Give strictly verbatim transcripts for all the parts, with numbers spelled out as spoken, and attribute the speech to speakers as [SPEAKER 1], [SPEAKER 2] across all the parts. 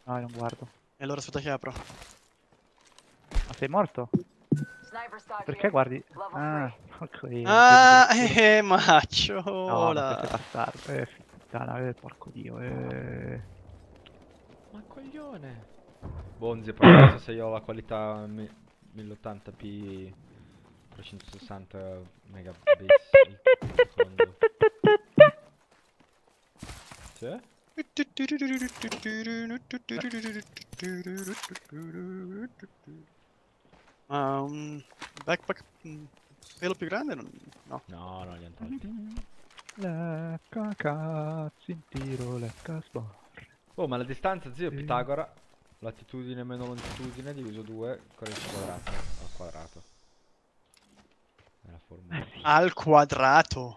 [SPEAKER 1] No, non guardo.
[SPEAKER 2] E allora aspetta che apro.
[SPEAKER 1] Ma sei morto? Perché guardi? Ah, ok.
[SPEAKER 2] Ah, eh,
[SPEAKER 1] No, ma
[SPEAKER 2] macciola.
[SPEAKER 1] sei bastardo. Eh, puttana, eh, porco dio. Eh.
[SPEAKER 3] Ma coglione. Bonzi, però adesso se io ho la qualità mi- mille ottanta p trecentosessanta megabits al secondo. Sì?
[SPEAKER 2] Ma un backpack un pelo più grande? Non... No.
[SPEAKER 3] No, no, li hanno tolti.
[SPEAKER 1] Lecca cazzo in tiro, lecca sbarre.
[SPEAKER 3] Oh, ma la distanza, zio, Pitagora. Latitudine meno longitudine diviso due con il quadrato al quadrato. È la formula.
[SPEAKER 1] Eh sì.
[SPEAKER 2] Al quadrato.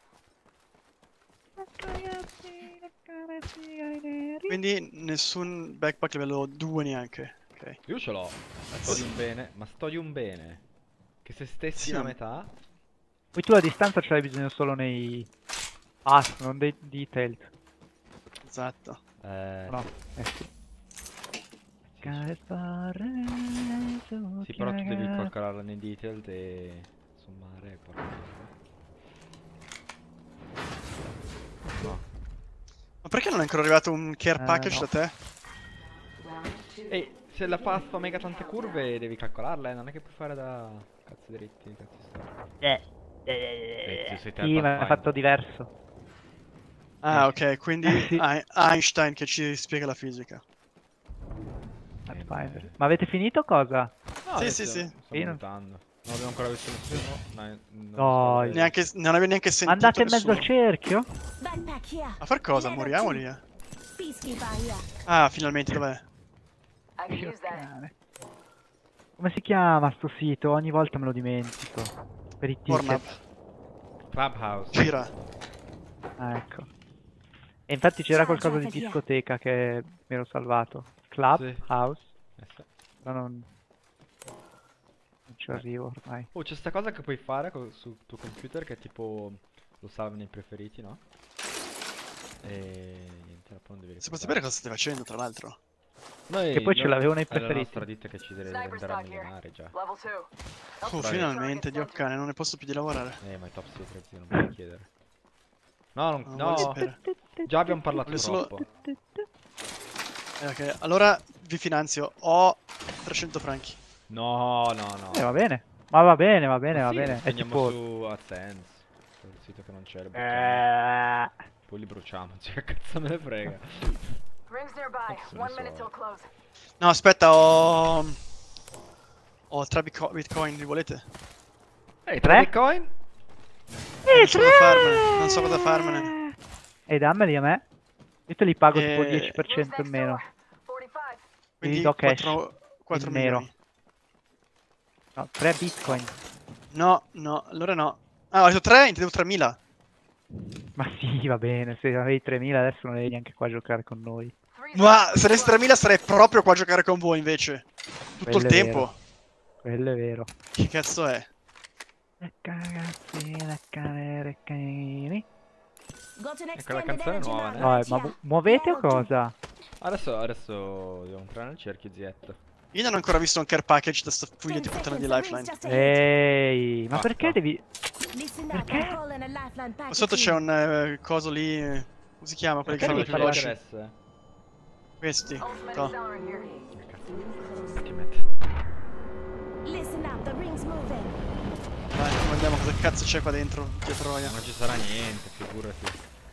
[SPEAKER 2] Quindi nessun backpack livello due neanche. Ok.
[SPEAKER 3] Io ce l'ho. Ma sto di un bene. Ma sto di un bene. Che se stessi
[SPEAKER 2] Sì,
[SPEAKER 3] la
[SPEAKER 2] ma-
[SPEAKER 3] metà.
[SPEAKER 1] Poi tu la distanza ce l'hai bisogno solo nei... Ah, non dei detailed.
[SPEAKER 2] Esatto.
[SPEAKER 3] Eh.
[SPEAKER 1] No, eh sì.
[SPEAKER 3] Sì, sì. Sì, però tu devi calcolarla nei detailed e sommare e porca miseria. No.
[SPEAKER 2] Ma perché non è ancora arrivato un care
[SPEAKER 1] Eh,
[SPEAKER 2] package
[SPEAKER 1] no.
[SPEAKER 2] da te?
[SPEAKER 3] E se la fa fa mega tante curve devi calcolarla, eh, non è che puoi fare da cazzo dritti, cazzo sta.
[SPEAKER 1] Eh,
[SPEAKER 3] Eh, zio, sei te al
[SPEAKER 1] sì, ma è
[SPEAKER 3] Pathfinder.
[SPEAKER 1] fatto diverso.
[SPEAKER 2] Ah,
[SPEAKER 1] Eh.
[SPEAKER 2] ok, quindi
[SPEAKER 1] Eh, sì.
[SPEAKER 2] Ein- Einstein che ci spiega la fisica.
[SPEAKER 1] Pathfinder. Ma avete finito cosa?
[SPEAKER 3] No,
[SPEAKER 2] Sì,
[SPEAKER 3] adesso
[SPEAKER 2] sì, sì.
[SPEAKER 3] Stiamo
[SPEAKER 1] Sì, non-
[SPEAKER 3] mutando. Non abbiamo ancora visto nessuno. No, non
[SPEAKER 1] No,
[SPEAKER 3] so vedere.
[SPEAKER 2] Neanche, non avevi neanche sentito
[SPEAKER 1] Andate in mezzo
[SPEAKER 2] nessuno.
[SPEAKER 1] al cerchio?
[SPEAKER 4] Backpack here.
[SPEAKER 2] A far cosa?
[SPEAKER 4] Level
[SPEAKER 2] Moriamo
[SPEAKER 4] two.
[SPEAKER 2] lì, eh?
[SPEAKER 4] Peacekeeper here.
[SPEAKER 2] Ah, finalmente, dov'è?
[SPEAKER 4] I can use that.
[SPEAKER 1] Cane. Come si chiama sto sito? Ogni volta me lo dimentico. Per i
[SPEAKER 2] Pornhub.
[SPEAKER 1] ticket.
[SPEAKER 3] Clubhouse.
[SPEAKER 2] Gira.
[SPEAKER 1] Ah, ecco. E infatti c'era
[SPEAKER 4] Ciao,
[SPEAKER 1] qualcosa di
[SPEAKER 4] Jaffa, via.
[SPEAKER 1] discoteca che mi ero salvato. Club,
[SPEAKER 3] Sì.
[SPEAKER 1] house.
[SPEAKER 3] Eh, sì.
[SPEAKER 1] Ma non... Non ci arrivo ormai.
[SPEAKER 3] Oh, c'è sta cosa che puoi fare co- sul tuo computer che è tipo lo salvi nei preferiti, no? E niente, poi non devi
[SPEAKER 2] Si può
[SPEAKER 3] ricordare.
[SPEAKER 2] sapere cosa stai facendo, tra l'altro?
[SPEAKER 3] Noi,
[SPEAKER 1] Che poi ce
[SPEAKER 3] noi-
[SPEAKER 1] l'avevano nei
[SPEAKER 3] è la
[SPEAKER 1] preferiti.
[SPEAKER 3] nostra ditta che ci deve
[SPEAKER 4] Sniper
[SPEAKER 3] renderà
[SPEAKER 4] stock here.
[SPEAKER 3] milionari già.
[SPEAKER 4] Level two.
[SPEAKER 2] Oh,
[SPEAKER 3] Dai.
[SPEAKER 2] finalmente, Dio cane, non ne posso più di lavorare.
[SPEAKER 3] Eh, ma è top secret, zio, non puoi chiedere. No, non,
[SPEAKER 2] Non
[SPEAKER 3] no,
[SPEAKER 2] voglio sapere.
[SPEAKER 3] già abbiamo parlato
[SPEAKER 2] Voglio solo-
[SPEAKER 3] troppo.
[SPEAKER 2] Eh, ok, allora vi finanzio. Ho trecento franchi.
[SPEAKER 3] No, no, no.
[SPEAKER 1] Eh, va bene. Ma va bene, va bene,
[SPEAKER 3] Ma
[SPEAKER 1] va
[SPEAKER 3] sì,
[SPEAKER 1] bene. È
[SPEAKER 3] spendiamo
[SPEAKER 1] tipo...
[SPEAKER 3] su AdSense. Quel sito che non c'è, lo buttiamo.
[SPEAKER 1] Eh...
[SPEAKER 3] Poi li bruciamo, cioè, che cazzo me ne frega.
[SPEAKER 4] Rings nearby.
[SPEAKER 3] Cazzo ne
[SPEAKER 4] One
[SPEAKER 3] so.
[SPEAKER 4] minute till close.
[SPEAKER 2] No, aspetta, ho... Ho tre bitco- bitcoin, li volete?
[SPEAKER 3] Ehi,
[SPEAKER 1] Tre?
[SPEAKER 3] tre bitcoin?
[SPEAKER 1] Eh,
[SPEAKER 2] Non so cosa farmene, non so cosa farmene.
[SPEAKER 1] E dammeli a me. Io te li pago tipo il
[SPEAKER 2] Eh,
[SPEAKER 1] dieci per
[SPEAKER 4] Rings
[SPEAKER 1] cento in
[SPEAKER 4] next
[SPEAKER 1] meno.
[SPEAKER 4] door. forty-five.
[SPEAKER 2] Quindi
[SPEAKER 1] do cash,
[SPEAKER 2] quattro, quattro
[SPEAKER 1] in nero.
[SPEAKER 2] milioni.
[SPEAKER 1] No, tre bitcoin.
[SPEAKER 2] No, no, allora no. Ah, ho detto tre, intendevo tremila.
[SPEAKER 1] Ma sì, va bene. Se avevi tremila adesso non eri neanche qua a giocare con noi.
[SPEAKER 4] Three
[SPEAKER 2] Ma
[SPEAKER 4] seconds
[SPEAKER 2] se avessi
[SPEAKER 4] left.
[SPEAKER 2] tremila sarei proprio qua a giocare con voi invece. Tutto
[SPEAKER 1] Quello
[SPEAKER 2] il
[SPEAKER 1] è
[SPEAKER 2] tempo.
[SPEAKER 1] vero. Quello è vero.
[SPEAKER 2] Che cazzo è?
[SPEAKER 1] Le cagazzi, le cane, le cani.
[SPEAKER 4] Got an
[SPEAKER 3] Ecco la
[SPEAKER 4] extended
[SPEAKER 3] canzone
[SPEAKER 4] energy
[SPEAKER 3] nuova,
[SPEAKER 4] map
[SPEAKER 3] né?
[SPEAKER 1] No, eh,
[SPEAKER 4] right
[SPEAKER 1] ma
[SPEAKER 4] here.
[SPEAKER 1] mu- muovete o
[SPEAKER 4] Level two.
[SPEAKER 1] cosa?
[SPEAKER 3] Adesso, adesso dobbiamo entrare nel cerchio, zietto.
[SPEAKER 2] Io non ho ancora visto un care package da sta figlia
[SPEAKER 4] Ten
[SPEAKER 2] di puttana di
[SPEAKER 4] seconds, the
[SPEAKER 2] Lifeline.
[SPEAKER 4] rings just ahead.
[SPEAKER 1] Ehi, ma
[SPEAKER 3] Ah,
[SPEAKER 1] perché
[SPEAKER 3] no.
[SPEAKER 1] devi...
[SPEAKER 4] Listen up,
[SPEAKER 1] Perché?
[SPEAKER 4] I'm calling a lifeline
[SPEAKER 2] Qua
[SPEAKER 4] package
[SPEAKER 2] sotto c'è
[SPEAKER 4] here.
[SPEAKER 2] un eh, coso lì. eh, Come si chiama? Quelli che
[SPEAKER 1] Perché
[SPEAKER 2] fanno le
[SPEAKER 1] devi
[SPEAKER 2] più
[SPEAKER 1] fare
[SPEAKER 2] veloci.
[SPEAKER 3] interessa?
[SPEAKER 2] Questi.
[SPEAKER 4] Ultimate
[SPEAKER 2] No.
[SPEAKER 4] accelerant here.
[SPEAKER 3] Che cazzo? Ti metti.
[SPEAKER 4] Listen up, the ring's moving.
[SPEAKER 2] Vai, guardiamo cosa cazzo c'è qua dentro. Che troia.
[SPEAKER 3] Non ci sarà niente, figurati.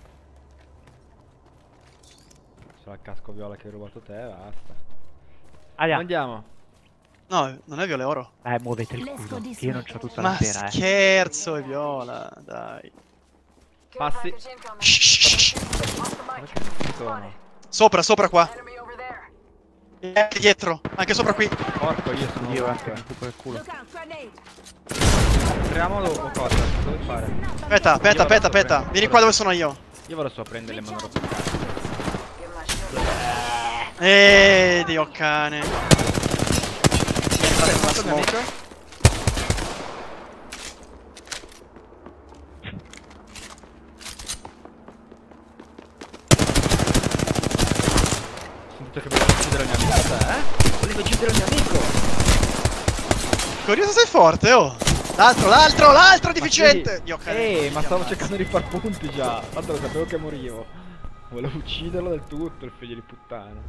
[SPEAKER 3] Sarà il casco viola che hai rubato te, basta.
[SPEAKER 1] Aia.
[SPEAKER 3] Andiamo.
[SPEAKER 2] No, non è viola, è oro.
[SPEAKER 1] Eh, muovete il
[SPEAKER 4] Let's
[SPEAKER 1] culo.
[SPEAKER 4] go this
[SPEAKER 1] Io non
[SPEAKER 4] way.
[SPEAKER 1] c'ho tutta
[SPEAKER 2] Ma
[SPEAKER 1] la sera, eh.
[SPEAKER 2] scherzo, è viola. Dai.
[SPEAKER 4] Care
[SPEAKER 3] Passi.
[SPEAKER 4] package incoming.
[SPEAKER 2] Shh, shh, shh.
[SPEAKER 4] Off the
[SPEAKER 3] Ma
[SPEAKER 4] mic.
[SPEAKER 3] che cazzo sono?
[SPEAKER 4] Spotted.
[SPEAKER 2] Sopra, sopra qua.
[SPEAKER 4] Enemy over there.
[SPEAKER 2] E anche dietro. Anche sopra qui.
[SPEAKER 3] Porco, io sono
[SPEAKER 1] Io anche
[SPEAKER 3] ovunque.
[SPEAKER 1] mi tocco il culo.
[SPEAKER 4] Look out, grenade.
[SPEAKER 3] Entriamo o cosa? Cosa vuoi fare?
[SPEAKER 4] Listen up, the
[SPEAKER 2] Aspetta,
[SPEAKER 4] ring's
[SPEAKER 2] aspetta,
[SPEAKER 3] Io vado
[SPEAKER 2] aspetta,
[SPEAKER 3] sopra.
[SPEAKER 2] aspetta. Vieni qua dove sono io.
[SPEAKER 3] Io vado su a prendere le mano
[SPEAKER 4] Recharging.
[SPEAKER 3] rotte.
[SPEAKER 4] Give him a shield.
[SPEAKER 2] Eeeh, Dio cane. Entrate in una
[SPEAKER 3] Questo è il mio
[SPEAKER 2] smoke.
[SPEAKER 3] amico? Sono detto che volevo uccidere il mio amico, eh? Volevo uccidere il mio amico!
[SPEAKER 2] Curioso sei forte, oh! L'altro, l'altro, l'altro
[SPEAKER 3] Ma
[SPEAKER 2] deficiente!
[SPEAKER 3] sì.
[SPEAKER 2] Dio cane.
[SPEAKER 3] Ehi, ma
[SPEAKER 2] Ti
[SPEAKER 3] stavo
[SPEAKER 2] ammazzo.
[SPEAKER 3] cercando di far punti già. Tanto lo sapevo che morivo. Volevo ucciderlo del tutto, il figlio di puttana.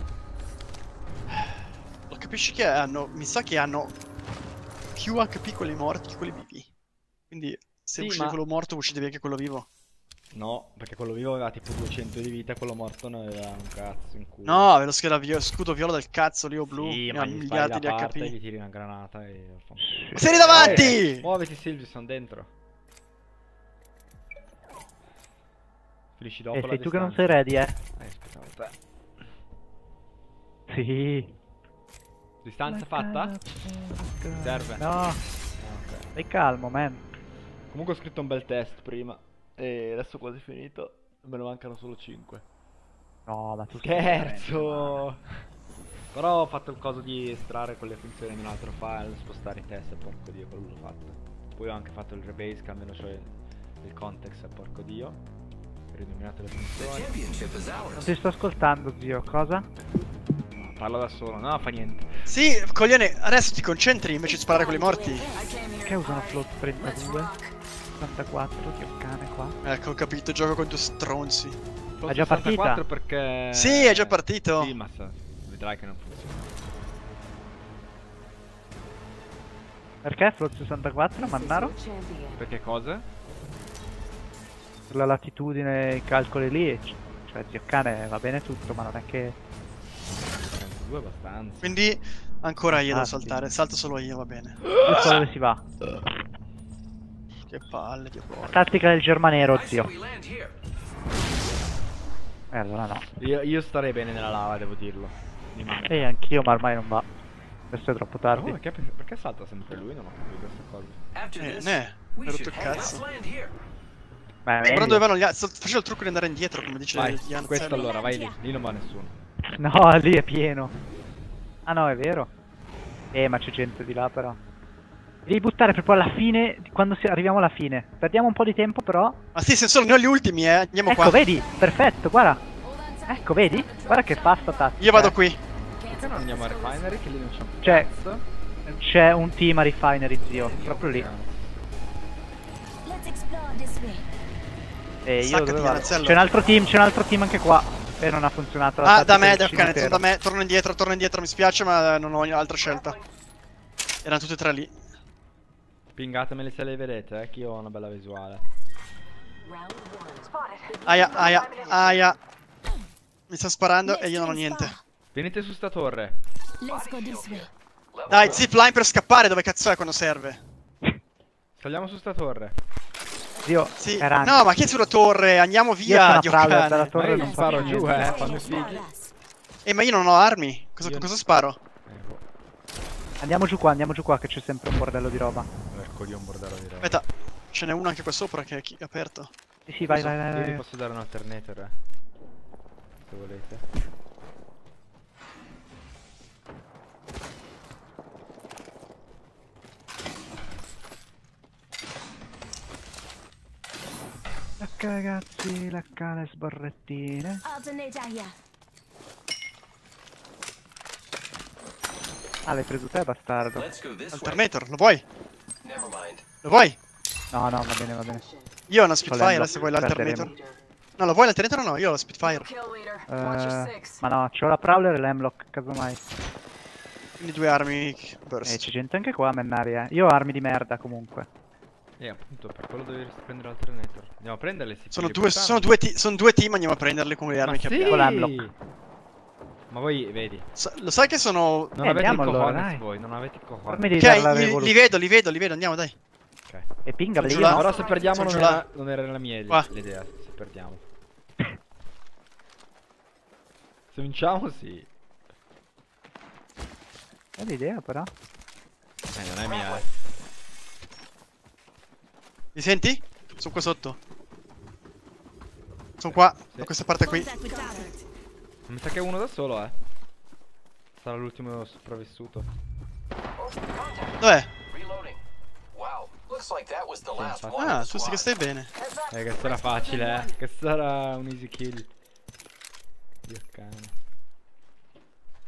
[SPEAKER 2] Lo capisci che hanno... Mi sa che hanno più H P quelli morti che quelli vivi. Quindi se
[SPEAKER 3] Sì,
[SPEAKER 2] uccidi
[SPEAKER 3] ma-
[SPEAKER 2] quello morto uccidevi anche quello vivo.
[SPEAKER 3] No, perché quello vivo aveva tipo duecento di vita e quello morto ne aveva un cazzo in culo.
[SPEAKER 2] No, aveva lo scheda vio- scudo viola del cazzo lì o blu.
[SPEAKER 3] Sì,
[SPEAKER 2] ne
[SPEAKER 3] ma
[SPEAKER 2] ha
[SPEAKER 3] gli spari
[SPEAKER 2] miliardi
[SPEAKER 3] da
[SPEAKER 2] di
[SPEAKER 3] parte,
[SPEAKER 2] H
[SPEAKER 3] gli
[SPEAKER 2] P.
[SPEAKER 3] tiri una granata e...
[SPEAKER 2] Ma sei lì davanti!
[SPEAKER 3] Eh, muoviti Silvio, sono dentro. Finisci dopo
[SPEAKER 1] E
[SPEAKER 3] la
[SPEAKER 1] sei tu che non
[SPEAKER 3] distanza.
[SPEAKER 1] sei ready, eh?
[SPEAKER 3] Eh, aspettavo te.
[SPEAKER 1] Sì.
[SPEAKER 3] Distanza fatta? Serve.
[SPEAKER 1] No,
[SPEAKER 3] Ah, ok.
[SPEAKER 1] stai calmo, man.
[SPEAKER 3] Comunque ho scritto un bel test prima. E adesso ho quasi finito. Me ne mancano solo cinque.
[SPEAKER 1] No, ma tu
[SPEAKER 3] Scherzo! Però ho fatto il coso di estrarre quelle funzioni in un altro file, spostare i test, e porco dio, quello l'ho fatto. Poi ho anche fatto il rebase, che almeno c'ho il, il context, e porco dio. Ho ridominato le funzioni.
[SPEAKER 1] Non ti sto ascoltando, zio. Cosa?
[SPEAKER 3] No, parlo da solo, no, fa niente.
[SPEAKER 2] Sì, coglione, adesso ti concentri invece di sparare quelli morti.
[SPEAKER 1] Che usano float trentadue? settantaquattro, che cane qua.
[SPEAKER 2] Ecco, ho capito, gioco con due stronzi.
[SPEAKER 1] Ha già partita?
[SPEAKER 3] sessantaquattro perché...
[SPEAKER 2] Sì, è già partito.
[SPEAKER 3] Sì, ma sa- vedrai che non funziona.
[SPEAKER 1] Perché float sessantaquattro, Mannaro?
[SPEAKER 3] Perché cosa?
[SPEAKER 1] Per la latitudine, i calcoli lì. c- Cioè, zio cane, va bene tutto, ma non è che...
[SPEAKER 3] trentadue abbastanza.
[SPEAKER 2] Quindi ancora io devo
[SPEAKER 1] Ah,
[SPEAKER 2] saltare. Salto solo io, va bene.
[SPEAKER 1] Io so dove si va.
[SPEAKER 2] Che palle, che
[SPEAKER 1] La
[SPEAKER 2] palle.
[SPEAKER 1] tattica del germanero, zio. Eh, allora no.
[SPEAKER 3] Io, io starei bene nella lava, devo dirlo. Di mano.
[SPEAKER 1] E anch'io, ma ormai non va. Questo è troppo tardi.
[SPEAKER 3] Oh, perché, perché salta sempre lui? Non ho capito questa cosa.
[SPEAKER 2] Eh, ne, mi ha rotto il cazzo.
[SPEAKER 1] Beh,
[SPEAKER 2] Sembra dove vanno gli altri. Sto facendo il trucco di andare indietro, come dice
[SPEAKER 3] Vai,
[SPEAKER 2] Ian.
[SPEAKER 3] questo allora, vai lì. Lì non va nessuno.
[SPEAKER 1] no, lì è pieno. Ah no, è vero. Eh, ma c'è gente di là però. Devi buttare proprio alla fine, quando si- arriviamo alla fine. Perdiamo un po' di tempo però.
[SPEAKER 2] Ma sì, se sono noi gli ultimi, eh. Andiamo
[SPEAKER 1] Ecco,
[SPEAKER 2] qua.
[SPEAKER 1] vedi? Perfetto, guarda. Ecco, vedi? Guarda che fa sta tattica.
[SPEAKER 2] Io vado qui.
[SPEAKER 3] Perché non andiamo a refinery? Che lì non c'è un
[SPEAKER 1] Cioè,
[SPEAKER 3] cazzo.
[SPEAKER 1] c'è un team a refinery, zio. Proprio lì.
[SPEAKER 4] Let's explore this way.
[SPEAKER 1] E io
[SPEAKER 2] Staccati,
[SPEAKER 1] dove vado?
[SPEAKER 2] Anazzello.
[SPEAKER 1] C'è un altro team, c'è un altro team anche qua. E non ha funzionato la
[SPEAKER 2] Ah,
[SPEAKER 1] tattica
[SPEAKER 2] da me,
[SPEAKER 1] del
[SPEAKER 2] da cane,
[SPEAKER 1] cimitero.
[SPEAKER 2] da me. Torno indietro, torno indietro. Mi spiace, ma non ho altra scelta. Erano tutti e tre lì.
[SPEAKER 3] Pingatemeli se le vedete, eh, che io ho una bella visuale.
[SPEAKER 4] Round one. Spotted.
[SPEAKER 2] Aia, aia, aia. Mi sta sparando e io non ho niente.
[SPEAKER 3] Venite su sta torre.
[SPEAKER 4] Let's go this way.
[SPEAKER 2] Dai, zipline per scappare, dove cazzo è quando serve?
[SPEAKER 3] Saliamo su sta torre.
[SPEAKER 1] Zio,
[SPEAKER 2] Sì.
[SPEAKER 1] era
[SPEAKER 2] No, ma chi è sulla torre? Andiamo
[SPEAKER 1] Io
[SPEAKER 2] via,
[SPEAKER 1] sono
[SPEAKER 2] Dio
[SPEAKER 1] a prowler
[SPEAKER 2] cane.
[SPEAKER 1] dalla
[SPEAKER 3] Ma
[SPEAKER 1] torre
[SPEAKER 3] io
[SPEAKER 1] non
[SPEAKER 3] non
[SPEAKER 1] faccio
[SPEAKER 3] sparo giù,
[SPEAKER 1] niente.
[SPEAKER 3] eh, fammi
[SPEAKER 4] More
[SPEAKER 3] figli.
[SPEAKER 4] or less.
[SPEAKER 2] Eh, ma io non ho armi. Cosa,
[SPEAKER 3] Io-
[SPEAKER 2] cosa sparo?
[SPEAKER 3] Ecco,
[SPEAKER 1] Andiamo giù qua, andiamo giù qua che c'è sempre un bordello di roba.
[SPEAKER 3] ecco lì un bordello di roba.
[SPEAKER 2] Aspetta, ce n'è uno anche qua sopra che è chi- aperto.
[SPEAKER 1] Sì, sì, vai, vai, vai.
[SPEAKER 3] Io vi
[SPEAKER 1] vai.
[SPEAKER 3] posso dare un alternator, eh. Se volete.
[SPEAKER 1] Ecco ragazzi, la cane sbarrettine.
[SPEAKER 4] Alternator here.
[SPEAKER 1] Ah, l'hai preso te, bastardo.
[SPEAKER 2] Alternator, lo vuoi? Lo vuoi?
[SPEAKER 1] No, no, va bene, va bene.
[SPEAKER 2] Io ho una Spitfire,
[SPEAKER 1] Volendo,
[SPEAKER 2] se vuoi l'alternator.
[SPEAKER 1] prenderemo.
[SPEAKER 2] No, lo vuoi l'alternator o no? Io ho la Spitfire.
[SPEAKER 4] Kill leader. Watch your
[SPEAKER 1] Eh,
[SPEAKER 4] six.
[SPEAKER 1] ma no, c'ho la Prowler e l'Hemlock, casomai.
[SPEAKER 2] Quindi due armi
[SPEAKER 1] E
[SPEAKER 2] burst.
[SPEAKER 1] c'è gente anche qua a Mennari, eh. Io ho armi di merda comunque.
[SPEAKER 3] E appunto, per quello dovresti prendere l'alternator. Andiamo a prenderle, si
[SPEAKER 2] Sono
[SPEAKER 3] figli
[SPEAKER 2] due,
[SPEAKER 3] puttana.
[SPEAKER 2] sono, due ti- sono due team, andiamo a prenderli con le
[SPEAKER 3] Ma
[SPEAKER 2] armi che
[SPEAKER 3] sì!
[SPEAKER 2] abbiamo.
[SPEAKER 1] Con l'Hemlock.
[SPEAKER 3] Ma voi, vedi,
[SPEAKER 2] Sa- lo sai che sono...
[SPEAKER 3] non
[SPEAKER 1] Eh,
[SPEAKER 3] avete
[SPEAKER 1] andiamo
[SPEAKER 3] i
[SPEAKER 1] allora,
[SPEAKER 3] cojones
[SPEAKER 1] dai.
[SPEAKER 3] voi, non avete i cojones.
[SPEAKER 1] Fammi di dare la
[SPEAKER 2] Ok, li, li
[SPEAKER 1] rivoluzione.
[SPEAKER 2] vedo, li vedo, li vedo, andiamo, dai.
[SPEAKER 3] Ok.
[SPEAKER 1] E pinga,
[SPEAKER 2] Sono giù
[SPEAKER 1] io.
[SPEAKER 2] là.
[SPEAKER 3] Però se perdiamo
[SPEAKER 2] Sono
[SPEAKER 3] non
[SPEAKER 2] giù là.
[SPEAKER 3] era, non era la mia
[SPEAKER 2] Qua.
[SPEAKER 3] l'idea, se perdiamo. Se vinciamo, sì.
[SPEAKER 1] È l'idea però.
[SPEAKER 3] Eh, non è mia, eh.
[SPEAKER 2] Mi senti? Sono qua sotto. Sono qua,
[SPEAKER 3] Sì.
[SPEAKER 2] da questa parte qui.
[SPEAKER 4] Contact with target.
[SPEAKER 3] Mi sa che è uno da solo, eh. Sarà l'ultimo sopravvissuto.
[SPEAKER 2] Dov'è?
[SPEAKER 5] Looks like that was the last
[SPEAKER 3] infatti.
[SPEAKER 5] one.
[SPEAKER 2] Ah, tu sì che stai bene.
[SPEAKER 3] Eh, che sarà facile, eh. Che sarà un easy kill. Dio cane.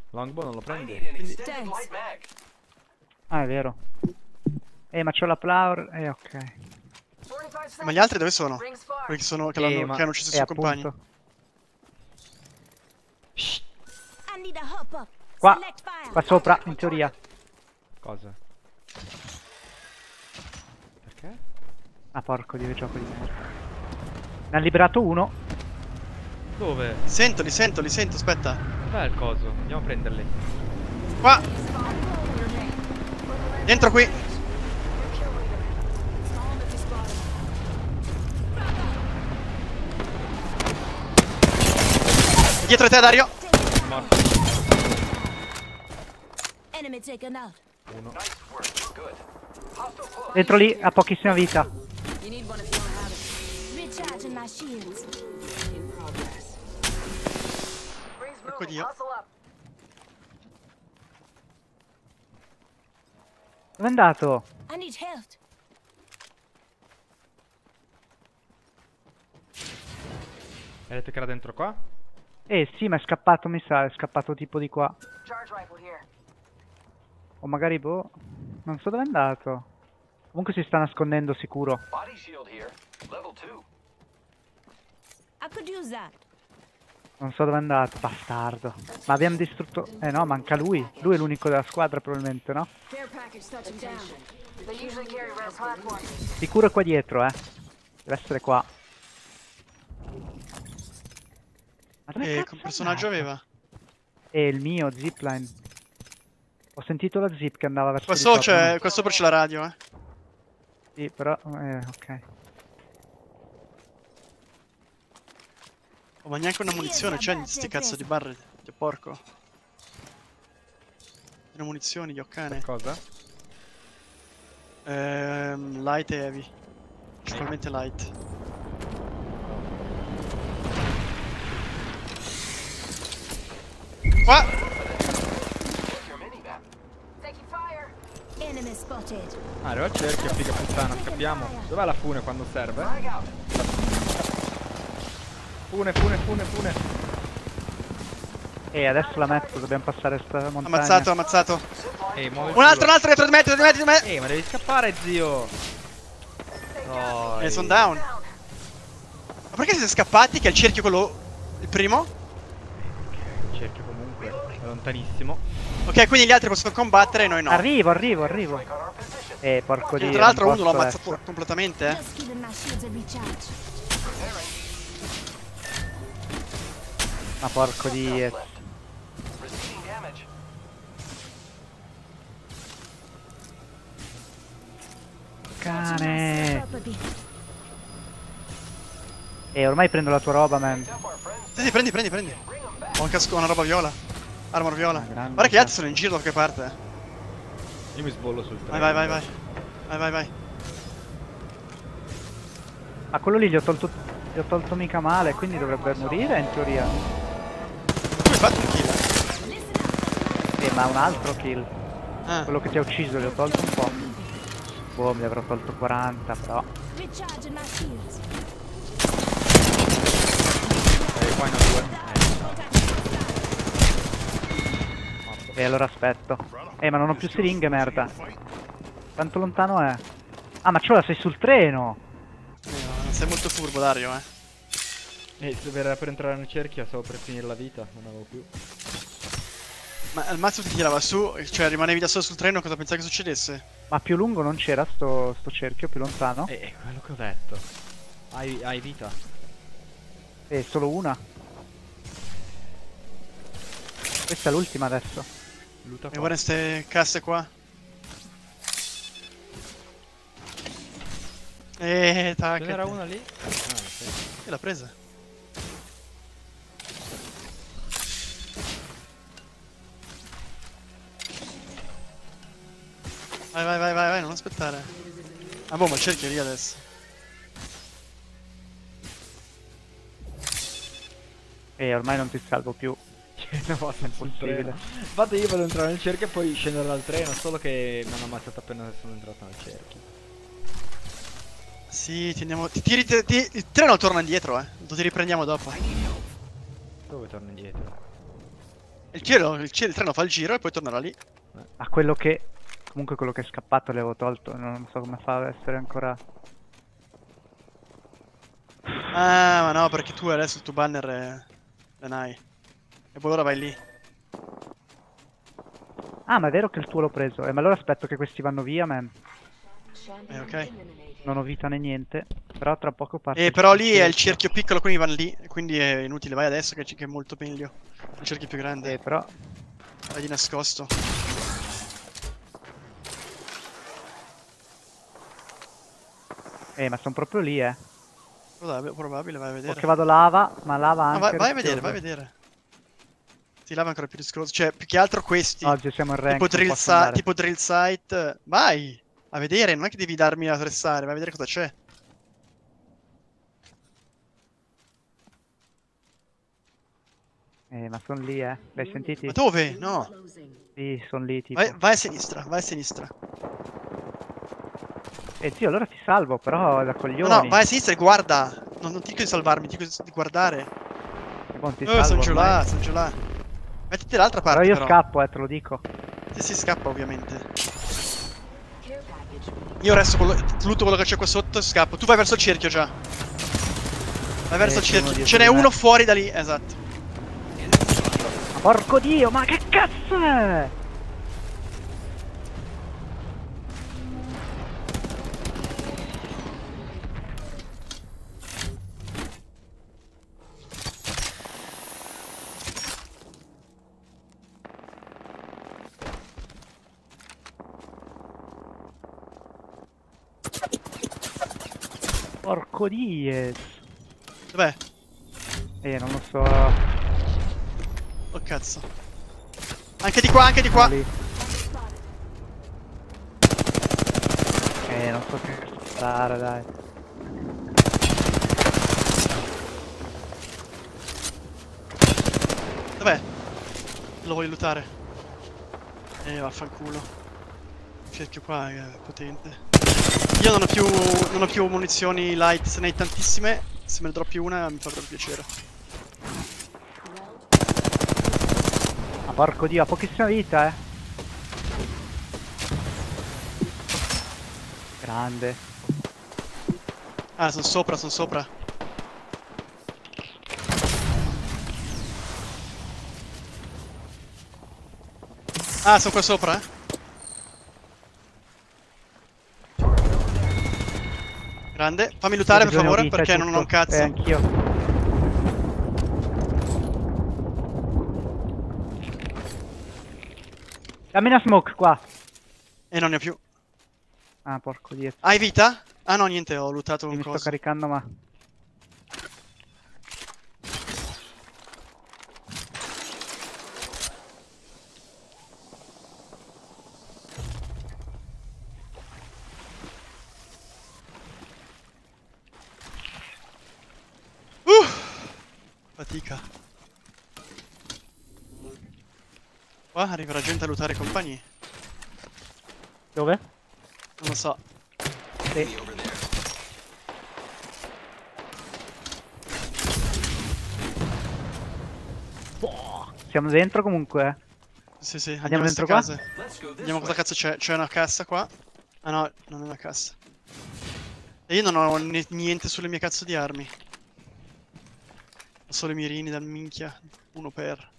[SPEAKER 3] Longbow non lo
[SPEAKER 5] I
[SPEAKER 3] prendi?
[SPEAKER 5] need an extended
[SPEAKER 4] Thanks.
[SPEAKER 5] light mag.
[SPEAKER 1] Ah, è vero. Eh, ma c'ho la Plower. Eh, ok.
[SPEAKER 2] Ma gli altri dove sono? Quelli che, sono, che,
[SPEAKER 3] Eh,
[SPEAKER 2] l'hanno-
[SPEAKER 3] ma-
[SPEAKER 2] che hanno ucciso il
[SPEAKER 1] E
[SPEAKER 2] suo compagno.
[SPEAKER 1] appunto.
[SPEAKER 3] Shh.
[SPEAKER 4] I need a hop up.
[SPEAKER 1] Qua.
[SPEAKER 4] Select fire.
[SPEAKER 1] Qua sopra, in teoria.
[SPEAKER 3] Cosa? Perché?
[SPEAKER 1] Ah, porco dio, gioco di merda. Ne ha liberato uno.
[SPEAKER 3] Dove?
[SPEAKER 2] Sento, li sento, li sento, aspetta.
[SPEAKER 3] Dov'è il coso? Andiamo a prenderli.
[SPEAKER 2] Qua! Dentro qui! Dietro di te, Dario!
[SPEAKER 3] Morto.
[SPEAKER 4] Enemy taken out.
[SPEAKER 3] Uno.
[SPEAKER 5] Nice work. Good. Hostile close.
[SPEAKER 1] Dentro lì, ha pochissima vita.
[SPEAKER 4] You need one if you don't have it. Recharging my shields. In progress.
[SPEAKER 2] Ecco Dio.
[SPEAKER 1] Dove è andato?
[SPEAKER 4] I need health.
[SPEAKER 3] Vedete che era dentro qua?
[SPEAKER 1] Eh sì, ma è scappato, mi sa, è scappato tipo di qua. O magari boh. Non so dove è andato. Comunque si sta nascondendo sicuro.
[SPEAKER 5] Body shield here. Level two.
[SPEAKER 4] I could use that.
[SPEAKER 1] Non so dove è andato, bastardo. Ma abbiamo distrutto. Eh no, manca lui. Lui è l'unico della squadra probabilmente, no?
[SPEAKER 4] Care package touching down. They usually carry rare platforms.
[SPEAKER 1] Sicuro è qua dietro, eh. Deve essere qua. Ma dove
[SPEAKER 2] E
[SPEAKER 1] cazzo
[SPEAKER 2] che
[SPEAKER 1] è
[SPEAKER 2] personaggio
[SPEAKER 1] andato?
[SPEAKER 2] aveva?
[SPEAKER 1] È il mio, zipline. Ho sentito la zip che andava verso
[SPEAKER 2] Qua
[SPEAKER 1] di
[SPEAKER 2] sopra
[SPEAKER 1] sopra,
[SPEAKER 2] c'è,
[SPEAKER 1] no?
[SPEAKER 2] qua sopra c'è la radio, eh.
[SPEAKER 1] Sì, però... Eh, ok.
[SPEAKER 2] Oh, ma neanche una munizione c'è in sti cazzo di barre. Che porco. Le munizioni, gli occane.
[SPEAKER 3] Cosa?
[SPEAKER 2] Ehm, light e heavy. Principalmente light. Qua!
[SPEAKER 5] Your minimap.
[SPEAKER 4] Enemy spotted.
[SPEAKER 3] Ah, arriva il cerchio, figa puttana, scappiamo. Dov'è la fune quando serve?
[SPEAKER 5] Frag out.
[SPEAKER 3] Fune, fune, fune, fune.
[SPEAKER 1] E adesso la metto, dobbiamo passare sta montagna.
[SPEAKER 2] Ammazzato, ammazzato.
[SPEAKER 3] Ehi, muovi il
[SPEAKER 2] Un altro,
[SPEAKER 3] culo.
[SPEAKER 2] un altro dietro di me, dietro di me, dietro di me.
[SPEAKER 3] Ehi, ma devi scappare, zio. Dai.
[SPEAKER 2] E sono down. Ma perché siete scappati? Che è il cerchio quello... Il primo?
[SPEAKER 3] Il cerchio comunque è lontanissimo.
[SPEAKER 2] Ok, quindi gli altri possono combattere e noi no.
[SPEAKER 1] Arrivo, arrivo, arrivo. Eh, porco
[SPEAKER 2] Che
[SPEAKER 1] dio.
[SPEAKER 2] tra l'altro
[SPEAKER 1] non
[SPEAKER 2] uno l'ho
[SPEAKER 1] posso
[SPEAKER 2] ammazzato
[SPEAKER 1] adesso.
[SPEAKER 2] completamente, eh.
[SPEAKER 4] Just giving my shields a recharge.
[SPEAKER 1] Ma porco
[SPEAKER 5] Left.
[SPEAKER 1] dio.
[SPEAKER 5] Receiving damage.
[SPEAKER 1] Cane.
[SPEAKER 4] Up a bit.
[SPEAKER 1] E ormai prendo la tua roba, man.
[SPEAKER 5] Pick up our friends.
[SPEAKER 2] Sì, sì, prendi, prendi, prendi.
[SPEAKER 5] Bring them back.
[SPEAKER 2] Ho un casco, una roba viola. Armor viola.
[SPEAKER 1] Ah, grande,
[SPEAKER 2] Guarda che gli altri
[SPEAKER 1] cazzo.
[SPEAKER 2] sono in giro da qualche parte.
[SPEAKER 3] Io mi sbollo sul treno.
[SPEAKER 2] Vai, vai, vai, vai. Vai, vai, vai.
[SPEAKER 1] Ma quello lì gli ho tolto. Gli ho tolto mica male, quindi dovrebbe morire in teoria.
[SPEAKER 2] Come hai fatto un kill?
[SPEAKER 1] Eh, ma un altro kill.
[SPEAKER 2] Ah,
[SPEAKER 1] Quello che ti ha ucciso gli ho tolto un po'. Boh, mi avrò tolto quaranta, però.
[SPEAKER 4] Recharging my shields.
[SPEAKER 3] Eh, qua ne ho due. Eh, morto.
[SPEAKER 1] E allora aspetto. Eh, ma non ho più siringhe, merda. Quanto lontano è? Ah, ma c'ho sei sul treno!
[SPEAKER 2] eh, non sei molto furbo, Dario, eh.
[SPEAKER 3] Eh, se era per entrare nel cerchio stavo per finire la vita, non avevo più.
[SPEAKER 2] Ma al massimo ti tirava su, cioè rimanevi da solo sul treno, cosa pensavi che succedesse?
[SPEAKER 1] Ma più lungo non c'era sto, sto cerchio, più lontano?
[SPEAKER 3] Eh, è quello che ho detto. Hai, hai vita.
[SPEAKER 1] Eh, solo una. Questa è l'ultima adesso.
[SPEAKER 3] Luta
[SPEAKER 2] E
[SPEAKER 3] qua.
[SPEAKER 2] guarda queste casse qua. Eeeh, tac.
[SPEAKER 3] Ce n'era una lì? Ah, sì.
[SPEAKER 2] Che l'ha presa? Vai, vai, vai, vai, vai, non aspettare. Ah, boh, ma il cerchio è lì adesso.
[SPEAKER 1] E ormai non ti salvo più.
[SPEAKER 3] No, sul
[SPEAKER 1] Impossibile.
[SPEAKER 3] treno. Infatti io volevo entrare nel cerchio e poi scendere dal treno, solo che mi hanno ammazzato appena sono entrato nel cerchio.
[SPEAKER 2] Sì, ti andiamo. Ti tiri. Ti, ti- il treno torna indietro, eh. Lo ti riprendiamo dopo.
[SPEAKER 3] Dove torno indietro?
[SPEAKER 2] Il, cielo, il, cielo, il treno fa il giro e poi tornerà lì.
[SPEAKER 1] Ma quello che... Comunque quello che è scappato l'avevo tolto, non so come fa ad essere ancora...
[SPEAKER 2] Ah, ma no, perché tu adesso il tuo banner è... Lanai. E poi ora vai lì.
[SPEAKER 1] Ah, ma è vero che il tuo l'ho preso. Eh, ma allora aspetto che questi vanno via, man.
[SPEAKER 2] Eh, ok.
[SPEAKER 1] Non ho vita né niente. Però tra poco parto.
[SPEAKER 2] Eh, però lì è il cerchio piccolo, quindi vanno lì. Quindi è inutile, vai adesso che, che è molto meglio. Il cerchio più grande.
[SPEAKER 1] Eh, però...
[SPEAKER 2] Vai di nascosto.
[SPEAKER 1] Eh, ma sono proprio lì, eh.
[SPEAKER 2] Probabile, probabile, vai a vedere.
[SPEAKER 1] O che vado lava, ma lava
[SPEAKER 2] No,
[SPEAKER 1] anche...
[SPEAKER 2] vai, vai a vedere,
[SPEAKER 1] rischioso.
[SPEAKER 2] vai a vedere. Ti lava ancora più rischioso. Cioè, più che altro questi.
[SPEAKER 1] Oggi siamo in rank,
[SPEAKER 2] Tipo drill,
[SPEAKER 1] non posso
[SPEAKER 2] si-
[SPEAKER 1] andare.
[SPEAKER 2] tipo drill site. Vai a vedere, non è che devi darmi a stressare, vai a vedere cosa c'è.
[SPEAKER 1] Eh, ma sono lì, eh. L'hai sentiti?
[SPEAKER 2] Ma dove? No.
[SPEAKER 1] Sì, sono lì, tipo.
[SPEAKER 2] Vai, vai a sinistra, vai a sinistra.
[SPEAKER 1] Eh, zio, allora ti salvo, però da
[SPEAKER 2] No,
[SPEAKER 1] coglioni.
[SPEAKER 2] no, vai a sinistra e guarda. Non, non ti dico di salvarmi, ti dico di guardare.
[SPEAKER 1] Eh, buon, ti
[SPEAKER 2] Eh,
[SPEAKER 1] salvo
[SPEAKER 2] sono giù
[SPEAKER 1] ormai.
[SPEAKER 2] là, sono giù là. Mettiti dall'altra parte,
[SPEAKER 1] Però io
[SPEAKER 2] però.
[SPEAKER 1] scappo, eh, te lo dico.
[SPEAKER 2] Sì, si scappa, ovviamente. Io resto quello, lutto quello che c'è qua sotto e scappo. Tu vai verso il cerchio già. Vai verso
[SPEAKER 1] Eh,
[SPEAKER 2] il
[SPEAKER 1] c'è uno
[SPEAKER 2] cerchio.
[SPEAKER 1] dietro
[SPEAKER 2] Ce n'è
[SPEAKER 1] di me.
[SPEAKER 2] uno fuori da lì, esatto.
[SPEAKER 1] Ma porco dio, ma che cazzo è? Porco dies.
[SPEAKER 2] Dov'è?
[SPEAKER 1] Eh, non lo so.
[SPEAKER 2] Oh cazzo. Anche di qua, anche di qua.
[SPEAKER 1] Lì. Eh, non so che fare, dai.
[SPEAKER 2] Dov'è? Lo voglio lootare. Eh, vaffanculo. Il cerchio qua è potente. Io non ho più, non ho più munizioni light, se ne hai tantissime. Se me ne droppi una mi fa proprio piacere.
[SPEAKER 1] Ma porco dio, ha pochissima vita, eh. Grande.
[SPEAKER 2] Ah, sono sopra, sono sopra. Ah, sono qua sopra, eh. Grande. Fammi lootare per
[SPEAKER 1] Bisogna
[SPEAKER 2] favore,
[SPEAKER 1] vita,
[SPEAKER 2] perché
[SPEAKER 1] è
[SPEAKER 2] non ho un
[SPEAKER 1] tutto.
[SPEAKER 2] cazzo.
[SPEAKER 1] Eh, anch'io. Dammi una smoke qua.
[SPEAKER 2] E non ne ho più.
[SPEAKER 1] Ah, porco dio.
[SPEAKER 2] Hai vita? Ah no, niente, ho lootato un
[SPEAKER 1] Mi sto
[SPEAKER 2] coso.
[SPEAKER 1] caricando, ma...
[SPEAKER 2] Uh! Fatica. Qua arriverà gente a lootare i compagni.
[SPEAKER 1] Dove?
[SPEAKER 2] Non lo so.
[SPEAKER 1] Sì. Boh, siamo dentro comunque, eh.
[SPEAKER 2] Sì, sì,
[SPEAKER 1] Andiamo
[SPEAKER 2] andiamo in
[SPEAKER 1] dentro
[SPEAKER 2] queste
[SPEAKER 1] qua?
[SPEAKER 2] case.
[SPEAKER 5] Let's go this
[SPEAKER 2] Vediamo cosa
[SPEAKER 5] way.
[SPEAKER 2] cazzo c'è. C'è una cassa qua. Ah no, non è una cassa. E io non ho ni- niente sulle mie cazzo di armi. Ho solo i mirini dal minchia. Uno per.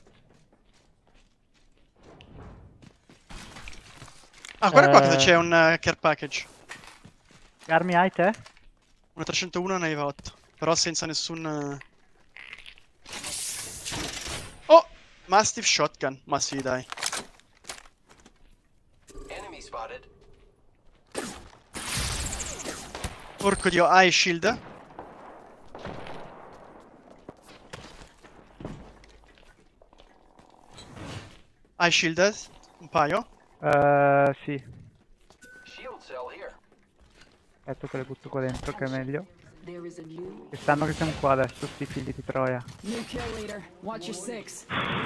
[SPEAKER 2] Ah, guarda qua
[SPEAKER 1] Eh.
[SPEAKER 2] cosa c'è un uh, care package.
[SPEAKER 1] Che armi hai te?
[SPEAKER 2] Una trecentouno e una Eva otto. Però senza nessun... uh, Oh! Mastiff shotgun. Ma sì, dai.
[SPEAKER 5] Enemy spotted.
[SPEAKER 2] Porco dio, hai shield? Hai shielded? Un paio?
[SPEAKER 1] Uh, sì.
[SPEAKER 5] Shield cell here.
[SPEAKER 1] Aspetta che le butto qua dentro che è meglio.
[SPEAKER 6] There is a new
[SPEAKER 1] Che sanno che siamo qua adesso, sti figli di troia.
[SPEAKER 6] new kill leader. Watch your six.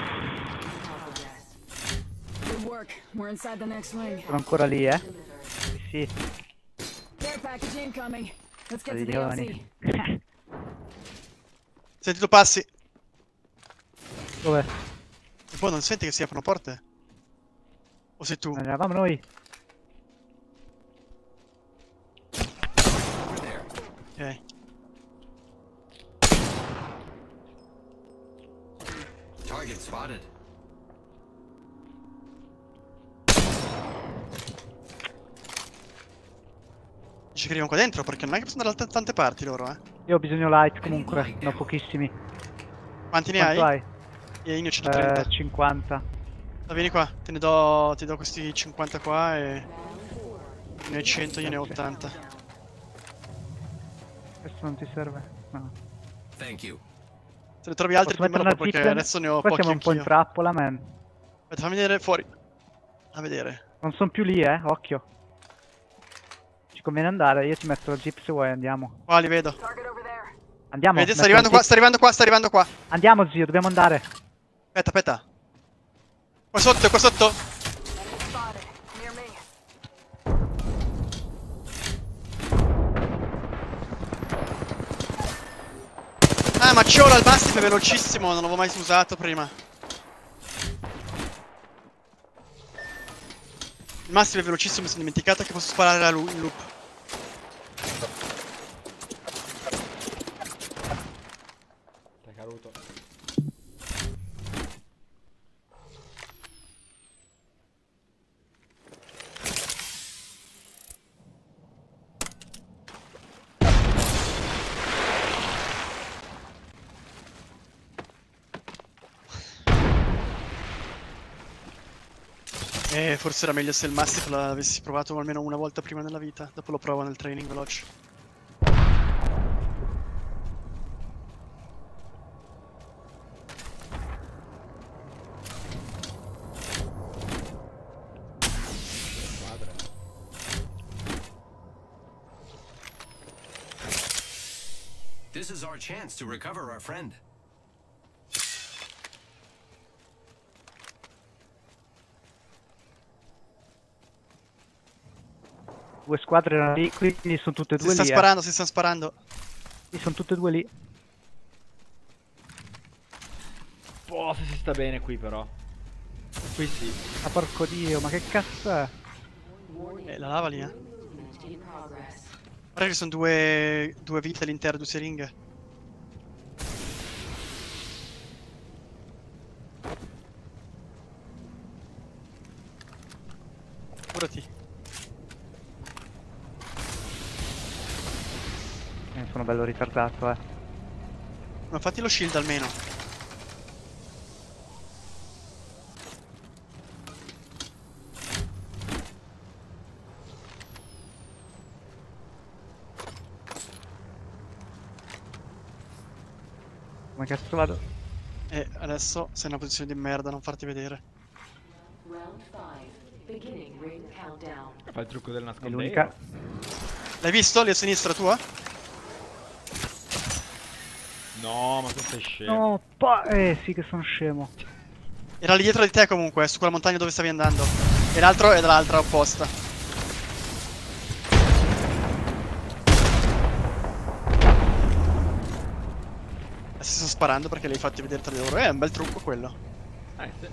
[SPEAKER 6] Good work. We're inside the next ring.
[SPEAKER 1] Sono ancora lì, eh? Sì, sì.
[SPEAKER 6] Care package incoming. Let's get to the O C.
[SPEAKER 1] Coglioni.
[SPEAKER 2] Sentito passi.
[SPEAKER 1] Dove?
[SPEAKER 2] E Boh, non senti che si aprono porte? O sei tu?
[SPEAKER 1] Non eravamo noi.
[SPEAKER 5] Over there.
[SPEAKER 2] Ok.
[SPEAKER 5] Target spotted.
[SPEAKER 2] Dici che arrivano qua dentro? Perché non è che possono andare da t- tante parti loro, eh.
[SPEAKER 1] Io ho bisogno light comunque, ne ho pochissimi.
[SPEAKER 2] Quanti ne
[SPEAKER 1] Quanto
[SPEAKER 2] hai?
[SPEAKER 1] hai?
[SPEAKER 2] E io ce ne ho trenta.
[SPEAKER 1] Eh, cinquanta.
[SPEAKER 2] Ah, vieni qua, te ne do, ti do questi cinquanta qua e... Ne hai cento, io ne ho ottanta.
[SPEAKER 1] Questo non ti serve? No.
[SPEAKER 5] Thank you.
[SPEAKER 2] Se ne trovi altri
[SPEAKER 1] Posso mettere
[SPEAKER 2] dimmelo
[SPEAKER 1] una
[SPEAKER 2] perché
[SPEAKER 1] zipline?
[SPEAKER 2] adesso ne ho
[SPEAKER 1] Qua
[SPEAKER 2] pochi
[SPEAKER 1] siamo un po' in
[SPEAKER 2] anch'io.
[SPEAKER 1] trappola, man.
[SPEAKER 2] Aspetta, fammi vedere fuori. A vedere.
[SPEAKER 1] Non sono più lì, eh, occhio. Ci conviene andare, io ti metto la jeep se vuoi, andiamo.
[SPEAKER 2] Qua li vedo.
[SPEAKER 1] Andiamo.
[SPEAKER 2] Vedi, sta
[SPEAKER 1] metto
[SPEAKER 2] arrivando
[SPEAKER 1] la
[SPEAKER 2] qua,
[SPEAKER 1] jeep.
[SPEAKER 2] sta arrivando qua, sta arrivando qua.
[SPEAKER 1] Andiamo, zio, dobbiamo andare.
[SPEAKER 2] Aspetta, aspetta. Qua sotto, qua sotto. Ah, ma c'ho il mastiff è velocissimo, non l'avevo mai usato prima. Il mastiff è velocissimo, mi sono dimenticato che posso sparare la lu- in loop.
[SPEAKER 3] Stai caduto.
[SPEAKER 2] Eh, forse era meglio se il mastiff l'avessi provato almeno una volta prima nella vita. Dopo lo provo nel training veloce.
[SPEAKER 5] This is our chance to recover our friend.
[SPEAKER 1] Due squadre erano lì, quindi sono tutte e
[SPEAKER 2] Si
[SPEAKER 1] due
[SPEAKER 2] sta
[SPEAKER 1] lì.
[SPEAKER 2] sparando, si sta sparando.
[SPEAKER 1] Eh. Sono tutte e due lì.
[SPEAKER 3] Oh, se si sta bene qui però. Qui sì.
[SPEAKER 1] Ma porco dio, ma che cazzo è?
[SPEAKER 2] Eh, la lava lì, eh. Guarda che sono due, due vite all'interno, due siringhe. Curati.
[SPEAKER 1] Eh, sono bello ritardato, eh.
[SPEAKER 2] Ma fatti lo shield almeno.
[SPEAKER 1] Come cazzo vado?
[SPEAKER 2] E adesso sei in una posizione di merda, non farti vedere.
[SPEAKER 7] Round five. Beginning ring countdown.
[SPEAKER 3] Fai il trucco del
[SPEAKER 1] È
[SPEAKER 3] nascondiglio.
[SPEAKER 1] l'unica.
[SPEAKER 2] L'hai visto lì a sinistra tua?
[SPEAKER 3] No, ma tu sei scemo.
[SPEAKER 1] No, pa- eh sì che sono scemo.
[SPEAKER 2] Era lì dietro di te comunque, su quella montagna dove stavi andando. E l'altro è dall'altra opposta. Adesso sto sparando perché li hai fatti vedere tra di loro. Eh, è un bel trucco quello.
[SPEAKER 3] Eh, sì.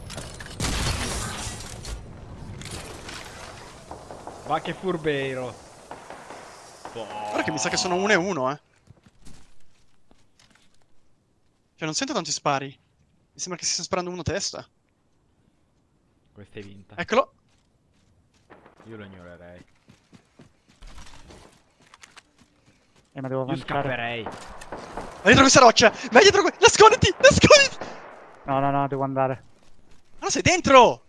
[SPEAKER 3] Ma che furbeiro.
[SPEAKER 2] Guarda che mi sa che sono uno e uno, eh. Cioè, non sento tanti spari. Mi sembra che si stia sparando uno a testa.
[SPEAKER 3] Questa è vinta.
[SPEAKER 2] Eccolo.
[SPEAKER 3] Io lo ignorerei.
[SPEAKER 1] Eh, ma devo
[SPEAKER 3] Io
[SPEAKER 1] avanzare.
[SPEAKER 3] scapperei.
[SPEAKER 2] Vai dietro questa roccia. Vai dietro que- Nasconditi, nasconditi.
[SPEAKER 1] No, no, no, devo andare.
[SPEAKER 2] Ma no, sei dentro.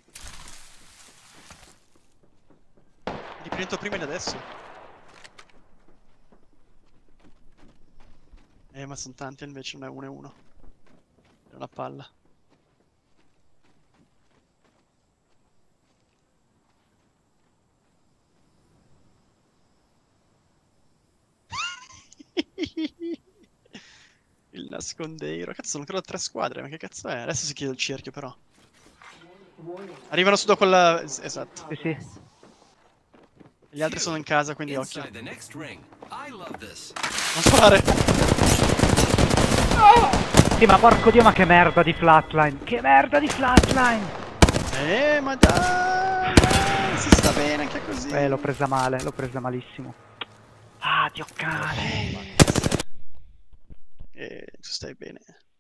[SPEAKER 2] Li prendo prima di adesso. Eh, ma sono tanti invece, non è uno e uno. È una palla. Il nascondeiro. Cazzo, sono ancora tre squadre, ma che cazzo è? Adesso si chiude il cerchio, però. Arrivano su da quella... es- Esatto.
[SPEAKER 1] Sì, sì.
[SPEAKER 2] Gli altri sono in casa, quindi occhio.
[SPEAKER 5] Inside the next ring. I love this.
[SPEAKER 2] Non sparare!
[SPEAKER 1] Sì, ma porco dio, ma che merda di flatline. Che merda di flatline.
[SPEAKER 2] Eh, ma dai, si sta bene anche così.
[SPEAKER 1] Eh, l'ho presa male, l'ho presa malissimo. Ah, Dio cane.
[SPEAKER 2] Eh, tu stai bene.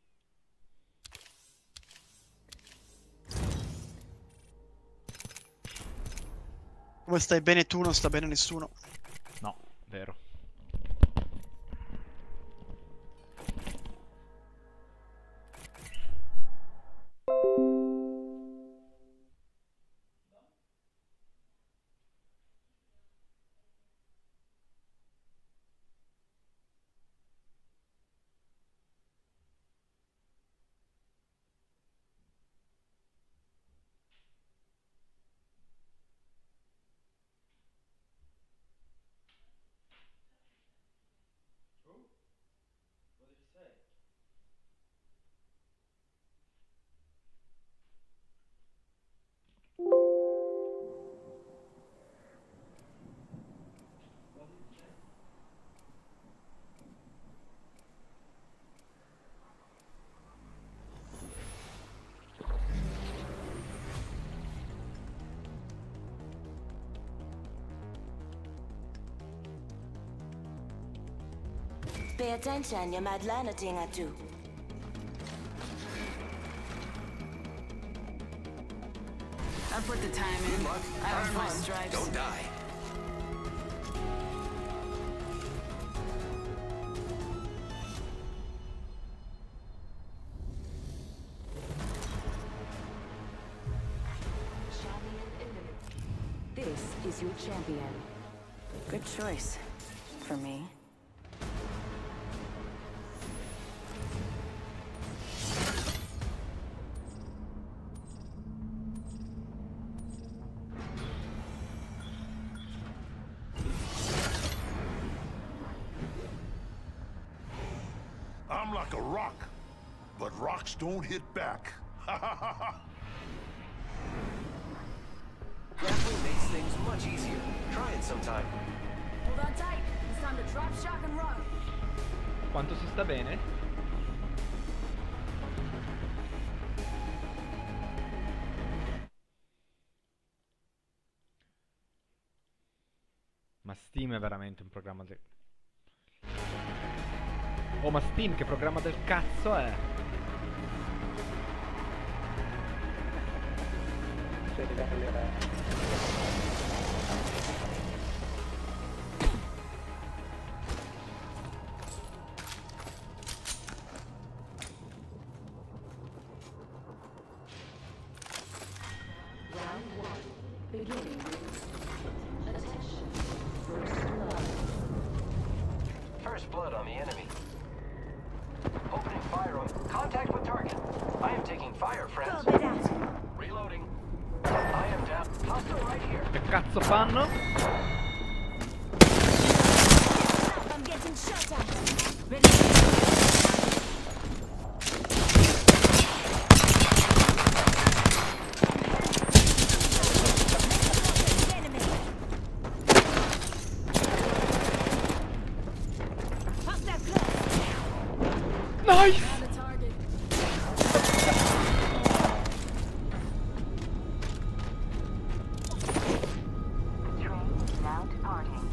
[SPEAKER 2] Come stai bene tu, non sta bene nessuno.
[SPEAKER 3] No, vero.
[SPEAKER 4] Pay attention, you might learn a thing or two.
[SPEAKER 6] I put the time in. I earned my stripes.
[SPEAKER 5] Don't die.
[SPEAKER 7] This is your champion.
[SPEAKER 6] Good choice. For me.
[SPEAKER 8] I'm like a rock, but rocks don't hit back.
[SPEAKER 5] Grappling makes things much easier. Try it sometime.
[SPEAKER 6] Hold on tight. It's time to drop, shock, and run.
[SPEAKER 3] Quanto si sta bene? Ma Steam è veramente un programma del... Oh, ma Steam che programma del cazzo è?
[SPEAKER 1] Sei livelli, eh.
[SPEAKER 7] Round one. Beginning. Attention. First blood.
[SPEAKER 5] First blood on the enemy. Opening fire on contact with target. I am taking fire, friends.
[SPEAKER 4] Go, out.
[SPEAKER 5] Reloading. I am down. Hostile right here.
[SPEAKER 3] Che cazzo fanno?
[SPEAKER 4] I'm getting shot at. Ready? Enemy. Hostile close.
[SPEAKER 3] Nice!
[SPEAKER 6] On the target.
[SPEAKER 7] Train now departing.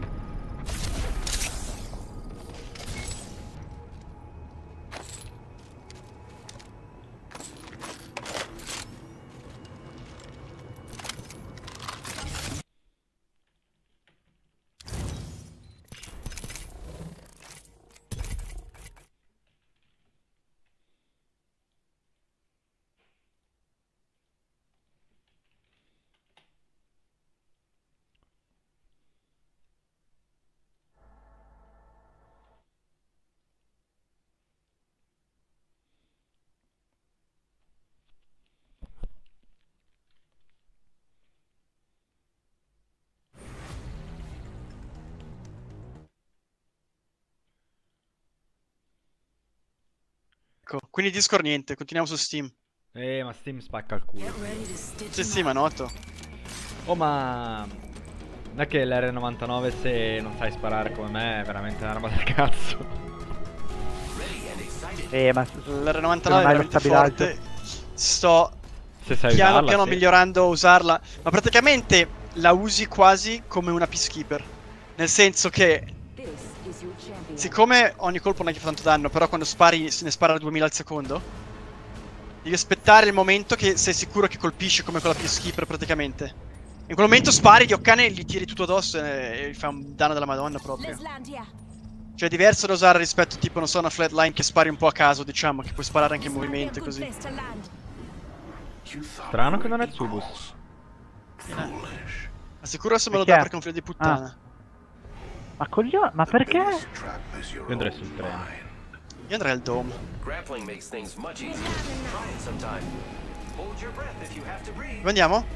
[SPEAKER 2] Ecco, quindi Discord niente, continuiamo su Steam.
[SPEAKER 3] Eh, ma Steam spacca il culo.
[SPEAKER 6] Get ready to stitch
[SPEAKER 2] Sì,
[SPEAKER 6] him
[SPEAKER 2] sì,
[SPEAKER 6] up.
[SPEAKER 2] ma noto.
[SPEAKER 3] Oh, ma... non è che l'R novantanove se non sai sparare come me è veramente una roba del cazzo.
[SPEAKER 5] Ready and excited.
[SPEAKER 1] Eh, ma
[SPEAKER 2] L'R
[SPEAKER 1] se
[SPEAKER 2] novantanove
[SPEAKER 1] non
[SPEAKER 2] è
[SPEAKER 1] hai lo
[SPEAKER 2] veramente
[SPEAKER 1] stabilaggio.
[SPEAKER 2] forte. Sto
[SPEAKER 3] Se sai
[SPEAKER 2] piano
[SPEAKER 3] usarla,
[SPEAKER 2] piano
[SPEAKER 3] sì.
[SPEAKER 2] migliorando a usarla. Ma praticamente la usi quasi come una Peacekeeper. Nel senso che,
[SPEAKER 7] This is your champion.
[SPEAKER 2] siccome ogni colpo non è che fa tanto danno, però quando spari se ne spara duemila al secondo, devi aspettare il momento che sei sicuro che colpisci come con la Peacekeeper praticamente. In quel momento spari, Dio cane, e gli tiri tutto addosso e, e fa un danno della Madonna proprio.
[SPEAKER 4] Let's land here.
[SPEAKER 2] Cioè è diverso da usare rispetto tipo, non so, una flatline che spari un po' a caso, diciamo, che puoi sparare anche in
[SPEAKER 4] This might be a
[SPEAKER 2] movimento e
[SPEAKER 4] good
[SPEAKER 2] così.
[SPEAKER 4] place to land.
[SPEAKER 8] You thought
[SPEAKER 3] Strano
[SPEAKER 8] we
[SPEAKER 3] che non
[SPEAKER 8] were
[SPEAKER 3] è Tsubus.
[SPEAKER 8] lost. Foolish.
[SPEAKER 2] Ma sicuro se me lo
[SPEAKER 1] Perché?
[SPEAKER 2] dà perché è un figlio di puttana.
[SPEAKER 1] Ma coglione, ma perché?
[SPEAKER 8] Biggest trap is your
[SPEAKER 3] Io andrei
[SPEAKER 8] own
[SPEAKER 3] sul treno.
[SPEAKER 8] mind.
[SPEAKER 2] Io andrei al dome.
[SPEAKER 5] Grappling makes things much easier. Try it sometime. Hold your breath if you have to breathe.
[SPEAKER 2] Dove andiamo?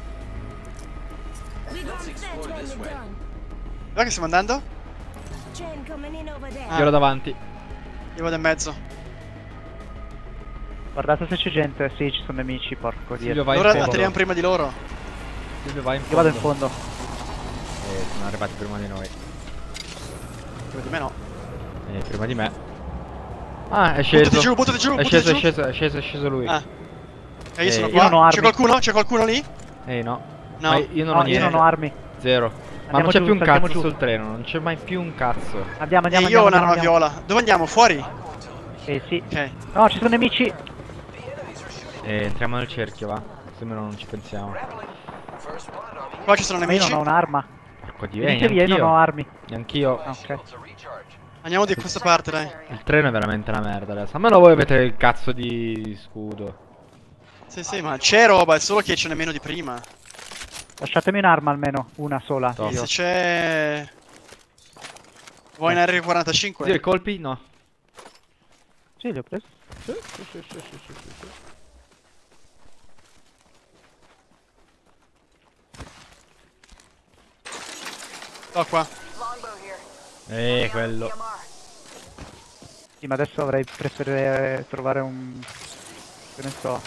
[SPEAKER 4] We gonna
[SPEAKER 5] Let's
[SPEAKER 4] fetch
[SPEAKER 5] explore
[SPEAKER 4] when
[SPEAKER 5] this
[SPEAKER 4] we're
[SPEAKER 5] way.
[SPEAKER 4] done.
[SPEAKER 2] Dove che stiamo andando?
[SPEAKER 4] Train coming in over there.
[SPEAKER 2] Ah.
[SPEAKER 3] Io ero davanti.
[SPEAKER 2] Io vado in mezzo.
[SPEAKER 1] Guardate se c'è gente. Sì, ci sono nemici, porco
[SPEAKER 3] Silvio,
[SPEAKER 1] dio.
[SPEAKER 3] vai in
[SPEAKER 2] Allora
[SPEAKER 3] fondo.
[SPEAKER 2] atterriamo prima di loro.
[SPEAKER 3] Silvio, vai in
[SPEAKER 1] Io
[SPEAKER 3] fondo.
[SPEAKER 1] vado in fondo.
[SPEAKER 3] Eh, sono arrivati prima di noi.
[SPEAKER 2] Prima di me no.
[SPEAKER 3] Eh, prima di me. Ah, è sceso.
[SPEAKER 2] Buttati giù, buttati giù,
[SPEAKER 3] È
[SPEAKER 2] buttati
[SPEAKER 3] sceso, è
[SPEAKER 2] giù.
[SPEAKER 3] sceso, è sceso, è sceso lui.
[SPEAKER 2] Ah. E io
[SPEAKER 3] Eh,
[SPEAKER 2] sono
[SPEAKER 3] io
[SPEAKER 2] qua.
[SPEAKER 1] non ho armi.
[SPEAKER 2] C'è qualcuno? C'è qualcuno lì?
[SPEAKER 3] Ehi, no.
[SPEAKER 2] No.
[SPEAKER 3] Ma io non
[SPEAKER 1] No,
[SPEAKER 3] ho
[SPEAKER 1] io
[SPEAKER 3] niente.
[SPEAKER 1] non ho armi.
[SPEAKER 3] Zero. Ma
[SPEAKER 1] Andiamo
[SPEAKER 3] non c'è
[SPEAKER 1] giù,
[SPEAKER 3] più un
[SPEAKER 1] saltiamo
[SPEAKER 3] cazzo
[SPEAKER 1] giù.
[SPEAKER 3] sul treno, non c'è mai più un cazzo.
[SPEAKER 1] Andiamo,
[SPEAKER 2] E
[SPEAKER 1] andiamo,
[SPEAKER 2] io ho
[SPEAKER 1] andiamo.
[SPEAKER 2] un'arma
[SPEAKER 1] andiamo.
[SPEAKER 2] viola. Dove andiamo? Fuori?
[SPEAKER 1] Eh sì.
[SPEAKER 2] Ok.
[SPEAKER 1] No, ci sono nemici.
[SPEAKER 3] Eh, entriamo nel cerchio, va. Se no non ci pensiamo.
[SPEAKER 5] First blood on me.
[SPEAKER 2] Qua ci sono
[SPEAKER 1] Ma io
[SPEAKER 2] nemici.
[SPEAKER 1] non ho un'arma.
[SPEAKER 3] Porco di
[SPEAKER 1] Venite via, io non ho
[SPEAKER 3] anch'io.
[SPEAKER 1] armi.
[SPEAKER 3] Anch'io.
[SPEAKER 1] Ah, ok.
[SPEAKER 5] Shields a recharge.
[SPEAKER 2] Andiamo di questa parte, dai.
[SPEAKER 3] Il treno è veramente una merda adesso. Almeno voi avete il cazzo di scudo.
[SPEAKER 2] Sì, sì, ma c'è roba, è solo che ce n'è meno di prima.
[SPEAKER 1] Lasciatemi un'arma almeno. Una sola.
[SPEAKER 3] Top.
[SPEAKER 1] Io.
[SPEAKER 2] Se c'è... Vuoi un R quarantacinque?
[SPEAKER 3] Sì, i colpi? No.
[SPEAKER 1] Sì, li ho presi.
[SPEAKER 3] Sì, sì, sì, sì, sì, sì, sì.
[SPEAKER 2] Sto qua.
[SPEAKER 3] Eh, quello.
[SPEAKER 1] Sì, ma adesso avrei preferito trovare un... Che ne so.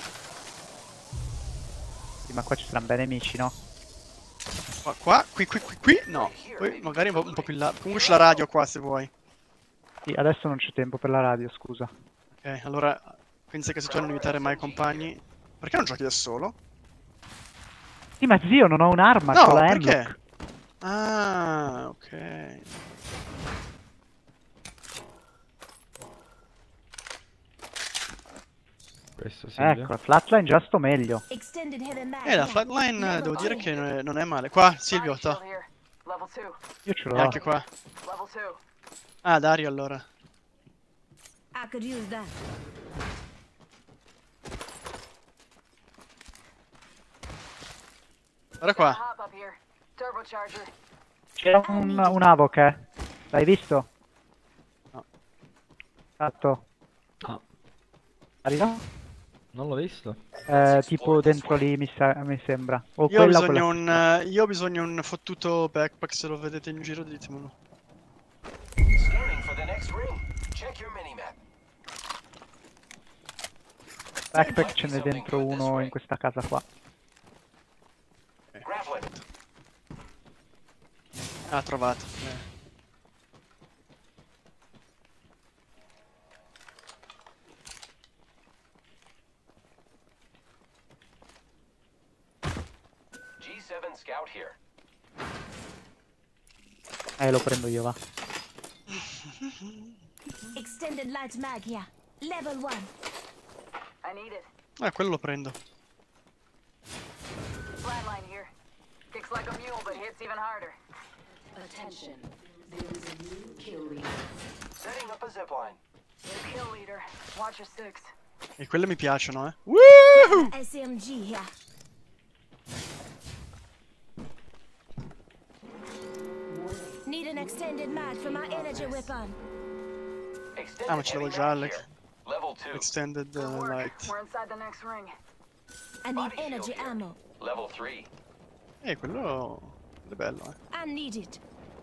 [SPEAKER 1] Sì, ma qua ci saranno bei nemici, no?
[SPEAKER 2] Qua, qua, qui, qui, qui, qui, no. Poi magari un po', un po' più in là. Comunque c'è la radio qua se vuoi.
[SPEAKER 1] Sì, adesso non c'è tempo per la radio, scusa.
[SPEAKER 2] Ok, allora pensa che se tu non invitare mai i compagni. Perché non giochi da solo?
[SPEAKER 1] Sì, ma zio, non ho un'arma,
[SPEAKER 2] No,
[SPEAKER 1] ho la
[SPEAKER 2] perché?
[SPEAKER 1] Hemlock.
[SPEAKER 2] Ah, ok.
[SPEAKER 3] Questo Silvio.
[SPEAKER 1] Ecco, flatline già sto meglio.
[SPEAKER 4] Extended heavy mag.
[SPEAKER 2] Eh, la flatline eh, devo dire che non è, non è male. Qua, Silvio, to.
[SPEAKER 1] Io ce
[SPEAKER 2] E
[SPEAKER 1] l'ho.
[SPEAKER 2] anche qua. Ah, Dario allora.
[SPEAKER 4] I could use that.
[SPEAKER 2] Guarda qua.
[SPEAKER 1] C'era un, un Avoc, eh. L'hai visto?
[SPEAKER 2] No.
[SPEAKER 1] Fatto.
[SPEAKER 3] No,
[SPEAKER 1] Arriva?
[SPEAKER 3] non l'ho visto.
[SPEAKER 1] Eh, tipo dentro lì mi, sa- mi sembra. O
[SPEAKER 2] Io ho
[SPEAKER 1] quella o
[SPEAKER 2] bisogno
[SPEAKER 1] quella.
[SPEAKER 2] un. eh, io ho bisogno un fottuto backpack, se lo vedete in giro ditemelo.
[SPEAKER 5] Scanning for the next ring. Check your minimap.
[SPEAKER 1] Backpack ce n'è dentro uno in questa casa qua.
[SPEAKER 5] Grappling.
[SPEAKER 2] Ah, trovato. Eh.
[SPEAKER 5] G seven scout here.
[SPEAKER 1] Eh, lo prendo io, va.
[SPEAKER 4] Extended light mag here. Level one.
[SPEAKER 7] I need it.
[SPEAKER 2] Eh, quello lo prendo.
[SPEAKER 7] Flatline here. Kicks like a mule, but hits even harder.
[SPEAKER 6] Attention. There is a new kill leader.
[SPEAKER 5] Setting up a zipline.
[SPEAKER 7] New kill leader. Watch your six.
[SPEAKER 2] E quelle mi piacciono, eh. Woohoo!
[SPEAKER 4] S M G here. Need an extended mag for my energy weapon.
[SPEAKER 5] Extended
[SPEAKER 2] Ah, ma ce l'avevo
[SPEAKER 5] heavy
[SPEAKER 2] già,
[SPEAKER 5] mag
[SPEAKER 2] Alex.
[SPEAKER 5] here. Level two.
[SPEAKER 2] Extended uh,
[SPEAKER 7] Good work.
[SPEAKER 2] light.
[SPEAKER 7] We're inside the next ring.
[SPEAKER 4] I need
[SPEAKER 5] Body shield
[SPEAKER 4] energy
[SPEAKER 5] here.
[SPEAKER 4] ammo.
[SPEAKER 5] Level three.
[SPEAKER 2] Eh, quello è bello, eh.
[SPEAKER 4] I need it.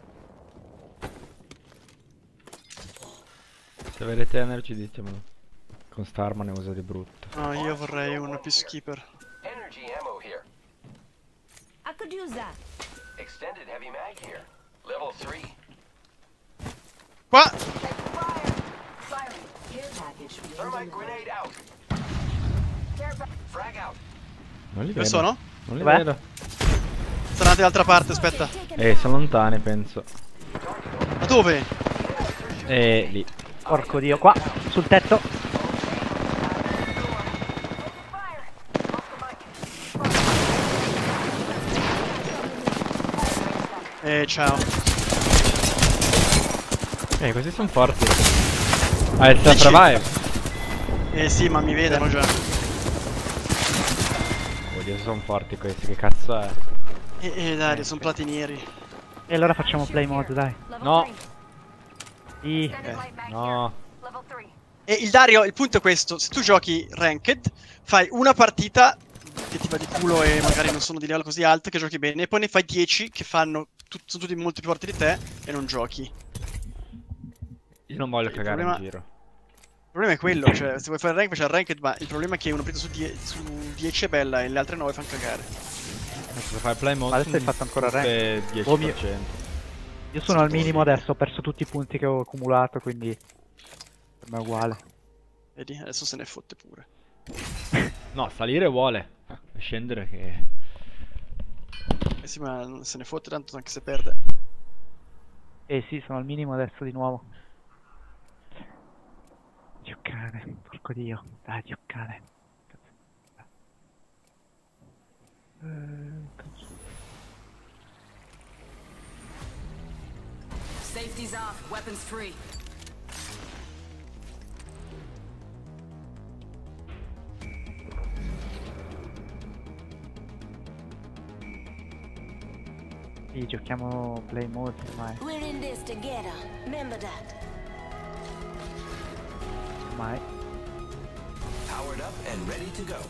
[SPEAKER 3] Se vedete energy ditemelo. Con sta arma ne usa di brutto.
[SPEAKER 2] No, io vorrei un peacekeeper.
[SPEAKER 5] Energy ammo here.
[SPEAKER 4] I could use that.
[SPEAKER 5] Extended heavy mag here. Level three.
[SPEAKER 2] Qua!
[SPEAKER 7] Fire! Siren.
[SPEAKER 5] Thermite grenade out. Frag out.
[SPEAKER 3] Non li
[SPEAKER 2] Dove
[SPEAKER 3] vedo.
[SPEAKER 2] sono?
[SPEAKER 3] Non li
[SPEAKER 1] Dov'è?
[SPEAKER 3] vedo.
[SPEAKER 2] Sono andati dall'altra parte, aspetta.
[SPEAKER 3] Eh, sono lontani, penso.
[SPEAKER 2] Ma dove?
[SPEAKER 3] Eh, lì.
[SPEAKER 1] Porco dio, qua, sul tetto.
[SPEAKER 2] Eh, ciao.
[SPEAKER 3] Eh, questi sono forti. Ah, il self revive.
[SPEAKER 2] Eh sì, ma mi vedono già.
[SPEAKER 3] Oddio, sono forti questi, che cazzo è?
[SPEAKER 2] Eh, eh dai, sono platinieri.
[SPEAKER 1] E allora facciamo play mode, dai.
[SPEAKER 3] No,
[SPEAKER 1] Sì.
[SPEAKER 3] no.
[SPEAKER 2] E il Dario, il punto è questo: se tu giochi Ranked, fai una partita che ti va di culo e magari non sono di livello così alto, che giochi bene, e poi ne fai dieci che fanno tut- sono tutti molto più forti di te e non giochi.
[SPEAKER 3] Io non voglio
[SPEAKER 2] Il
[SPEAKER 3] cagare
[SPEAKER 2] problema-
[SPEAKER 3] in giro.
[SPEAKER 2] Il problema è quello, cioè se vuoi fare Ranked, faccia il Ranked, ma il problema è che una partita su, die- su dieci è bella e le altre nove fanno cagare.
[SPEAKER 3] Se fai play mode,
[SPEAKER 1] Ma adesso hai
[SPEAKER 3] sono
[SPEAKER 1] fatto ancora
[SPEAKER 3] tutte dieci
[SPEAKER 1] Oh
[SPEAKER 3] per
[SPEAKER 1] mio-
[SPEAKER 3] cento.
[SPEAKER 1] Io sono al minimo adesso, ho perso tutti i punti che ho accumulato, quindi per me è uguale.
[SPEAKER 2] Vedi, adesso se ne fotte pure.
[SPEAKER 3] No, salire vuole. Scendere che...
[SPEAKER 2] Eh sì, ma non se ne fotte tanto anche se perde.
[SPEAKER 1] Eh sì, sono al minimo adesso di nuovo. Dio cane, porco dio. Dai, dio cane. Cazzo. Eh, cazzo.
[SPEAKER 7] Safety's off, weapons free.
[SPEAKER 1] Sì, giochiamo play mode ormai.
[SPEAKER 4] We're in this together. Remember that.
[SPEAKER 1] Ormai.
[SPEAKER 5] Powered up and ready to go.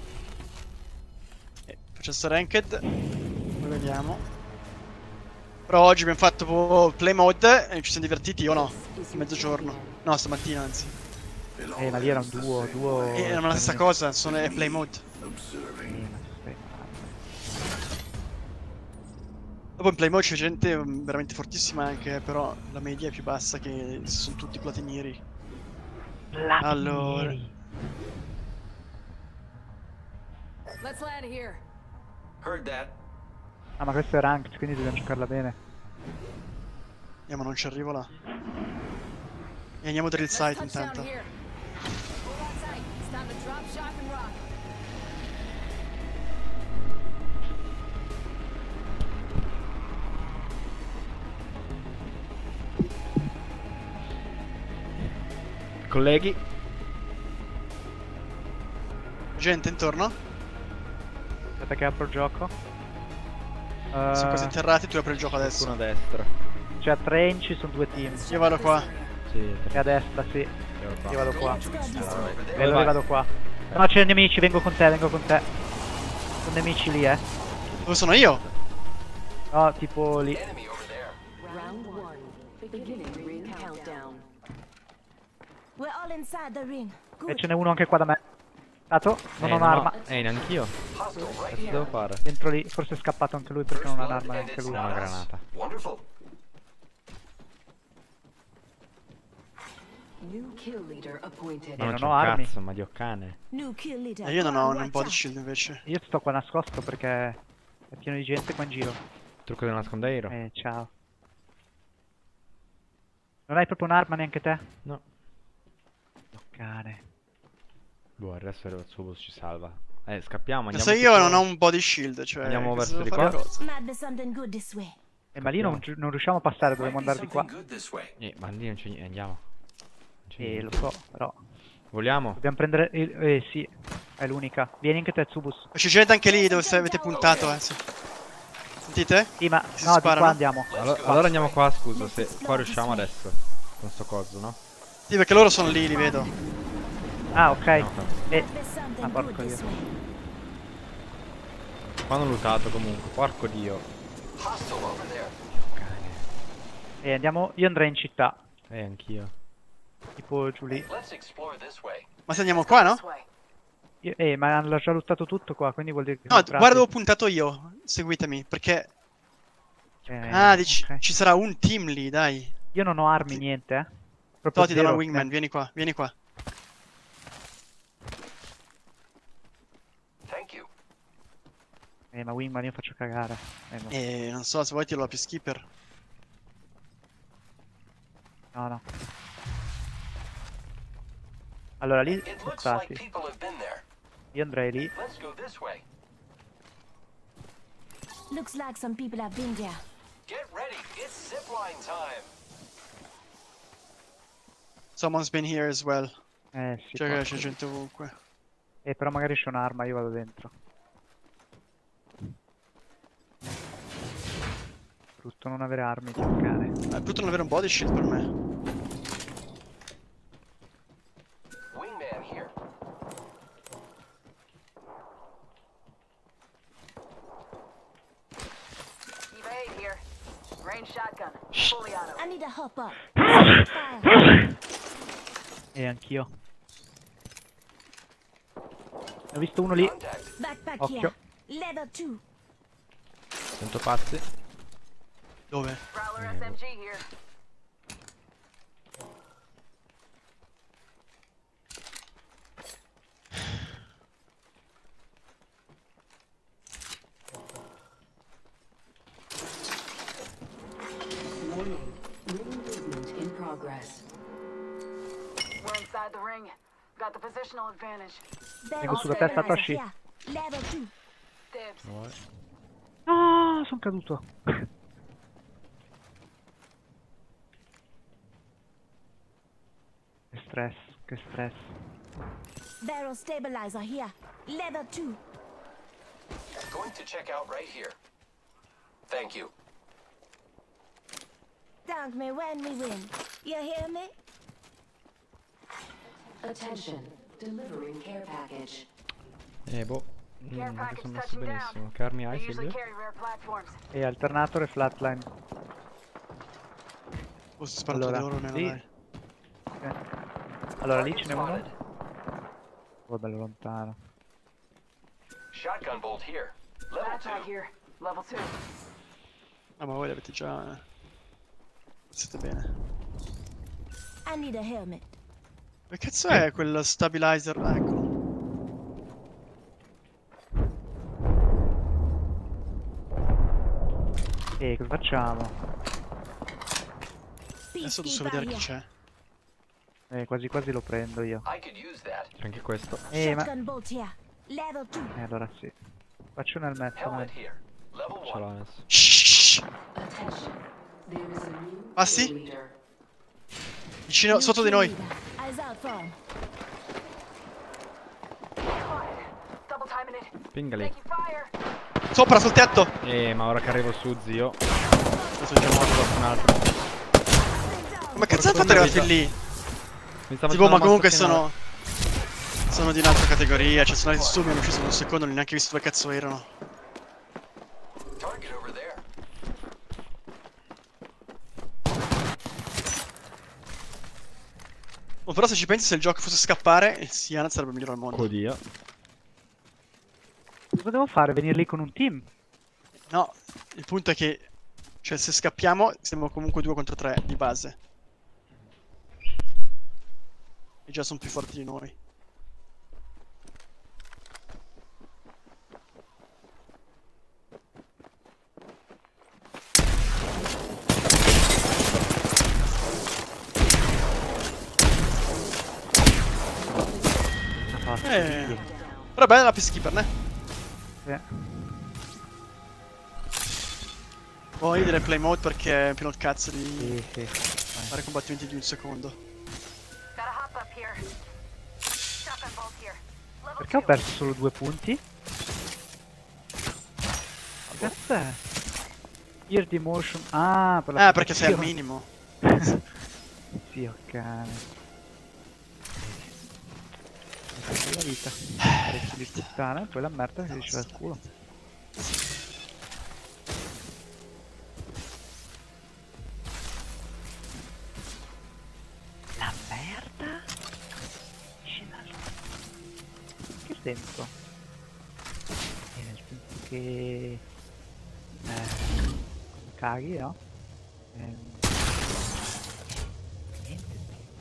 [SPEAKER 2] Eh, faccio sto Ranked. Poi vediamo. Però oggi abbiamo fatto po- play mode e ci siamo divertiti o no? A mezzogiorno. No, stamattina anzi.
[SPEAKER 1] Eh, ma lì era un duo, duo...
[SPEAKER 2] E era la stessa cosa, sono è play mode.
[SPEAKER 1] Sì, ma tu stai male.
[SPEAKER 2] Dopo in play mode c'è gente mm, veramente fortissima anche, però la media è più bassa che sono tutti platinieri. Allora.
[SPEAKER 6] Let's land here.
[SPEAKER 5] Heard that.
[SPEAKER 1] Ah, ma questo è ranked, quindi dobbiamo giocarla bene.
[SPEAKER 2] Eh, ma non ci arrivo là. E andiamo drill
[SPEAKER 6] Let's
[SPEAKER 2] site
[SPEAKER 6] touch down
[SPEAKER 2] intanto.
[SPEAKER 6] here. Hold on tight. It's time to drop, shock, and rock.
[SPEAKER 3] Colleghi,
[SPEAKER 2] Gente intorno?
[SPEAKER 1] Aspetta che apro il gioco.
[SPEAKER 2] Sono
[SPEAKER 1] Uh,
[SPEAKER 2] quasi interrati, tu apri il gioco adesso.
[SPEAKER 3] uno a destra.
[SPEAKER 1] Cioè a tre ci sono due team.
[SPEAKER 2] Io vado qua.
[SPEAKER 3] Sì,
[SPEAKER 1] E a destra, sì.
[SPEAKER 3] io
[SPEAKER 1] Io vado qua.
[SPEAKER 3] Dove
[SPEAKER 1] Vedo
[SPEAKER 3] vai?
[SPEAKER 1] che vado qua. No, c'è nemici, vengo con te, vengo con te. Sono nemici lì, eh.
[SPEAKER 2] Dove sono io?
[SPEAKER 1] No, tipo lì.
[SPEAKER 5] Enemy over there.
[SPEAKER 7] Round one. Beginning ring countdown.
[SPEAKER 4] We're all inside the ring.
[SPEAKER 1] E
[SPEAKER 4] Good.
[SPEAKER 1] ce n'è uno anche qua da me. Dato, non
[SPEAKER 3] Eh,
[SPEAKER 1] ho
[SPEAKER 3] no,
[SPEAKER 1] un'arma.
[SPEAKER 3] Eh, neanch'io.
[SPEAKER 5] Hostile right
[SPEAKER 3] Che
[SPEAKER 5] here.
[SPEAKER 3] devo fare?
[SPEAKER 1] Dentro lì, forse è scappato anche lui perché non ha un'arma
[SPEAKER 5] And
[SPEAKER 1] neanche
[SPEAKER 5] it's
[SPEAKER 1] lui.
[SPEAKER 3] Una
[SPEAKER 5] not us.
[SPEAKER 3] granata.
[SPEAKER 5] Wonderful.
[SPEAKER 7] New kill leader appointed.
[SPEAKER 3] Ma
[SPEAKER 1] Eh,
[SPEAKER 3] non
[SPEAKER 1] non
[SPEAKER 3] c'è
[SPEAKER 1] ho
[SPEAKER 3] un
[SPEAKER 1] armi.
[SPEAKER 3] cazzo, ma dio cane.
[SPEAKER 4] New kill leader.
[SPEAKER 2] E io non
[SPEAKER 4] Go
[SPEAKER 2] ho
[SPEAKER 4] on,
[SPEAKER 2] un
[SPEAKER 4] watch
[SPEAKER 2] body
[SPEAKER 4] out.
[SPEAKER 2] shield invece.
[SPEAKER 1] Io sto qua nascosto perché è pieno di gente qua in giro.
[SPEAKER 3] Trucco del nascondeiro?
[SPEAKER 1] Eh, ciao. Non hai proprio un'arma neanche te?
[SPEAKER 3] No.
[SPEAKER 1] Oh, cane.
[SPEAKER 3] Boh, il resto del suo boss ci salva. Eh, scappiamo, andiamo.
[SPEAKER 2] Se io
[SPEAKER 3] tipo-
[SPEAKER 2] non ho un body shield, cioè.
[SPEAKER 3] Andiamo
[SPEAKER 2] cosa
[SPEAKER 3] verso
[SPEAKER 2] devo
[SPEAKER 3] di
[SPEAKER 2] fare
[SPEAKER 3] qua?
[SPEAKER 2] cosa?
[SPEAKER 4] Might be something good this way.
[SPEAKER 1] Eh, ma lì non, gi- non riusciamo a passare,
[SPEAKER 5] Might
[SPEAKER 1] dovremmo
[SPEAKER 5] be
[SPEAKER 1] andare di qua.
[SPEAKER 5] something good this way.
[SPEAKER 3] Eh, ma lì non c'è niente, andiamo. Non c'è
[SPEAKER 1] Eh,
[SPEAKER 3] niente.
[SPEAKER 1] lo so, però.
[SPEAKER 3] Vogliamo?
[SPEAKER 1] Dobbiamo prendere... il- Eh, sì, è l'unica. Vieni anche te, Tsubus.
[SPEAKER 2] C'è gente anche lì dove se avete puntato, eh. sì. Sentite?
[SPEAKER 1] Sì, ma...
[SPEAKER 2] Si
[SPEAKER 1] No, di
[SPEAKER 2] sparano?
[SPEAKER 1] qua andiamo.
[SPEAKER 3] Allora, allora andiamo qua, scusa, se qua riusciamo adesso. Con sto coso, no?
[SPEAKER 2] Sì, perché loro sono lì, li vedo.
[SPEAKER 1] Ah, ok.
[SPEAKER 3] No, ok.
[SPEAKER 1] Eh,
[SPEAKER 4] Might be something
[SPEAKER 1] ah,
[SPEAKER 4] good
[SPEAKER 1] porco
[SPEAKER 4] this
[SPEAKER 1] dio.
[SPEAKER 4] way.
[SPEAKER 3] Qua hanno lootato comunque, porco dio.
[SPEAKER 5] Hostile over there.
[SPEAKER 1] E andiamo... Io andrei in città.
[SPEAKER 3] Eh, anch'io.
[SPEAKER 1] Tipo giù lì.
[SPEAKER 5] Let's explore this way.
[SPEAKER 2] Ma se andiamo qua, no?
[SPEAKER 7] This way.
[SPEAKER 1] Io- Eh, ma hanno già lottato tutto qua, quindi vuol dire che...
[SPEAKER 2] No,
[SPEAKER 1] siamo
[SPEAKER 2] guarda dove ho
[SPEAKER 1] prati.
[SPEAKER 2] puntato io. Seguitemi, perché.
[SPEAKER 1] Eh,
[SPEAKER 2] Ah, dici,
[SPEAKER 1] ok.
[SPEAKER 2] ci sarà un team lì, dai.
[SPEAKER 1] Io non ho armi, niente, eh. Proprio
[SPEAKER 2] Toti dalla
[SPEAKER 1] zero,
[SPEAKER 2] wingman,
[SPEAKER 1] eh.
[SPEAKER 2] vieni qua, vieni qua.
[SPEAKER 5] Thank you.
[SPEAKER 1] Eh, ma wingman io faccio cagare. Eh, no.
[SPEAKER 2] E non so, se vuoi tiro la più skipper.
[SPEAKER 1] no, no. Allora lì
[SPEAKER 5] It
[SPEAKER 1] sono
[SPEAKER 5] looks like
[SPEAKER 1] stati.
[SPEAKER 5] people have been there.
[SPEAKER 1] Io andrei lì.
[SPEAKER 5] Let's go this way.
[SPEAKER 4] Looks like some people have been there.
[SPEAKER 5] Get ready. It's zipline time.
[SPEAKER 2] Someone's been here as well.
[SPEAKER 1] Eh sì.
[SPEAKER 2] Cioè,
[SPEAKER 1] qua.
[SPEAKER 2] c'è gente ovunque.
[SPEAKER 1] Eh, però magari c'è un'arma, io vado dentro. Brutto non avere armi, che cane.
[SPEAKER 2] È brutto non avere un body shield per me.
[SPEAKER 5] Wingman here.
[SPEAKER 7] Eva eight here. Range shotgun. Fully auto.
[SPEAKER 4] I need to hop up. Fire.
[SPEAKER 1] E anch'io. Ne ho visto uno lì.
[SPEAKER 5] Contact.
[SPEAKER 4] Backpack
[SPEAKER 1] Occhio.
[SPEAKER 4] here. Level two.
[SPEAKER 3] Sento pazzi.
[SPEAKER 2] Dove?
[SPEAKER 7] Prowler S M G here.
[SPEAKER 6] In progress.
[SPEAKER 7] We're inside the ring. Got the positional advantage.
[SPEAKER 1] Vengo sulla testa,
[SPEAKER 4] stabilizer
[SPEAKER 1] Toshi.
[SPEAKER 4] here. Level two.
[SPEAKER 7] Dibs.
[SPEAKER 3] Vai.
[SPEAKER 1] No, sono caduto. Che stress, che stress.
[SPEAKER 4] Barrel stabilizer here. Level two.
[SPEAKER 5] Going to check out right here. Thank you.
[SPEAKER 4] Thank me when we win. You hear me?
[SPEAKER 6] Attention. Delivering care package.
[SPEAKER 3] Eh, boh.
[SPEAKER 7] Care
[SPEAKER 3] Mm,
[SPEAKER 7] package
[SPEAKER 3] sono messo
[SPEAKER 7] touching
[SPEAKER 3] benissimo.
[SPEAKER 7] down.
[SPEAKER 3] Che armi
[SPEAKER 7] They
[SPEAKER 3] hai,
[SPEAKER 7] usually
[SPEAKER 3] Silvio?
[SPEAKER 7] carry rare platforms.
[SPEAKER 1] E alternator e flatline.
[SPEAKER 2] Oh, si spara tra
[SPEAKER 1] Allora,
[SPEAKER 2] di loro almeno,
[SPEAKER 1] sì.
[SPEAKER 2] dai.
[SPEAKER 1] Eh. Allora lì ce n'è uno.
[SPEAKER 5] Spotted.
[SPEAKER 1] Oh, bello lontano.
[SPEAKER 5] Shotgun bolt here. Level
[SPEAKER 7] Backpack
[SPEAKER 5] two.
[SPEAKER 7] here. Level two.
[SPEAKER 2] Ah, ma voi li avete già... eh. Siete bene.
[SPEAKER 4] I need a helmet.
[SPEAKER 2] Che cazzo è quel stabilizer? Ah, eccolo.
[SPEAKER 1] E cosa facciamo?
[SPEAKER 2] Adesso posso
[SPEAKER 4] Peacekeeper
[SPEAKER 2] vedere chi
[SPEAKER 4] here.
[SPEAKER 2] c'è.
[SPEAKER 1] Eh, quasi quasi lo prendo io.
[SPEAKER 5] I could use that.
[SPEAKER 3] C'è anche questo.
[SPEAKER 1] Eh, ma...
[SPEAKER 4] Shotgun bolt here. Level two.
[SPEAKER 1] Eh, allora sì. Faccio un elmetto.
[SPEAKER 5] Helmet
[SPEAKER 1] dai.
[SPEAKER 5] here. Level
[SPEAKER 3] Ce
[SPEAKER 5] one.
[SPEAKER 3] l'ho messo.
[SPEAKER 2] Shhh.
[SPEAKER 6] Attention. There is a new
[SPEAKER 2] Passi?
[SPEAKER 6] kill leader.
[SPEAKER 2] Vicino, sotto di noi.
[SPEAKER 4] Eyes out for him.
[SPEAKER 7] Spotted. Double timing it.
[SPEAKER 3] Pingali.
[SPEAKER 7] Taking fire.
[SPEAKER 2] Sopra, sul tetto.
[SPEAKER 3] Eh, ma ora che arrivo su, zio.
[SPEAKER 2] Sono già morto.
[SPEAKER 3] Un altro.
[SPEAKER 2] Ma cazzo hai fatto arrivare fin lì?
[SPEAKER 3] Mi stava
[SPEAKER 2] Tipo,
[SPEAKER 3] facendo
[SPEAKER 2] ma
[SPEAKER 3] la
[SPEAKER 2] comunque
[SPEAKER 3] mossa finale.
[SPEAKER 2] sono... Sono di un'altra categoria. Cioè, sono andati su, mi hanno ucciso in un secondo, non ho neanche visto dove cazzo erano.
[SPEAKER 5] Target over there.
[SPEAKER 2] Oh, però se ci pensi, se il gioco fosse scappare, Siana sarebbe il migliore al mondo.
[SPEAKER 3] Codia.
[SPEAKER 1] Cosa devo fare? Venire lì con un team?
[SPEAKER 2] No, il punto è che... Cioè, se scappiamo, siamo comunque due contro tre di base. E già sono più forti di noi.
[SPEAKER 1] Ah,
[SPEAKER 2] Eh, però è bella la peacekeeper, ne?
[SPEAKER 1] sì.
[SPEAKER 2] Oh, io direi play mode perché è pieno il cazzo di
[SPEAKER 1] Sì, sì.
[SPEAKER 2] fare combattimenti di un secondo.
[SPEAKER 7] Got a hop up here. Shotgun bolt here. Level
[SPEAKER 1] Perché ho
[SPEAKER 7] two.
[SPEAKER 1] perso solo due punti? Che cazzo è? Ear demotion. Ah, per la
[SPEAKER 2] Eh, perché sei al
[SPEAKER 1] protezione.
[SPEAKER 2] minimo.
[SPEAKER 1] Sì, oh cane. Questa è la vita. Parecchio di puttana, poi la merda si dice dal culo. La merda? Dici dal- Che senso? Eh, nel senso che... Eh... Caghi, no? Ehm... Niente.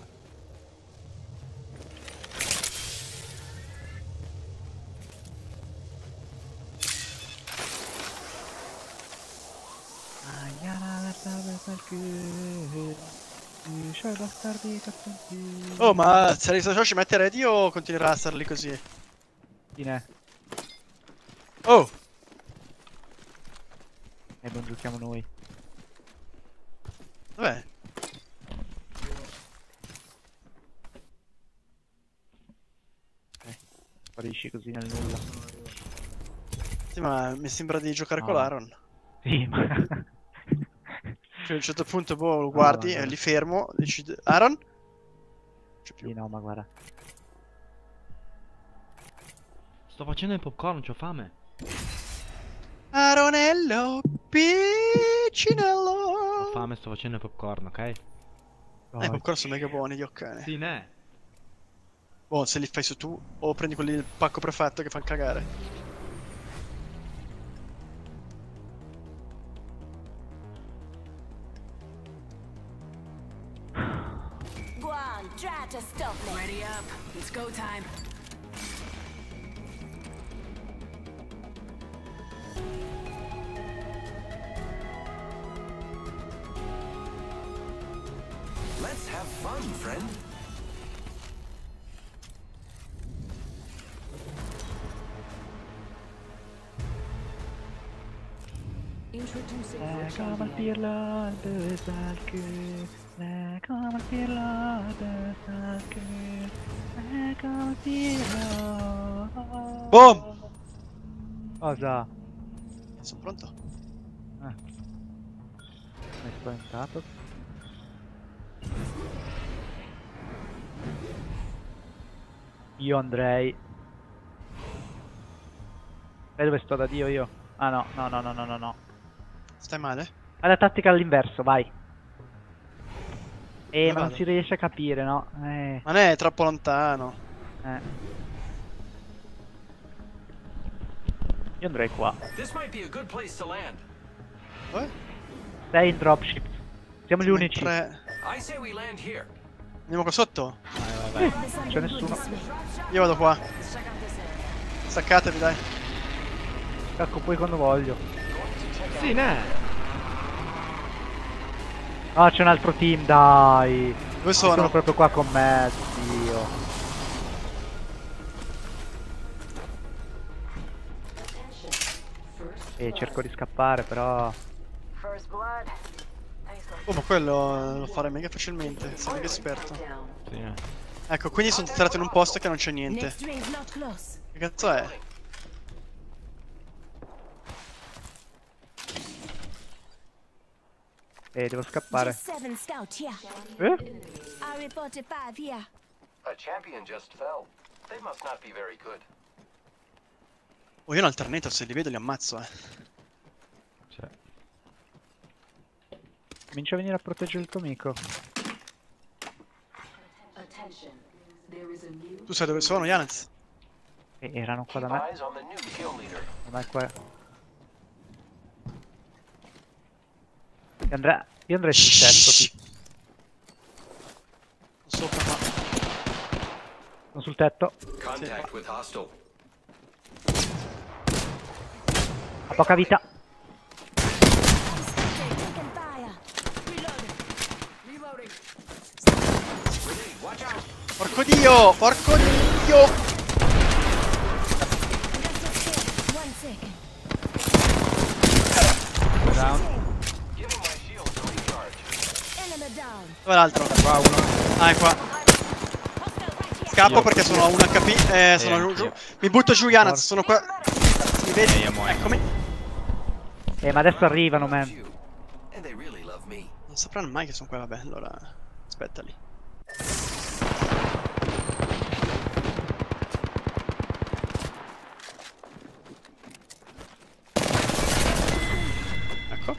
[SPEAKER 1] C'è bastardi cazzonti.
[SPEAKER 2] Oh, ma se l'Istacio ci mette ready o continuerà a star lì così?
[SPEAKER 1] Fine.
[SPEAKER 2] Oh!
[SPEAKER 1] E non giochiamo noi.
[SPEAKER 2] Dov'è?
[SPEAKER 1] Sparisci così nel nulla.
[SPEAKER 2] Sì, ma mi sembra di giocare
[SPEAKER 1] No.
[SPEAKER 2] con l'Aaron.
[SPEAKER 1] Sì, ma...
[SPEAKER 2] Cioè, a un certo punto, boh, lo guardi,
[SPEAKER 1] vabbè.
[SPEAKER 2] è lì fermo, decide... Aaron? C'è più.
[SPEAKER 1] Sì, no, ma guarda.
[SPEAKER 3] Sto facendo il popcorn, c'ho fame.
[SPEAKER 2] Aaronello,
[SPEAKER 3] Ho
[SPEAKER 2] piccinello.
[SPEAKER 3] fame, sto facendo il popcorn, ok?
[SPEAKER 2] Eh,
[SPEAKER 1] Dai.
[SPEAKER 2] ancora sono mega buoni gli occane.
[SPEAKER 3] Sì, ne.
[SPEAKER 2] Boh, se li fai su tu, o prendi quelli del pacco prefetto che fanno cagare.
[SPEAKER 4] Go on, try to stop me.
[SPEAKER 6] Ready up. It's go time.
[SPEAKER 5] Let's have fun, friend.
[SPEAKER 6] Introducing
[SPEAKER 1] Eh,
[SPEAKER 6] Rich
[SPEAKER 1] come
[SPEAKER 6] Champion.
[SPEAKER 1] pirla de salke. Eh, come pirla de salke. Eh, come pirla.
[SPEAKER 2] Boom!
[SPEAKER 1] Cosa?
[SPEAKER 2] Sono pronto?
[SPEAKER 1] Ah. Mi hai spaventato. Io andrei. Sai dove sto da Dio io? Ah no, no, no, no, no, no, no.
[SPEAKER 2] Stai male?
[SPEAKER 1] Fai la tattica all'inverso, vai. Eh,
[SPEAKER 2] Dove
[SPEAKER 1] ma non
[SPEAKER 2] vado?
[SPEAKER 1] si riesce a capire, no? Eh,
[SPEAKER 2] Ma non è troppo lontano.
[SPEAKER 1] eh. Io andrei qua.
[SPEAKER 5] This might be a good place to land.
[SPEAKER 2] Dove?
[SPEAKER 1] Sei in dropship. Siamo gli
[SPEAKER 2] Siamo in
[SPEAKER 1] unici.
[SPEAKER 2] tre.
[SPEAKER 5] I say we land here.
[SPEAKER 2] Andiamo qua sotto?
[SPEAKER 1] Non c'è nessuno.
[SPEAKER 2] Io vado qua.
[SPEAKER 6] Let's check out this area.
[SPEAKER 2] Staccatevi, dai.
[SPEAKER 1] Ecco, poi quando voglio.
[SPEAKER 3] Sì, ne.
[SPEAKER 1] Ah, c'è un altro team, dai.
[SPEAKER 2] Dove
[SPEAKER 1] Sono
[SPEAKER 2] sono?
[SPEAKER 1] proprio qua con me, Dio. E cerco di scappare, però...
[SPEAKER 7] First blood. Nice one.
[SPEAKER 2] Oh, ma quello lo farei mega facilmente. Sei mega esperto.
[SPEAKER 3] Sì, ne.
[SPEAKER 2] Ecco, quindi sono tirato in un posto che non c'è niente.
[SPEAKER 6] Next ring's not close.
[SPEAKER 2] Che cazzo è?
[SPEAKER 1] Eh, devo scappare.
[SPEAKER 4] G seven scout here.
[SPEAKER 1] Eh?
[SPEAKER 4] R E forty-five here.
[SPEAKER 5] A champion just fell. They must not be very good.
[SPEAKER 2] Oh, io un alternator, se li vedo li ammazzo, eh.
[SPEAKER 3] Cioè.
[SPEAKER 1] Comincia a venire a proteggere il tuo amico.
[SPEAKER 2] Tu sai dove sono, Janez?
[SPEAKER 1] Eh, erano qua
[SPEAKER 5] Keep
[SPEAKER 1] da me.
[SPEAKER 5] eyes on the new kill leader.
[SPEAKER 1] Non è qua. Io andrei, io andrei sul tetto, tipo.
[SPEAKER 2] Sopra qua.
[SPEAKER 1] Sono sul tetto.
[SPEAKER 5] Contact with hostile.
[SPEAKER 1] Ha poca vita.
[SPEAKER 4] Taking fire.
[SPEAKER 6] Reloading.
[SPEAKER 5] Grenade, watch out.
[SPEAKER 2] Porco dio! Porco dio!
[SPEAKER 4] Just a sec. One second.
[SPEAKER 1] Down.
[SPEAKER 5] Giving my shield a recharge.
[SPEAKER 4] Enemy down.
[SPEAKER 2] Dove è l'altro?
[SPEAKER 3] Qua uno.
[SPEAKER 2] Ah, è qua.
[SPEAKER 4] Hostile right here.
[SPEAKER 2] Scappo
[SPEAKER 3] Io-
[SPEAKER 2] perché sono a un H P. Eh, sono
[SPEAKER 3] anch'io.
[SPEAKER 2] giù. Mi butto giù, Janez. Sono qua. Mi vedi?
[SPEAKER 3] Eh, io muoio.
[SPEAKER 2] Eccomi.
[SPEAKER 1] Eh, ma adesso arrivano, man.
[SPEAKER 5] You. And they really love me.
[SPEAKER 2] Non sapranno mai che sono qua, vabbè. Allora, aspetta lì. Ecco.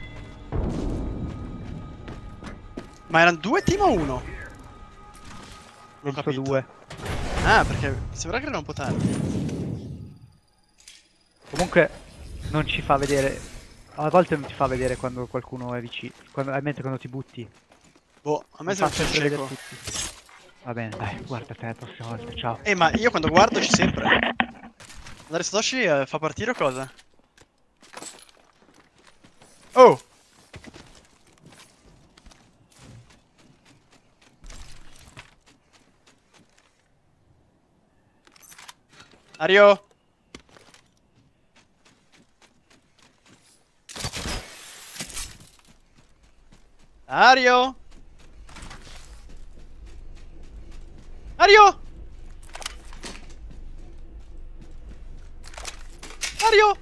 [SPEAKER 2] Ma erano due team o uno? Non ho
[SPEAKER 1] Penso
[SPEAKER 2] capito.
[SPEAKER 1] due.
[SPEAKER 2] Ah, perché mi sembra che era un po' tardi.
[SPEAKER 1] Comunque non ci fa vedere. A volte non ti fa vedere quando qualcuno è vicino. Quando, mentre quando ti butti.
[SPEAKER 2] Boh, a me
[SPEAKER 1] Non fa
[SPEAKER 2] sembra
[SPEAKER 1] sempre
[SPEAKER 2] cieco.
[SPEAKER 1] vedere tutti. Va bene, dai, guarda te la prossima volta, ciao.
[SPEAKER 2] Eh, ma io quando guardo ci sempre. Andare Satoshi eh, fa partire o cosa? Oh! Ario! Ario! Ario! Ario!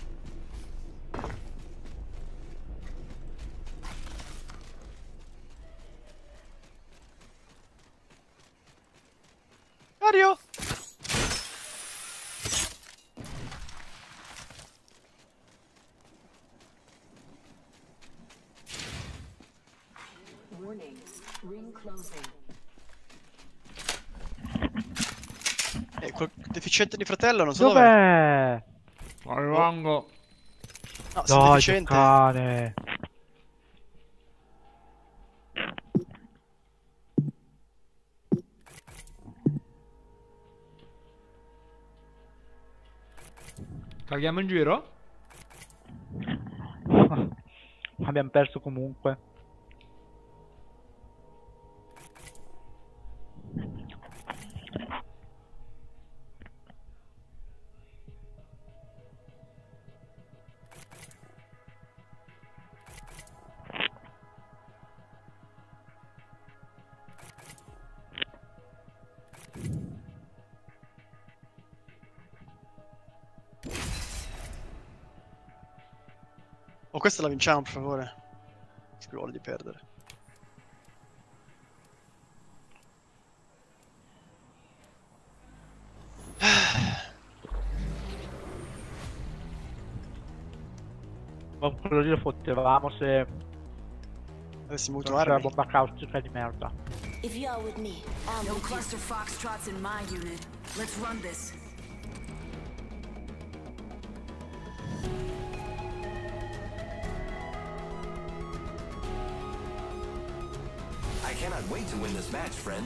[SPEAKER 2] Ario!
[SPEAKER 6] Warning. Ring closing.
[SPEAKER 2] Eh, quel deficiente di fratello, non so dove.
[SPEAKER 1] Dov'è?
[SPEAKER 3] Arrivango.
[SPEAKER 2] No, sei
[SPEAKER 1] Dai, che
[SPEAKER 2] deficiente.
[SPEAKER 1] cane.
[SPEAKER 3] Caghiamo in giro?
[SPEAKER 1] Abbiamo perso comunque.
[SPEAKER 2] Oh, questa la vinciamo, per favore. Che vuole di perdere.
[SPEAKER 1] Ma quello lì lo fottevamo se
[SPEAKER 2] Avessimo avuto
[SPEAKER 1] non c'era
[SPEAKER 2] armi.
[SPEAKER 1] bomba caustica di merda.
[SPEAKER 4] If you're with me, I'm
[SPEAKER 6] No
[SPEAKER 4] with you.
[SPEAKER 6] cluster foxtrots in my unit. Let's run this.
[SPEAKER 5] I cannot wait to win this match, friend.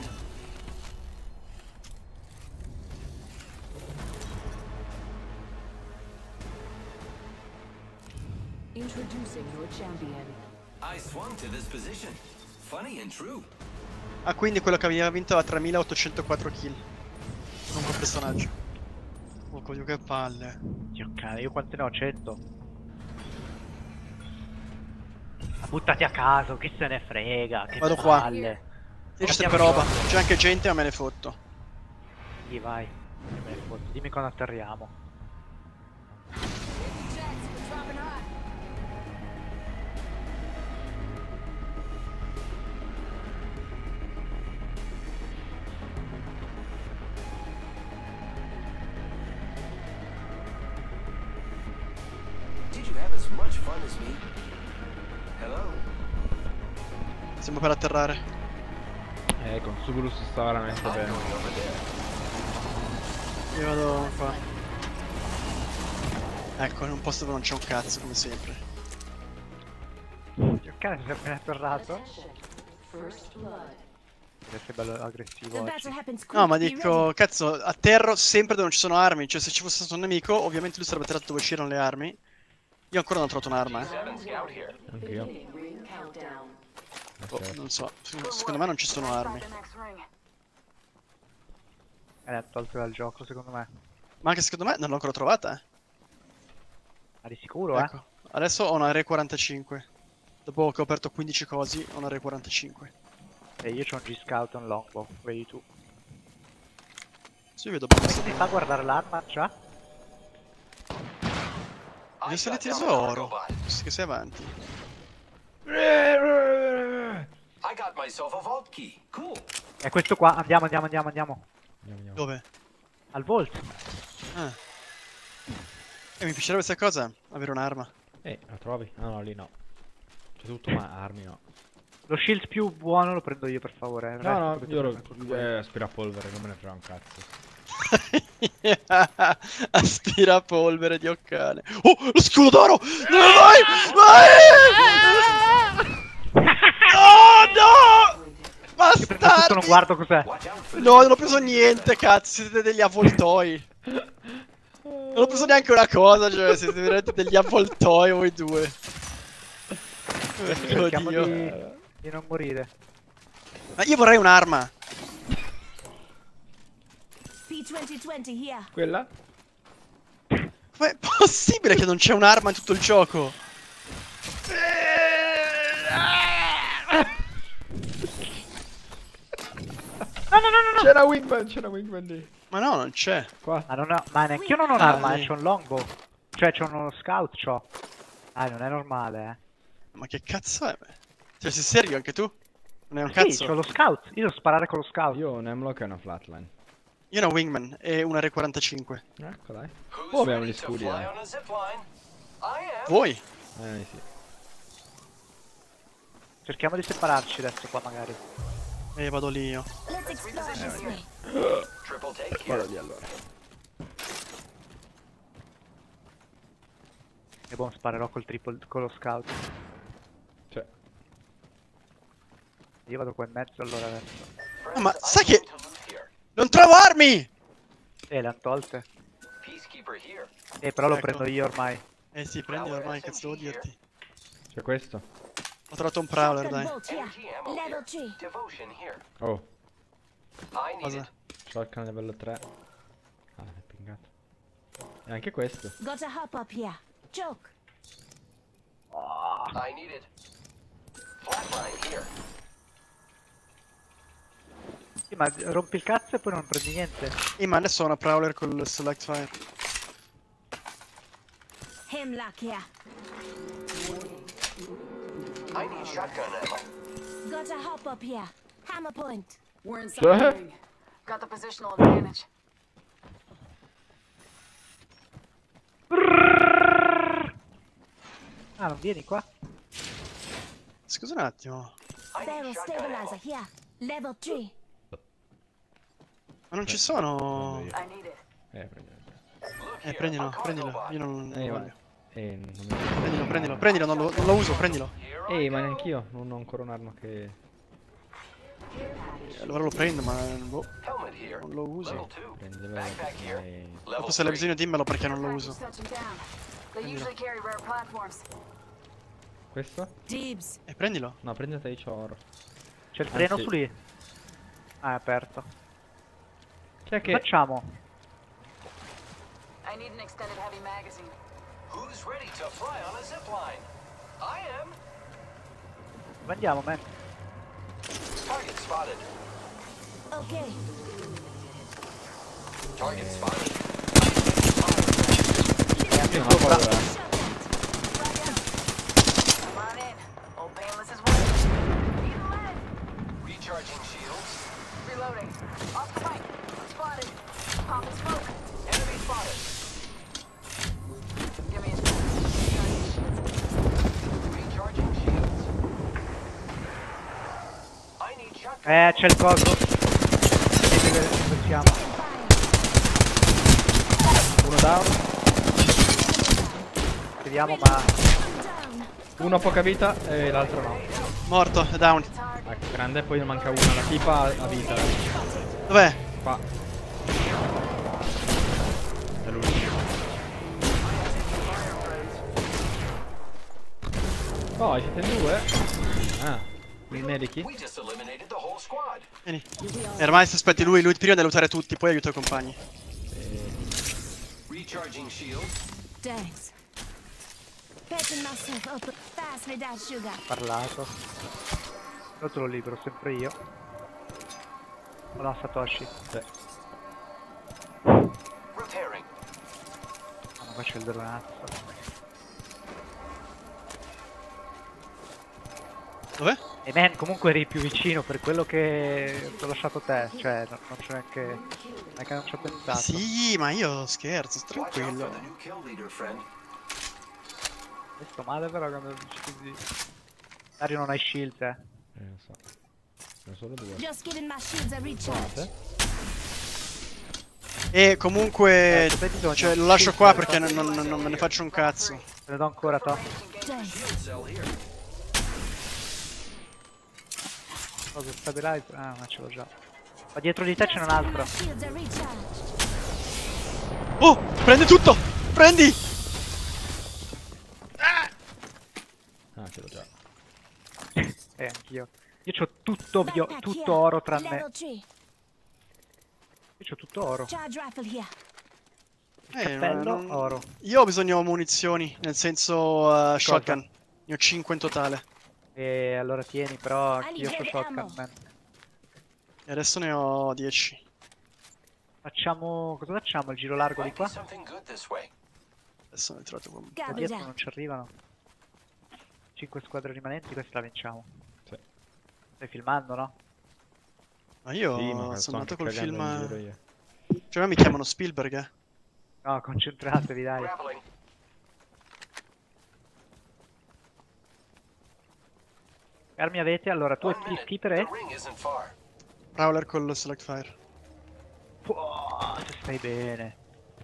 [SPEAKER 6] Introducing your champion.
[SPEAKER 5] I swung to this position. Funny and true.
[SPEAKER 2] Ah, quindi quello che aveva vinto aveva tremilaottocentoquattro kill. Non quel personaggio. Oh, coglio che palle.
[SPEAKER 1] Dio cane, io quante ne ho? cento. Ma buttati a caso, chi se ne frega, che
[SPEAKER 2] Vado qua.
[SPEAKER 1] palle.
[SPEAKER 2] Io c'è sempre roba. C'è anche gente, ma me ne fotto.
[SPEAKER 1] Sì, vai. Io me ne fotto. Dimmi quando atterriamo.
[SPEAKER 5] Did you have as much fun as me? Hello?
[SPEAKER 2] Siamo per atterrare.
[SPEAKER 3] Eh, con Sugurus sta veramente
[SPEAKER 5] I'm
[SPEAKER 3] bene.
[SPEAKER 5] going over there.
[SPEAKER 2] Io vado qua. Ecco, in un posto dove non c'è un cazzo, come sempre.
[SPEAKER 1] Dio cane, sei appena atterrato?
[SPEAKER 6] First blood.
[SPEAKER 1] Deve essere bello aggressivo
[SPEAKER 4] The
[SPEAKER 1] oggi.
[SPEAKER 4] battle happens quick.
[SPEAKER 2] No, ma
[SPEAKER 4] Be
[SPEAKER 2] dico,
[SPEAKER 4] ready.
[SPEAKER 2] cazzo, atterro sempre dove non ci sono armi. Cioè, se ci fosse stato un nemico, ovviamente lui sarebbe atterrato dove c'erano le armi. Io ancora non ho trovato un'arma, eh.
[SPEAKER 5] Seven scout here.
[SPEAKER 3] Anch'io.
[SPEAKER 6] Ring countdown.
[SPEAKER 2] Oh, non so, secondo secondo me non ci sono armi.
[SPEAKER 7] The next ring.
[SPEAKER 1] Eh, tolto dal gioco secondo me.
[SPEAKER 2] Ma anche secondo me non l'ho ancora trovata, eh.
[SPEAKER 1] Ma di sicuro, eh?
[SPEAKER 2] Ecco, adesso ho una R quarantacinque. Dopo che ho aperto quindici cosi, ho una R quarantacinque.
[SPEAKER 1] E io c'ho un G-Scout e un Longbow, vedi tu.
[SPEAKER 2] Sì, vedo
[SPEAKER 1] Come
[SPEAKER 2] bene.
[SPEAKER 1] ti fa guardare l'arma già?
[SPEAKER 2] Io sono di
[SPEAKER 5] got down on
[SPEAKER 2] tesoro.
[SPEAKER 5] robot.
[SPEAKER 2] Sì, che sei avanti.
[SPEAKER 5] I got myself a vault key. Cool.
[SPEAKER 1] È questo qua, andiamo, andiamo, andiamo, andiamo.
[SPEAKER 3] Andiamo, andiamo.
[SPEAKER 2] Dove?
[SPEAKER 1] Al Vault.
[SPEAKER 2] Ah. E mi piacerebbe questa cosa, avere un'arma.
[SPEAKER 3] Eh, la trovi? Ah no, lì no. C'è tutto ma armi no.
[SPEAKER 1] Lo shield più buono lo prendo io per favore. il
[SPEAKER 3] No,
[SPEAKER 1] resto
[SPEAKER 3] no,
[SPEAKER 1] dovete
[SPEAKER 3] io
[SPEAKER 1] prendere
[SPEAKER 3] lo...
[SPEAKER 1] tutto voi.
[SPEAKER 3] Eh, aspirapolvere, non me ne frega un cazzo.
[SPEAKER 2] Aspirapolvere di cane. Oh, lo scudo d'oro! Dove vai? Vai! Oh no!
[SPEAKER 1] Che prendo tutto, non
[SPEAKER 2] Bastardi!
[SPEAKER 1] guardo cos'è.
[SPEAKER 5] Watch out for
[SPEAKER 2] No, non ho preso niente, cazzo, siete degli avvoltoi. Non ho preso neanche una cosa, cioè, siete veramente degli avvoltoi voi due.
[SPEAKER 1] Cerchiamo
[SPEAKER 2] Oddio.
[SPEAKER 1] di, di non morire.
[SPEAKER 2] Ma io vorrei un'arma.
[SPEAKER 4] P twenty twenty here.
[SPEAKER 3] Quella?
[SPEAKER 2] Com'è possibile che non c'è un'arma in tutto il gioco?
[SPEAKER 1] No, no, no, no, no!
[SPEAKER 3] C'era Wingman, c'era Wingman lì.
[SPEAKER 2] Ma no, non c'è.
[SPEAKER 3] Qua.
[SPEAKER 1] Ma, non ho, ma neanche io non ho
[SPEAKER 2] Ah,
[SPEAKER 1] un'arma,
[SPEAKER 2] lì.
[SPEAKER 1] eh, c'ho un longbow. Cioè, c'ho uno scout, c'ho. Ah, non è normale, eh.
[SPEAKER 2] Ma che cazzo è? Cioè, sei serio anche tu? Non è un
[SPEAKER 1] Sì,
[SPEAKER 2] cazzo?
[SPEAKER 1] c'ho lo scout. Io devo sparare con lo scout.
[SPEAKER 3] Io ho un Hemlock e una Flatline.
[SPEAKER 2] Io ho una Wingman e una R quarantacinque.
[SPEAKER 3] Ecco dai.
[SPEAKER 5] Who's
[SPEAKER 3] Oh, abbiamo
[SPEAKER 5] ready
[SPEAKER 3] gli
[SPEAKER 5] to
[SPEAKER 3] scudi,
[SPEAKER 5] fly
[SPEAKER 3] eh.
[SPEAKER 5] on a zipline? I am.
[SPEAKER 2] Voi?
[SPEAKER 3] Eh sì.
[SPEAKER 1] Cerchiamo di separarci adesso qua, magari.
[SPEAKER 2] E vado lì io.
[SPEAKER 4] Let's explore this way.
[SPEAKER 5] Triple take
[SPEAKER 3] Vado
[SPEAKER 5] here.
[SPEAKER 3] lì allora.
[SPEAKER 1] E boh, sparerò col triple, con lo scout.
[SPEAKER 3] Cioè.
[SPEAKER 1] Io vado qua in mezzo allora adesso.
[SPEAKER 2] Ah, ma
[SPEAKER 5] Friends,
[SPEAKER 2] sai
[SPEAKER 5] I'm
[SPEAKER 2] che...
[SPEAKER 5] going to loot here.
[SPEAKER 2] Non trovo armi!
[SPEAKER 1] Eh, le han tolte.
[SPEAKER 5] Peacekeeper here.
[SPEAKER 1] Eh, però lo
[SPEAKER 2] Ecco.
[SPEAKER 1] prendo io ormai.
[SPEAKER 2] Eh sì, prendi ormai, cazzo devo dirti.
[SPEAKER 3] C'è questo.
[SPEAKER 2] Ho trovato un Prowler,
[SPEAKER 4] Shotgun
[SPEAKER 2] dai.
[SPEAKER 4] bolt here.
[SPEAKER 5] Energy ammo
[SPEAKER 4] Level
[SPEAKER 5] here.
[SPEAKER 4] three.
[SPEAKER 5] Devotion here.
[SPEAKER 3] Oh,
[SPEAKER 5] I need
[SPEAKER 2] Cosa?
[SPEAKER 5] it.
[SPEAKER 3] shotgun livello tre. Ah, è pingato. E anche questo.
[SPEAKER 4] Gotta hop up here. Joke.
[SPEAKER 5] I need it. Flatline here.
[SPEAKER 1] Sì, ma rompi il cazzo e poi non prendi niente.
[SPEAKER 2] Eh, ma adesso ho una Prowler col Select Fire.
[SPEAKER 4] Hemlock here.
[SPEAKER 5] I need shotgun ammo.
[SPEAKER 4] Gotta hop up here. Hammer point.
[SPEAKER 6] We're inside
[SPEAKER 3] Cioè?
[SPEAKER 6] the ring.
[SPEAKER 7] Got the positional advantage.
[SPEAKER 1] Ah, non vieni qua?
[SPEAKER 2] Scusa un attimo.
[SPEAKER 5] I need
[SPEAKER 4] Barrel
[SPEAKER 5] shotgun ammo.
[SPEAKER 4] stabilizer here. Level three.
[SPEAKER 2] Ma non ci sono...
[SPEAKER 3] Prendo io.
[SPEAKER 7] I need it.
[SPEAKER 3] Eh, prendiamo.
[SPEAKER 5] Look
[SPEAKER 2] Eh,
[SPEAKER 5] here,
[SPEAKER 2] prendilo,
[SPEAKER 5] a cargo
[SPEAKER 2] prendilo.
[SPEAKER 5] bot.
[SPEAKER 2] Io non, non
[SPEAKER 3] Eh,
[SPEAKER 2] lo
[SPEAKER 3] ma...
[SPEAKER 2] voglio.
[SPEAKER 3] Eh, non mi...
[SPEAKER 2] Prendilo, prendilo, prendilo, non lo, non lo uso, prendilo.
[SPEAKER 5] Here
[SPEAKER 3] Ehi,
[SPEAKER 5] I
[SPEAKER 3] ma
[SPEAKER 5] go.
[SPEAKER 3] neanch'io. Non ho ancora un'arma che...
[SPEAKER 2] Eh, Allora lo prendo, ma boh,
[SPEAKER 5] Helmet here.
[SPEAKER 2] non lo uso.
[SPEAKER 5] Level two.
[SPEAKER 3] Prendeva...
[SPEAKER 5] Backpack here.
[SPEAKER 3] Eh...
[SPEAKER 5] Level
[SPEAKER 2] Dopo se l'hai
[SPEAKER 5] three.
[SPEAKER 2] bisogno dimmelo perché non lo uso.
[SPEAKER 7] Touching down. They usually carry rare platforms.
[SPEAKER 3] Questo?
[SPEAKER 4] Dibs.
[SPEAKER 2] E prendilo.
[SPEAKER 3] No, prendete io c'ho oro.
[SPEAKER 1] C'è il treno
[SPEAKER 3] Anzi-
[SPEAKER 1] su lì. Ah, è aperto.
[SPEAKER 3] Chi è
[SPEAKER 1] Che
[SPEAKER 3] che...
[SPEAKER 1] facciamo?
[SPEAKER 7] I need an extended heavy magazine.
[SPEAKER 5] Who's ready to fly on a zipline? I am.
[SPEAKER 1] Dove andiamo, man?
[SPEAKER 5] Target spotted.
[SPEAKER 4] Okay.
[SPEAKER 5] Target spotted.
[SPEAKER 3] Io non ho paura. eh.
[SPEAKER 7] Come on in. Old painless is working. Need a lead.
[SPEAKER 5] Recharging shields.
[SPEAKER 7] Reloading. Off the flank. Spotted. Popping smoke.
[SPEAKER 5] Enemy spotted.
[SPEAKER 7] Give me a
[SPEAKER 5] Recharging shields. I need shotgun.
[SPEAKER 1] Eh, c'è il coso. Vedete dove siamo.
[SPEAKER 3] Uno down.
[SPEAKER 1] Vediamo, ma...
[SPEAKER 4] Down.
[SPEAKER 3] Uno a poca vita e l'altro no.
[SPEAKER 2] Morto, è down.
[SPEAKER 3] Ecco, grande, poi ne manca una. La tipa ha vita. eh.
[SPEAKER 2] Dov'è?
[SPEAKER 3] Qua. È l'ultimo. Oh, siete in due? Ah, i medici?
[SPEAKER 5] We just eliminated the whole squad.
[SPEAKER 2] Vieni. E ormai se aspetti lui, lui prima deve aiutare tutti, poi aiuta i compagni.
[SPEAKER 5] Recharging shields.
[SPEAKER 4] Thanks. Patching myself up fast without sugar.
[SPEAKER 1] Parlato. Io te lo libero sempre io. Oh no, Satoshi.
[SPEAKER 3] Sì.
[SPEAKER 5] Repairing.
[SPEAKER 1] Ah, ma qua c'è il dronazzo.
[SPEAKER 2] Dov'è?
[SPEAKER 1] E man, comunque eri più vicino per quello che ti ho lasciato te. Cioè, non, non c'è neanche... Non è che non ci ho pensato.
[SPEAKER 2] Sì, ma io scherzo, sto
[SPEAKER 5] Watch out for
[SPEAKER 2] tranquillo.
[SPEAKER 5] the new kill leader, friend.
[SPEAKER 1] E sto male però quando lo dici così. Dario non hai shield, eh.
[SPEAKER 3] Eh, non so. Sono solo due.
[SPEAKER 4] Just giving my shields a recharge.
[SPEAKER 2] E comunque,
[SPEAKER 1] Eh, cosa hai bisogno?
[SPEAKER 2] cioè, lo lascio qua perché non, non- non me ne faccio un cazzo.
[SPEAKER 1] Te ne do ancora, to.
[SPEAKER 4] Thanks.
[SPEAKER 5] Cell here.
[SPEAKER 1] Cosa stabilizer? Ah, ma ce l'ho già. Ma dietro di te c'è un altro.
[SPEAKER 4] My shields a recharge.
[SPEAKER 2] Oh, prendi tutto! Prendi!
[SPEAKER 3] Ah, ce l'ho già.
[SPEAKER 1] Eh, anch'io. Io c'ho tutto, bio-
[SPEAKER 4] Backpack
[SPEAKER 1] tutto
[SPEAKER 4] here.
[SPEAKER 1] oro tranne...
[SPEAKER 4] Level three.
[SPEAKER 1] Io c'ho tutto oro.
[SPEAKER 4] Charge rifle here.
[SPEAKER 2] Eh,
[SPEAKER 1] Cappello,
[SPEAKER 2] non-
[SPEAKER 1] oro.
[SPEAKER 2] Io ho bisogno di munizioni, nel senso uh, shotgun. Ne ho cinque in totale.
[SPEAKER 1] E allora tieni, però
[SPEAKER 4] I
[SPEAKER 1] anch'io
[SPEAKER 4] need
[SPEAKER 1] ho
[SPEAKER 4] heavy
[SPEAKER 1] shotgun,
[SPEAKER 4] ammo.
[SPEAKER 1] man.
[SPEAKER 2] E adesso ne ho dieci.
[SPEAKER 1] Facciamo... cosa facciamo? Il giro largo di
[SPEAKER 5] Might be
[SPEAKER 1] qua?
[SPEAKER 5] something good this way.
[SPEAKER 2] Adesso ne ho trovato qua.
[SPEAKER 1] Da
[SPEAKER 4] Garbage
[SPEAKER 1] dietro
[SPEAKER 4] out.
[SPEAKER 1] non ci arrivano. cinque squadre rimanenti, questa la vinciamo.
[SPEAKER 3] Sì.
[SPEAKER 1] Stai filmando, no?
[SPEAKER 2] Ma io
[SPEAKER 3] Sì, ma
[SPEAKER 2] sono
[SPEAKER 3] sto
[SPEAKER 2] andato
[SPEAKER 3] anche
[SPEAKER 2] col
[SPEAKER 3] cagando in
[SPEAKER 2] film.
[SPEAKER 3] giro io.
[SPEAKER 2] Cioè, a me mi chiamano Spielberg, eh.
[SPEAKER 1] No, concentratevi, dai.
[SPEAKER 5] Grappling.
[SPEAKER 1] Che armi avete? Allora, tu
[SPEAKER 5] One
[SPEAKER 1] e
[SPEAKER 5] minute.
[SPEAKER 1] Skipper
[SPEAKER 5] The
[SPEAKER 1] e...
[SPEAKER 5] ring isn't far.
[SPEAKER 2] Prowler col select fire.
[SPEAKER 1] Puh, se stai bene.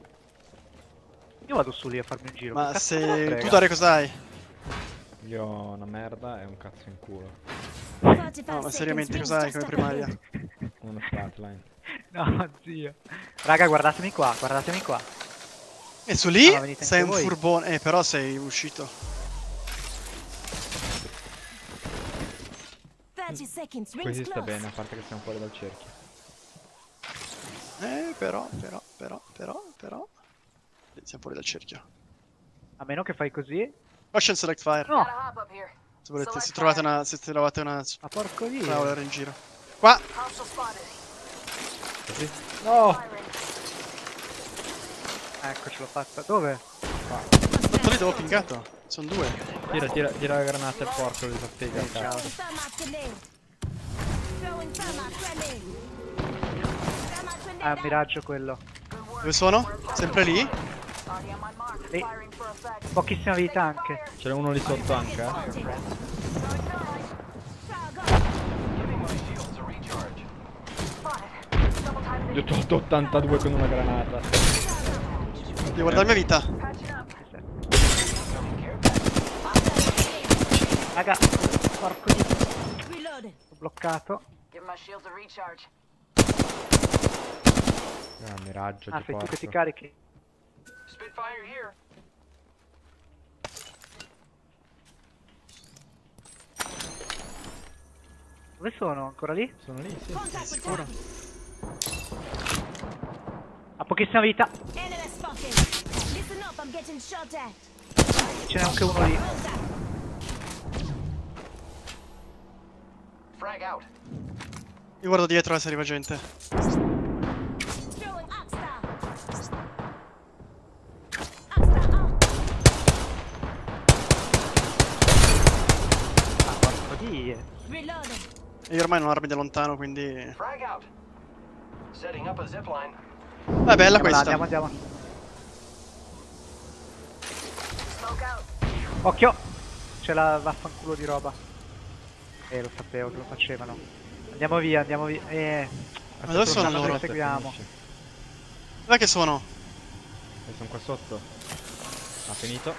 [SPEAKER 1] Io vado su lì a farmi un giro.
[SPEAKER 2] Ma
[SPEAKER 1] che cazzo me ne
[SPEAKER 2] se
[SPEAKER 1] frega?
[SPEAKER 2] tu Dare cos'hai?
[SPEAKER 3] Io ho una merda e un cazzo in culo.
[SPEAKER 4] forty-five
[SPEAKER 2] No, ma
[SPEAKER 4] seconds,
[SPEAKER 2] seriamente
[SPEAKER 4] rings
[SPEAKER 2] cos'hai
[SPEAKER 4] just
[SPEAKER 2] come
[SPEAKER 4] up
[SPEAKER 2] primaria?
[SPEAKER 4] ahead.
[SPEAKER 3] Uno flatline.
[SPEAKER 1] No, zio. Raga, guardatemi qua, guardatemi qua.
[SPEAKER 2] E su lì
[SPEAKER 1] Ah, ma venite
[SPEAKER 2] sei un
[SPEAKER 1] anche voi?
[SPEAKER 2] furbone. Eh, però sei uscito.
[SPEAKER 4] thirty seconds, rings
[SPEAKER 3] Così sta
[SPEAKER 4] close.
[SPEAKER 3] bene, a parte che siamo fuori dal cerchio.
[SPEAKER 2] Eh, però, però, però, però, però. Eh, Siamo fuori dal cerchio.
[SPEAKER 1] A meno che fai così.
[SPEAKER 2] Caution select fire.
[SPEAKER 1] No,
[SPEAKER 7] Gotta hop up here.
[SPEAKER 2] Se volete,
[SPEAKER 7] Select
[SPEAKER 2] se trovate
[SPEAKER 7] fire.
[SPEAKER 2] una. Se trovate una
[SPEAKER 1] ma porco dio.
[SPEAKER 2] Prowler in giro. Qua!
[SPEAKER 7] Hostile spotted.
[SPEAKER 3] Così? No!
[SPEAKER 7] Firing.
[SPEAKER 1] Ecco, ce l'ho fatta. Dove?
[SPEAKER 2] Tutto lì dove ho pingato. Sono due.
[SPEAKER 3] Tira, tira, tira la granata al porco, li soffega.
[SPEAKER 1] Ciao.
[SPEAKER 4] Throwing thermite grenade. Throwing thermite grenade. Thermite
[SPEAKER 1] Ah, è un
[SPEAKER 4] grenade.
[SPEAKER 1] miraggio quello.
[SPEAKER 2] Dove sono? Sempre lì?
[SPEAKER 7] Already on my mark.
[SPEAKER 1] Lì.
[SPEAKER 7] Firing for effect.
[SPEAKER 1] Pochissima vita anche.
[SPEAKER 3] Ce n'è uno lì sotto anche, eh.
[SPEAKER 4] Spotted.
[SPEAKER 5] Giving my shields a recharge.
[SPEAKER 7] Spotted. Double time
[SPEAKER 3] Io ho tolto ottantadue con una granata.
[SPEAKER 2] Devo guardare la mia vita.
[SPEAKER 7] patching up.
[SPEAKER 1] Raga, porco di...
[SPEAKER 4] Reloaded.
[SPEAKER 1] Ho bloccato.
[SPEAKER 7] Give my shields a recharge.
[SPEAKER 3] Ah, miraggio
[SPEAKER 1] Ah,
[SPEAKER 3] di
[SPEAKER 1] sei tu che ti
[SPEAKER 3] porco.
[SPEAKER 1] carichi.
[SPEAKER 5] Spitfire here.
[SPEAKER 1] Dove sono? Ancora lì?
[SPEAKER 3] Sono lì, sì.
[SPEAKER 4] Contact with
[SPEAKER 2] Sicuro.
[SPEAKER 4] target.
[SPEAKER 1] Ha pochissima vita.
[SPEAKER 4] Enemy spotted. Listen up, I'm getting shot at.
[SPEAKER 1] Ce n'è anche uno lì.
[SPEAKER 4] Contact.
[SPEAKER 5] Frag out.
[SPEAKER 2] Io guardo dietro se arriva gente.
[SPEAKER 4] Throwing Oxstar. Oxstar out.
[SPEAKER 1] Ah, porco di...
[SPEAKER 4] Reloading.
[SPEAKER 2] E io ormai non ho armi da lontano, quindi.
[SPEAKER 5] Frag out. Setting up a zipline.
[SPEAKER 2] Ah, è bella
[SPEAKER 1] Andiamo là,
[SPEAKER 2] questa.
[SPEAKER 1] andiamo, andiamo.
[SPEAKER 7] Smoke out.
[SPEAKER 1] Occhio! C'è la vaffanculo di roba. Eh, lo sapevo che lo facevano. Andiamo via, andiamo via. Eh...
[SPEAKER 2] Ma dove sono
[SPEAKER 1] Aspetta,
[SPEAKER 2] loro?
[SPEAKER 1] che seguiamo.
[SPEAKER 3] Finisce.
[SPEAKER 2] Dov'è che sono?
[SPEAKER 3] E sono qua sotto. Ha finito.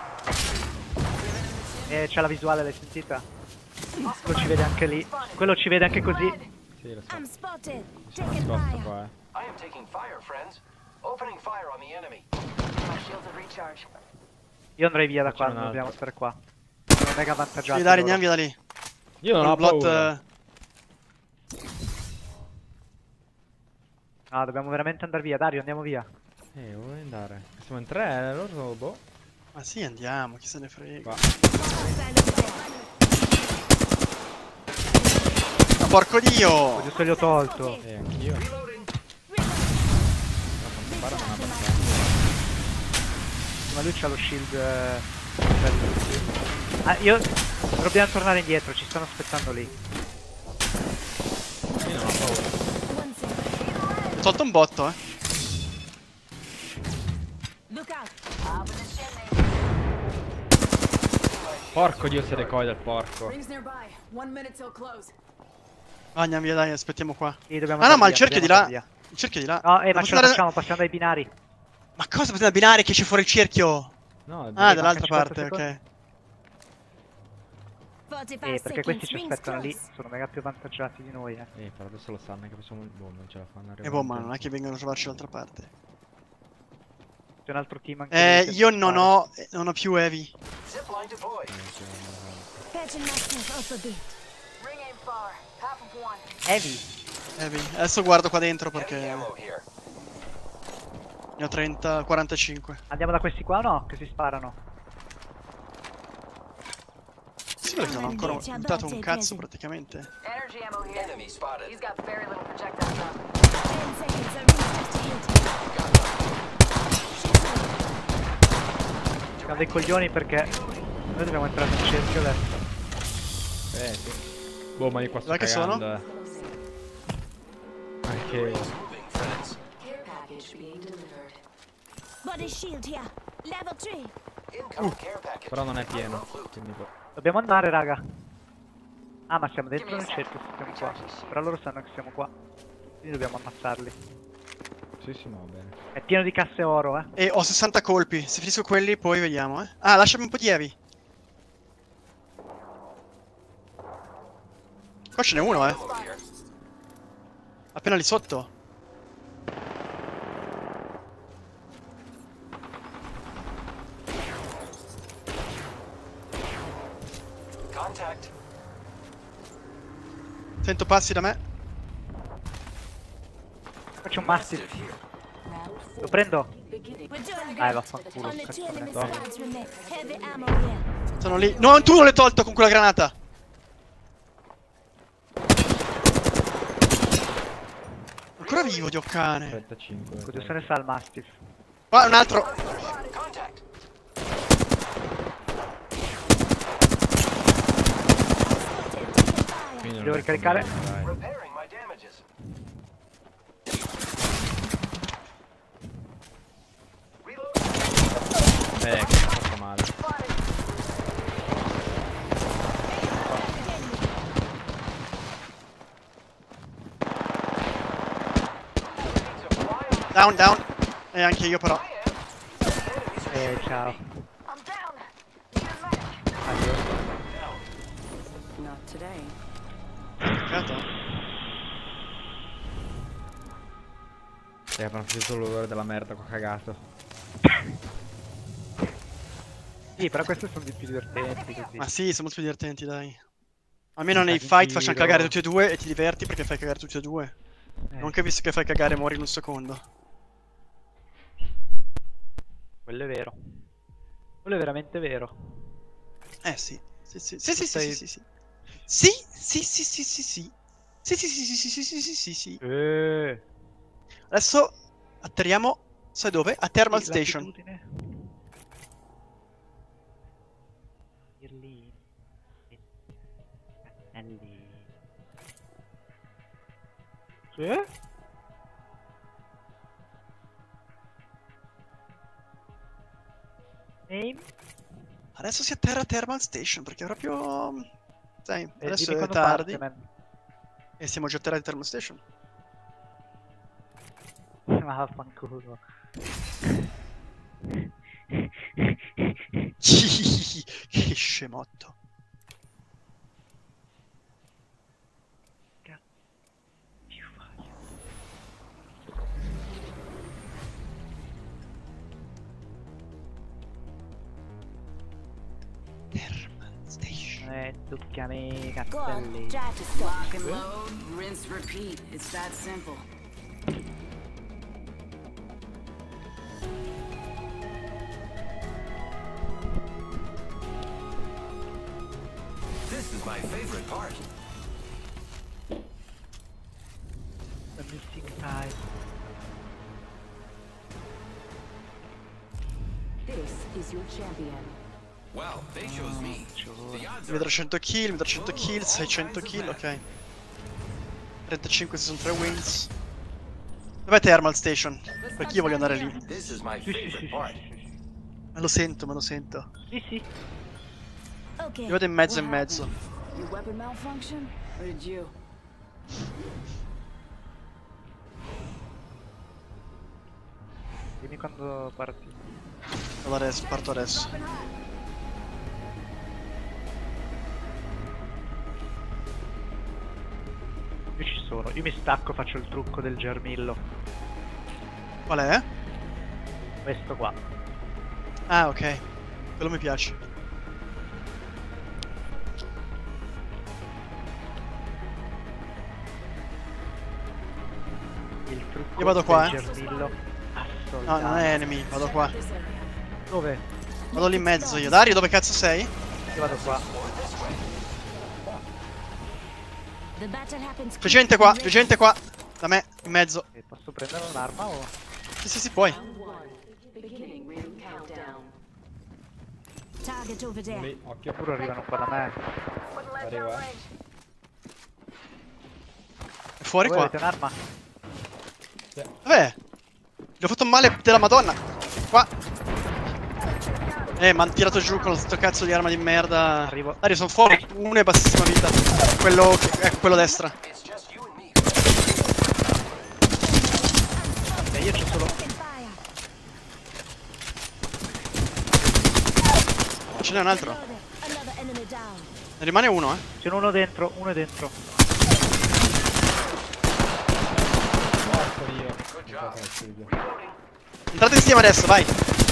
[SPEAKER 1] Eh, c'è la visuale, l'hai sentita? Quello ci vede anche lì. Quello ci vede anche così.
[SPEAKER 3] Sì, lo so.
[SPEAKER 4] I'm spotted.
[SPEAKER 3] Mi sono
[SPEAKER 4] Taking
[SPEAKER 3] nascosto
[SPEAKER 4] fire.
[SPEAKER 3] qua, eh.
[SPEAKER 5] I am taking fire, friends. Opening fire on the enemy.
[SPEAKER 7] Give my shields a recharge.
[SPEAKER 1] Io andrei via da
[SPEAKER 3] Facciamo
[SPEAKER 1] qua,
[SPEAKER 3] un
[SPEAKER 1] non dobbiamo
[SPEAKER 3] altro.
[SPEAKER 1] stare qua. Sono mega avvantaggiati.
[SPEAKER 2] Sì, dai,
[SPEAKER 1] loro.
[SPEAKER 2] andiamo via da lì.
[SPEAKER 3] Io non ho
[SPEAKER 2] Col blot.
[SPEAKER 3] paura.
[SPEAKER 2] eh,
[SPEAKER 1] No, dobbiamo veramente andare via. Dario, andiamo via.
[SPEAKER 3] Eh, vuoi andare? Siamo in tre, loro boh.
[SPEAKER 2] Ma sì, andiamo, chi se ne frega.
[SPEAKER 3] Qua.
[SPEAKER 2] Ma porco dio!
[SPEAKER 1] Giusto li ho tolto.
[SPEAKER 3] Eh, anch'io. Spara non abbastanza.
[SPEAKER 1] Ma lui c'ha lo shield. eh, bello. Ah, io. Dobbiamo tornare indietro, ci stanno aspettando lì.
[SPEAKER 3] Io non ho paura.
[SPEAKER 4] One second.
[SPEAKER 2] Ho tolto un botto, eh.
[SPEAKER 4] Look out.
[SPEAKER 3] Porco dio se decoy del porco.
[SPEAKER 6] Rings nearby. One minute till close.
[SPEAKER 2] Ah, andiamo via, dai, aspettiamo qua.
[SPEAKER 1] Sì, dobbiamo
[SPEAKER 2] Ah no,
[SPEAKER 1] andare
[SPEAKER 2] ma il
[SPEAKER 1] via,
[SPEAKER 2] cerchio di
[SPEAKER 1] dobbiamo
[SPEAKER 2] là.
[SPEAKER 1] andare
[SPEAKER 2] Il cerchio di là.
[SPEAKER 1] via. No, eh, ma
[SPEAKER 2] Devo
[SPEAKER 1] ce la
[SPEAKER 2] andare-
[SPEAKER 1] facciamo, passiamo dai binari.
[SPEAKER 2] Ma cosa potete abbinare che c'è fuori il cerchio?
[SPEAKER 3] No, è
[SPEAKER 2] Ah,
[SPEAKER 3] vero.
[SPEAKER 2] dall'altra
[SPEAKER 1] cinquanta
[SPEAKER 2] parte, ok.
[SPEAKER 4] forty-five
[SPEAKER 1] Eh, perché questi
[SPEAKER 4] seconds.
[SPEAKER 1] ci
[SPEAKER 4] Rings
[SPEAKER 1] aspettano lì.
[SPEAKER 4] close.
[SPEAKER 1] Sono mega più avvantaggiati di noi, eh.
[SPEAKER 3] Eh, però adesso lo sanno che facciamo il boh, non ce la fanno arrivare.
[SPEAKER 2] E boh, ma non è che vengono a trovarci dall'altra parte.
[SPEAKER 1] C'è un altro team anche
[SPEAKER 2] Eh,
[SPEAKER 1] lì che
[SPEAKER 2] io
[SPEAKER 1] può
[SPEAKER 2] non
[SPEAKER 1] fare.
[SPEAKER 2] ho. eh, Non ho più heavy.
[SPEAKER 5] Zipline deployed.
[SPEAKER 4] Patching myself up a bit.
[SPEAKER 7] Ring aim far. Half of one.
[SPEAKER 1] Heavy.
[SPEAKER 2] Heavy. Adesso guardo qua dentro
[SPEAKER 5] Heavy
[SPEAKER 2] perché.
[SPEAKER 5] ammo here.
[SPEAKER 2] Ne ho trenta, quarantacinque.
[SPEAKER 1] Andiamo da questi qua o no? Che si sparano.
[SPEAKER 2] Sì, perché non ho ancora puntato un cazzo praticamente.
[SPEAKER 7] Energy ammo here.
[SPEAKER 5] Enemy spotted.
[SPEAKER 7] He's got very little projectile left.
[SPEAKER 6] Ten seconds. I reset to
[SPEAKER 1] Siamo dei coglioni perché noi dobbiamo entrare nel cerchio adesso.
[SPEAKER 3] Eh, sì. Boh, ma io qua sto
[SPEAKER 2] Dov'è che sono?
[SPEAKER 3] cagando, eh. Anche io.
[SPEAKER 5] Moving, friends.
[SPEAKER 4] Care package being delivered.
[SPEAKER 6] Body shield here. Level three.
[SPEAKER 5] Incoming care package.
[SPEAKER 3] Però non è pieno. Quindi boh.
[SPEAKER 1] Dobbiamo andare, raga. Ah, ma siamo dentro nel cerchio, siamo qua. Però loro sanno che siamo qua. Quindi dobbiamo ammazzarli.
[SPEAKER 3] Sì, sì, ma va bene.
[SPEAKER 1] È pieno di casse oro, eh.
[SPEAKER 2] E ho sessanta colpi. Se finisco quelli, poi vediamo, eh. Ah, lasciami un po' di heavy. Qua ce n'è uno, eh.
[SPEAKER 5] Ammo here.
[SPEAKER 2] Appena lì sotto.
[SPEAKER 5] Contact.
[SPEAKER 2] Sento passi da me.
[SPEAKER 1] Qua c'è un mastiff.
[SPEAKER 4] Round four.
[SPEAKER 1] Lo prendo.
[SPEAKER 4] Beginning.
[SPEAKER 6] We're doing
[SPEAKER 1] Dai,
[SPEAKER 6] good.
[SPEAKER 1] vaffanculo.
[SPEAKER 6] Only
[SPEAKER 1] Cazzo
[SPEAKER 6] two
[SPEAKER 1] me ne
[SPEAKER 6] enemy
[SPEAKER 1] frega.
[SPEAKER 6] squads remain. Heavy ammo here.
[SPEAKER 2] Sono lì. No, tu non l'hai tolto con quella granata. Ancora vivo, Dio cane.
[SPEAKER 3] trentacinque.
[SPEAKER 1] Cosa se ne sa il mastiff?
[SPEAKER 2] Qua un altro.
[SPEAKER 5] Contact.
[SPEAKER 6] Spotted. Taking fire.
[SPEAKER 3] Quindi non
[SPEAKER 1] Devo
[SPEAKER 3] è
[SPEAKER 1] ricaricare.
[SPEAKER 3] problema, dai.
[SPEAKER 5] Repairing my damages. Reload.
[SPEAKER 3] Eh, che non fa male.
[SPEAKER 2] Down, down. E anche io però.
[SPEAKER 1] Eh, ciao.
[SPEAKER 7] I'm down. Need a medic.
[SPEAKER 1] Addio.
[SPEAKER 6] Not today.
[SPEAKER 2] Peccato.
[SPEAKER 3] Eh, abbiamo finito solo l'odore della merda che ho cagato.
[SPEAKER 1] Sì, però queste sono di più divertenti così.
[SPEAKER 2] Ma sì, sono molto più divertenti, dai. Almeno nei
[SPEAKER 1] in
[SPEAKER 2] fight
[SPEAKER 1] giro.
[SPEAKER 2] facciamo cagare tutti e due e ti diverti perché fai cagare tutti e due.
[SPEAKER 1] Eh,
[SPEAKER 2] Non che visto che fai cagare muori in un secondo.
[SPEAKER 1] quello è vero. Quello è veramente vero.
[SPEAKER 2] Eh sì. Sì sì sì sì sì
[SPEAKER 1] Stai-
[SPEAKER 2] sì sì. Sì sì sì sì sì sì. Sì sì sì sì sì sì sì sì sì.
[SPEAKER 1] Eh,
[SPEAKER 2] Adesso atterriamo, sai dove? A Thermal
[SPEAKER 1] sì,
[SPEAKER 2] Station.
[SPEAKER 1] latitudine. Pirlini. Castelli. Sì? Name?
[SPEAKER 2] Adesso si atterra a Thermal Station perché è proprio... Sai,
[SPEAKER 1] Eh,
[SPEAKER 2] adesso
[SPEAKER 1] dimmi
[SPEAKER 2] è
[SPEAKER 1] quando
[SPEAKER 2] tardi
[SPEAKER 1] parte, man.
[SPEAKER 2] e siamo già atterrati a Thermal Station.
[SPEAKER 1] Ma vaffanculo.
[SPEAKER 2] Che scemotto.
[SPEAKER 1] Cazzo. Ci fai?
[SPEAKER 2] Thermal Station.
[SPEAKER 1] Eh, tocca a me,
[SPEAKER 6] Go on.
[SPEAKER 1] Castelli.
[SPEAKER 6] Try to stop.
[SPEAKER 9] Lock and load, rinse, repeat. It's that simple.
[SPEAKER 5] This is my favorite part.
[SPEAKER 1] The missing time.
[SPEAKER 4] This is your champion.
[SPEAKER 5] Wow, they chose me. The odds
[SPEAKER 2] Mi vedrò cento kill, mi vedrò cento kill, seicento kill, ok. trentacinque, sessantatré wins. Dov'è Thermal Station? Perché io voglio andare lì.
[SPEAKER 5] This is my
[SPEAKER 1] Sì, sì, sì,
[SPEAKER 5] favorite
[SPEAKER 1] sì,
[SPEAKER 5] part.
[SPEAKER 1] sì, sì.
[SPEAKER 2] Me lo sento, me lo sento.
[SPEAKER 1] Sì, sì.
[SPEAKER 6] Okay.
[SPEAKER 2] Io vado in mezzo e
[SPEAKER 6] what
[SPEAKER 2] mezzo.
[SPEAKER 6] happened? Your weapon malfunction? Or did you?
[SPEAKER 1] Dimmi quando parti.
[SPEAKER 2] Vado adesso, parto adesso.
[SPEAKER 1] Io ci sono. Io mi stacco, faccio il trucco del germillo.
[SPEAKER 2] Qual è?
[SPEAKER 1] Questo qua.
[SPEAKER 2] Ah, ok. Quello mi piace.
[SPEAKER 1] Il trucco
[SPEAKER 2] Io vado qua,
[SPEAKER 1] del
[SPEAKER 2] eh.
[SPEAKER 1] germillo. Sto
[SPEAKER 2] No, non è enemy, vado qua.
[SPEAKER 1] Dove?
[SPEAKER 2] Vado lì in mezzo io. Dario, dove cazzo sei?
[SPEAKER 1] Io vado qua.
[SPEAKER 4] The battle happens
[SPEAKER 2] C'è gente qua, c'è gente qua. Da me, in mezzo.
[SPEAKER 1] E posso prendere un'arma o...
[SPEAKER 2] Sì, sì, sì, puoi.
[SPEAKER 4] target over there.
[SPEAKER 3] Lì, occhio.
[SPEAKER 1] Pure arrivano qua da me.
[SPEAKER 3] Arriva.
[SPEAKER 2] È fuori
[SPEAKER 1] Voi
[SPEAKER 2] qua.
[SPEAKER 1] avete un'arma?
[SPEAKER 2] Dov'è? Gli ho fatto un male della madonna. Qua. Eh, mi hanno tirato giù con sto cazzo di arma di merda.
[SPEAKER 1] Arrivo.
[SPEAKER 2] Dario, sono fuori. Uno è bassissima vita. Quello, ecco, quello a destra.
[SPEAKER 1] E io c'ho solo...
[SPEAKER 2] Ce n'è un altro.
[SPEAKER 4] Another enemy down.
[SPEAKER 2] Ne rimane uno, eh.
[SPEAKER 1] C'è uno dentro, uno è dentro.
[SPEAKER 3] Porco dio. Non so come studio.
[SPEAKER 2] Entrate insieme adesso, vai.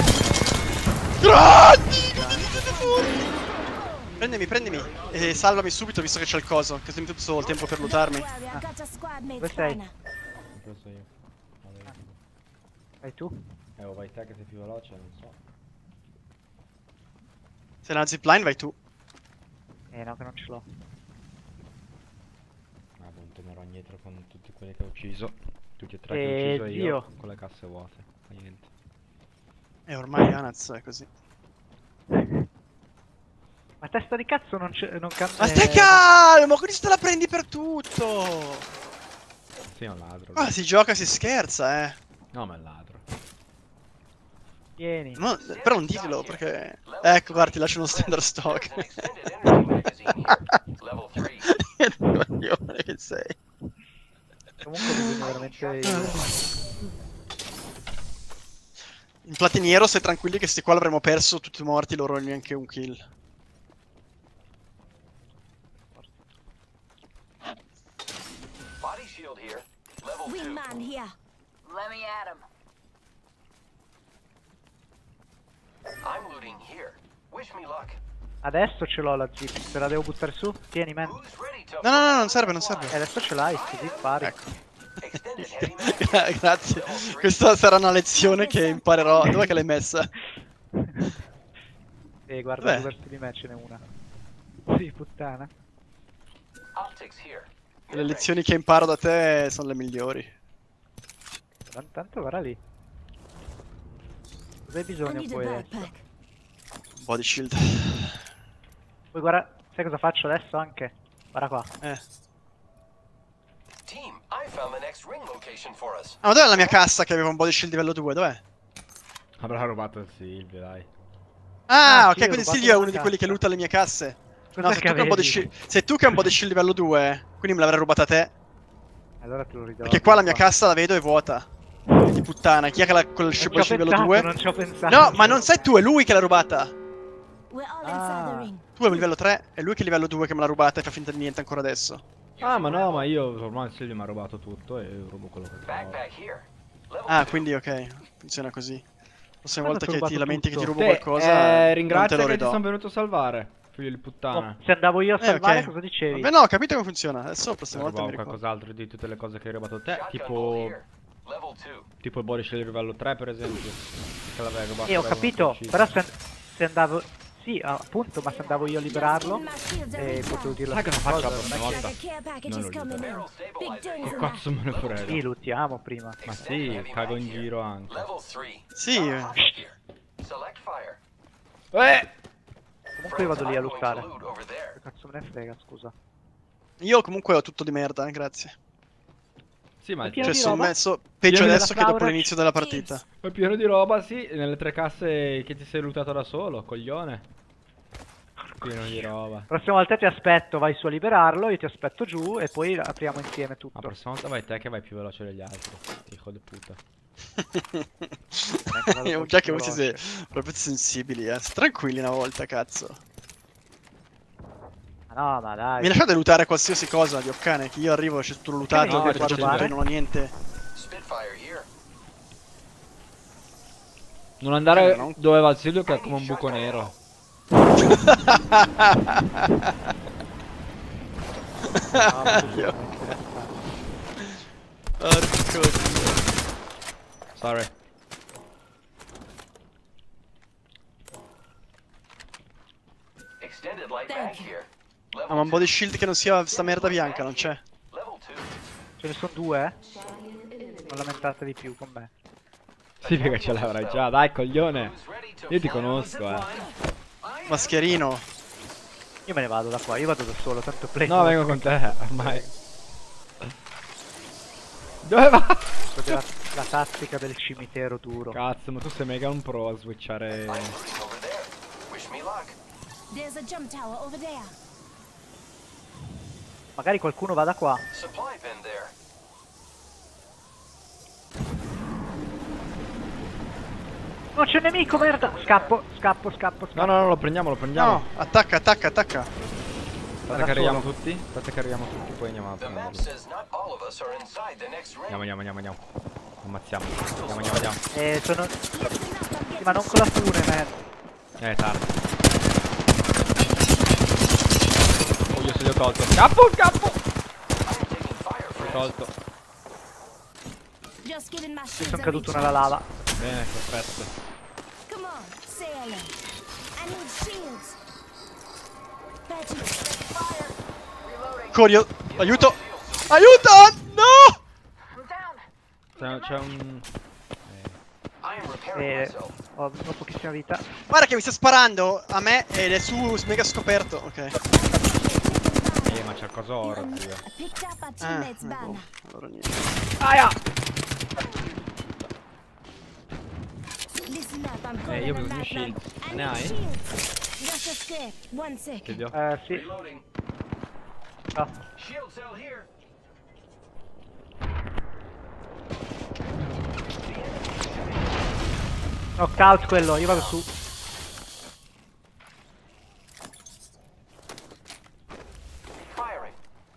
[SPEAKER 2] Grandi! Prendimi, prendimi. E salvami subito visto che c'è il coso. Che ho tutto il tempo per lootarmi.
[SPEAKER 4] Don't worry, I got a squad mate
[SPEAKER 1] Dove sei?
[SPEAKER 4] spawner.
[SPEAKER 3] Ho preso io. Vabbè.
[SPEAKER 1] Vai tu?
[SPEAKER 3] Eh, o vai te che sei più veloce, non so.
[SPEAKER 2] Se è una zipline vai tu.
[SPEAKER 1] Eh no, che non ce l'ho.
[SPEAKER 3] Ah, boh, tornerò indietro con tutti quelli che ho ucciso. Tutti e tre
[SPEAKER 1] Eh,
[SPEAKER 3] che ho ucciso io.
[SPEAKER 1] Dio.
[SPEAKER 3] Con le casse vuote. Fa niente.
[SPEAKER 2] E ormai Anaz è così.
[SPEAKER 1] Ma testa di cazzo non c'è... non cambia...
[SPEAKER 2] Ma stai calmo, quindi te la prendi per tutto.
[SPEAKER 3] Sì, è un ladro.
[SPEAKER 2] Ah, si gioca, si scherza, eh.
[SPEAKER 3] No, ma è un ladro.
[SPEAKER 1] Vieni.
[SPEAKER 2] No, però non dillo perché... Ecco, guarda, ti lascio uno standard stock. Che coglione che sei.
[SPEAKER 1] Comunque bisogna veramente...
[SPEAKER 2] In platiniero stai tranquilli che sti qua l'avremmo perso tutti morti, loro neanche un kill.
[SPEAKER 5] Body shield here. Level two.
[SPEAKER 4] Wingman here.
[SPEAKER 9] Let me at him.
[SPEAKER 5] I'm looting here. Wish me luck.
[SPEAKER 1] Adesso ce l'ho la zip, te la devo buttare su? Tieni, man.
[SPEAKER 5] Who's ready to
[SPEAKER 2] No, no, no, non serve, non
[SPEAKER 1] E
[SPEAKER 2] serve.
[SPEAKER 1] adesso ce l'hai, così spari.
[SPEAKER 2] Ecco.
[SPEAKER 5] extended heavy mag-
[SPEAKER 2] Grazie. Questa sarà una lezione che imparerò. Dov'è che l'hai messa?
[SPEAKER 1] E guarda,
[SPEAKER 2] Dov'è?
[SPEAKER 1] verso di me ce n'è una. Sì, puttana.
[SPEAKER 5] Optics here.
[SPEAKER 2] Le lezioni che imparo da te sono le migliori.
[SPEAKER 1] Tant- Tanto guarda lì. Dove hai
[SPEAKER 4] I
[SPEAKER 1] bisogno
[SPEAKER 4] need a
[SPEAKER 1] poi adesso?
[SPEAKER 4] backpack.
[SPEAKER 2] Body shield.
[SPEAKER 1] Poi guarda, sai cosa faccio adesso anche? Guarda qua.
[SPEAKER 2] Eh.
[SPEAKER 5] Team, I found the next ring location for us.
[SPEAKER 2] Ah, ma dov'è la mia cassa che aveva un body shield livello due? Dov'è?
[SPEAKER 3] Avrà rubato il Silvio, dai.
[SPEAKER 2] Ah,
[SPEAKER 1] Ah,
[SPEAKER 2] ok,
[SPEAKER 1] sì, ho
[SPEAKER 2] quindi
[SPEAKER 1] rubato
[SPEAKER 2] Silvio è
[SPEAKER 1] una
[SPEAKER 2] uno di quelli che
[SPEAKER 1] cassa.
[SPEAKER 2] loota le mie casse.
[SPEAKER 1] Cos'è
[SPEAKER 2] No, sei
[SPEAKER 1] che
[SPEAKER 2] tu, che hai un body
[SPEAKER 1] avevi?
[SPEAKER 2] shield... sei tu che hai un body shield livello due, quindi me l'avrei rubata a te.
[SPEAKER 1] Allora te lo ridò.
[SPEAKER 2] Perché qua la mia cassa la vedo è vuota. Di puttana, chi è che l'ha con il
[SPEAKER 1] Non ci ho
[SPEAKER 2] body shield livello
[SPEAKER 1] pensato,
[SPEAKER 2] due?
[SPEAKER 1] non ci ho pensato.
[SPEAKER 2] No, ma non sei tu, è lui che l'ha rubata.
[SPEAKER 4] We're all
[SPEAKER 1] Ah.
[SPEAKER 4] inside the ring.
[SPEAKER 2] Tu hai il livello tre, è lui che è il livello due che me l'ha rubata e fa finta di niente ancora adesso.
[SPEAKER 3] Ah, ma no, ma io ormai il Silvio mi ha rubato tutto e rubo quello che trovo.
[SPEAKER 5] Backpack here. Level
[SPEAKER 2] Ah,
[SPEAKER 5] two.
[SPEAKER 2] quindi ok, funziona così. La prossima
[SPEAKER 1] Cosa
[SPEAKER 2] volta
[SPEAKER 1] ti ho
[SPEAKER 2] che ti
[SPEAKER 1] rubato
[SPEAKER 2] lamenti che ti
[SPEAKER 1] tutto?
[SPEAKER 2] rubo
[SPEAKER 3] Te,
[SPEAKER 2] qualcosa,
[SPEAKER 3] eh,
[SPEAKER 2] non te
[SPEAKER 3] ringrazia
[SPEAKER 2] lo
[SPEAKER 3] che ti
[SPEAKER 2] ridò.
[SPEAKER 3] sono venuto a salvare, figlio di puttana.
[SPEAKER 1] Oh, se andavo io a
[SPEAKER 2] Eh,
[SPEAKER 1] salvare,
[SPEAKER 2] ok.
[SPEAKER 1] cosa dicevi?
[SPEAKER 2] Vabbè, no, ho capito come funziona. Adesso la prossima volta mi
[SPEAKER 3] Rubavo
[SPEAKER 2] ricordo.
[SPEAKER 3] qualcos'altro di tutte le cose che hai rubato te,
[SPEAKER 5] Shotgun bolt
[SPEAKER 3] tipo
[SPEAKER 5] here. Level two.
[SPEAKER 3] tipo il body shield livello tre per esempio. Che l'avrei rubato
[SPEAKER 1] Eh, ho
[SPEAKER 3] da
[SPEAKER 1] capito,
[SPEAKER 3] ucciso.
[SPEAKER 1] però se, se andavo... Sì, appunto, ma se andavo io a liberarlo,
[SPEAKER 4] My shields are
[SPEAKER 1] eh,
[SPEAKER 4] recharged.
[SPEAKER 1] potevo dirlo
[SPEAKER 3] Sai cosa faccio la prossima
[SPEAKER 4] Like
[SPEAKER 3] volta?
[SPEAKER 4] a care package
[SPEAKER 3] Non
[SPEAKER 4] is
[SPEAKER 3] lo
[SPEAKER 4] coming in.
[SPEAKER 5] Barrel
[SPEAKER 4] Big
[SPEAKER 5] stabilizer
[SPEAKER 4] guns
[SPEAKER 5] here.
[SPEAKER 3] Che
[SPEAKER 4] in
[SPEAKER 3] cazzo me ne
[SPEAKER 1] Sì,
[SPEAKER 3] frega?
[SPEAKER 1] luttiamo prima.
[SPEAKER 3] Ma
[SPEAKER 5] Extended
[SPEAKER 3] sì,
[SPEAKER 5] heavy
[SPEAKER 3] cago
[SPEAKER 5] mag
[SPEAKER 3] in
[SPEAKER 5] here.
[SPEAKER 3] giro anche.
[SPEAKER 5] Level three.
[SPEAKER 2] Sì, eh.
[SPEAKER 5] Here. Select fire.
[SPEAKER 3] Eh!
[SPEAKER 1] Comunque io vado lì a
[SPEAKER 5] I'm going to
[SPEAKER 1] lottare.
[SPEAKER 5] loot over there.
[SPEAKER 1] Che cazzo me ne frega, scusa.
[SPEAKER 2] io comunque ho tutto di merda, eh, grazie.
[SPEAKER 3] Sì, ma
[SPEAKER 1] È
[SPEAKER 3] il
[SPEAKER 1] pieno
[SPEAKER 2] Cioè,
[SPEAKER 1] di
[SPEAKER 2] sono
[SPEAKER 1] roba?
[SPEAKER 2] messo peggio
[SPEAKER 1] Pieno
[SPEAKER 2] adesso
[SPEAKER 1] della
[SPEAKER 2] che dopo
[SPEAKER 1] Flaurex.
[SPEAKER 2] l'inizio della partita.
[SPEAKER 3] è pieno di roba, sì, nelle tre casse che ti sei lootato da solo, coglione. Pieno di roba.
[SPEAKER 1] La prossima volta ti aspetto, vai su a liberarlo, io ti aspetto giù e poi apriamo insieme
[SPEAKER 3] La
[SPEAKER 1] tutto.
[SPEAKER 3] prossima volta vai te che vai più veloce degli altri. Hijo di puta.
[SPEAKER 2] Io già che voi siete proprio sensibili, eh. Tranquilli una volta, cazzo.
[SPEAKER 1] Ma no, ma dai.
[SPEAKER 2] Mi lasciate lootare qualsiasi cosa, Dio cane, che io arrivo, c'è tutto lootato,
[SPEAKER 1] no,
[SPEAKER 2] e
[SPEAKER 1] ti
[SPEAKER 2] faccio
[SPEAKER 1] faccio
[SPEAKER 2] tutto
[SPEAKER 1] fare?
[SPEAKER 2] e non ho niente.
[SPEAKER 5] Spitfire here.
[SPEAKER 3] Non andare
[SPEAKER 2] Eh, non-
[SPEAKER 3] dove va il Silvio che è come un buco nero.
[SPEAKER 2] Dio. Porco Dio.
[SPEAKER 3] Sorry.
[SPEAKER 5] extended light mag
[SPEAKER 6] Thank you.
[SPEAKER 5] here.
[SPEAKER 2] Ah,
[SPEAKER 5] Level
[SPEAKER 2] ma un
[SPEAKER 5] two.
[SPEAKER 2] body shield che non sia sta merda bianca, non c'è.
[SPEAKER 5] Level two.
[SPEAKER 1] Ce ne sono due, eh? Non lamentatevi più con me.
[SPEAKER 3] Sì, perché ce l'avrai già, dai coglione.
[SPEAKER 5] Who's ready to
[SPEAKER 3] Io ti
[SPEAKER 5] fly on the
[SPEAKER 3] conosco, eh.
[SPEAKER 5] zipline?
[SPEAKER 2] Mascherino.
[SPEAKER 1] Io me ne vado da qua, io vado da solo, tanto play.
[SPEAKER 3] No, vengo con te, ormai. Dove va?
[SPEAKER 1] La, la tattica del cimitero duro.
[SPEAKER 3] Cazzo, ma tu sei mega un pro a switchare.
[SPEAKER 5] I'm moving over there. Wish me luck.
[SPEAKER 4] There's a jump tower over there.
[SPEAKER 1] Magari qualcuno va da qua.
[SPEAKER 5] Supply bin there.
[SPEAKER 1] No, c'è un nemico, merda! Scappo, scappo, scappo, scappo.
[SPEAKER 3] No, no, no, lo prendiamo, lo prendiamo.
[SPEAKER 2] No, attacca, attacca, attacca.
[SPEAKER 3] Aspetta
[SPEAKER 1] da
[SPEAKER 3] che arriviamo
[SPEAKER 1] solo.
[SPEAKER 3] tutti. Aspetta che arriviamo tutti, poi andiamo a
[SPEAKER 5] The map
[SPEAKER 3] prenderlo.
[SPEAKER 5] says not all of us are inside the next ring.
[SPEAKER 3] Andiamo, andiamo, andiamo, andiamo. Ammazziamo. Andiamo, andiamo, andiamo.
[SPEAKER 1] Eh, sono...
[SPEAKER 4] Listen up, I'm
[SPEAKER 1] Sì,
[SPEAKER 4] getting
[SPEAKER 1] ma non con la fune, man.
[SPEAKER 3] Eh, è tardi. Oh, io se li ho tolto. Scappo, scappo!
[SPEAKER 5] I'm taking fire,
[SPEAKER 3] L'ho
[SPEAKER 5] friends.
[SPEAKER 3] tolto.
[SPEAKER 4] just getting my
[SPEAKER 1] Io
[SPEAKER 4] shields
[SPEAKER 1] sono
[SPEAKER 4] a
[SPEAKER 1] caduto
[SPEAKER 4] recharge.
[SPEAKER 1] nella lava.
[SPEAKER 3] Bene, perfetto.
[SPEAKER 4] Come on, say hello. I need shields. Patchy. Fire. Reloading.
[SPEAKER 2] Corio, aiuto. Aiuto! No!
[SPEAKER 5] I'm down.
[SPEAKER 3] C'è c'è un...
[SPEAKER 5] I am repairing
[SPEAKER 1] Eh,
[SPEAKER 5] myself.
[SPEAKER 1] ho, ho pochissima vita.
[SPEAKER 2] Guarda che mi sta sparando a me ed è su mega scoperto. Ok.
[SPEAKER 3] Eh, ma c'è cosa oro, zio.
[SPEAKER 4] I picked up our
[SPEAKER 2] Ah,
[SPEAKER 4] teammate's
[SPEAKER 2] boh,
[SPEAKER 4] banner.
[SPEAKER 2] allora niente.
[SPEAKER 3] Aia!
[SPEAKER 4] Listen up, I'm
[SPEAKER 3] Eh,
[SPEAKER 4] calling
[SPEAKER 3] io
[SPEAKER 4] a
[SPEAKER 3] ho bisogno di
[SPEAKER 4] lifeline.
[SPEAKER 3] shield.
[SPEAKER 4] I
[SPEAKER 3] Ne
[SPEAKER 4] need
[SPEAKER 3] hai?
[SPEAKER 4] shields. Just a script. One
[SPEAKER 3] Che
[SPEAKER 4] second.
[SPEAKER 3] dio?
[SPEAKER 1] Eh, sì.
[SPEAKER 5] Reloading.
[SPEAKER 1] No.
[SPEAKER 5] Shield cell here.
[SPEAKER 1] Knockout quello, io vado su.
[SPEAKER 5] Firing.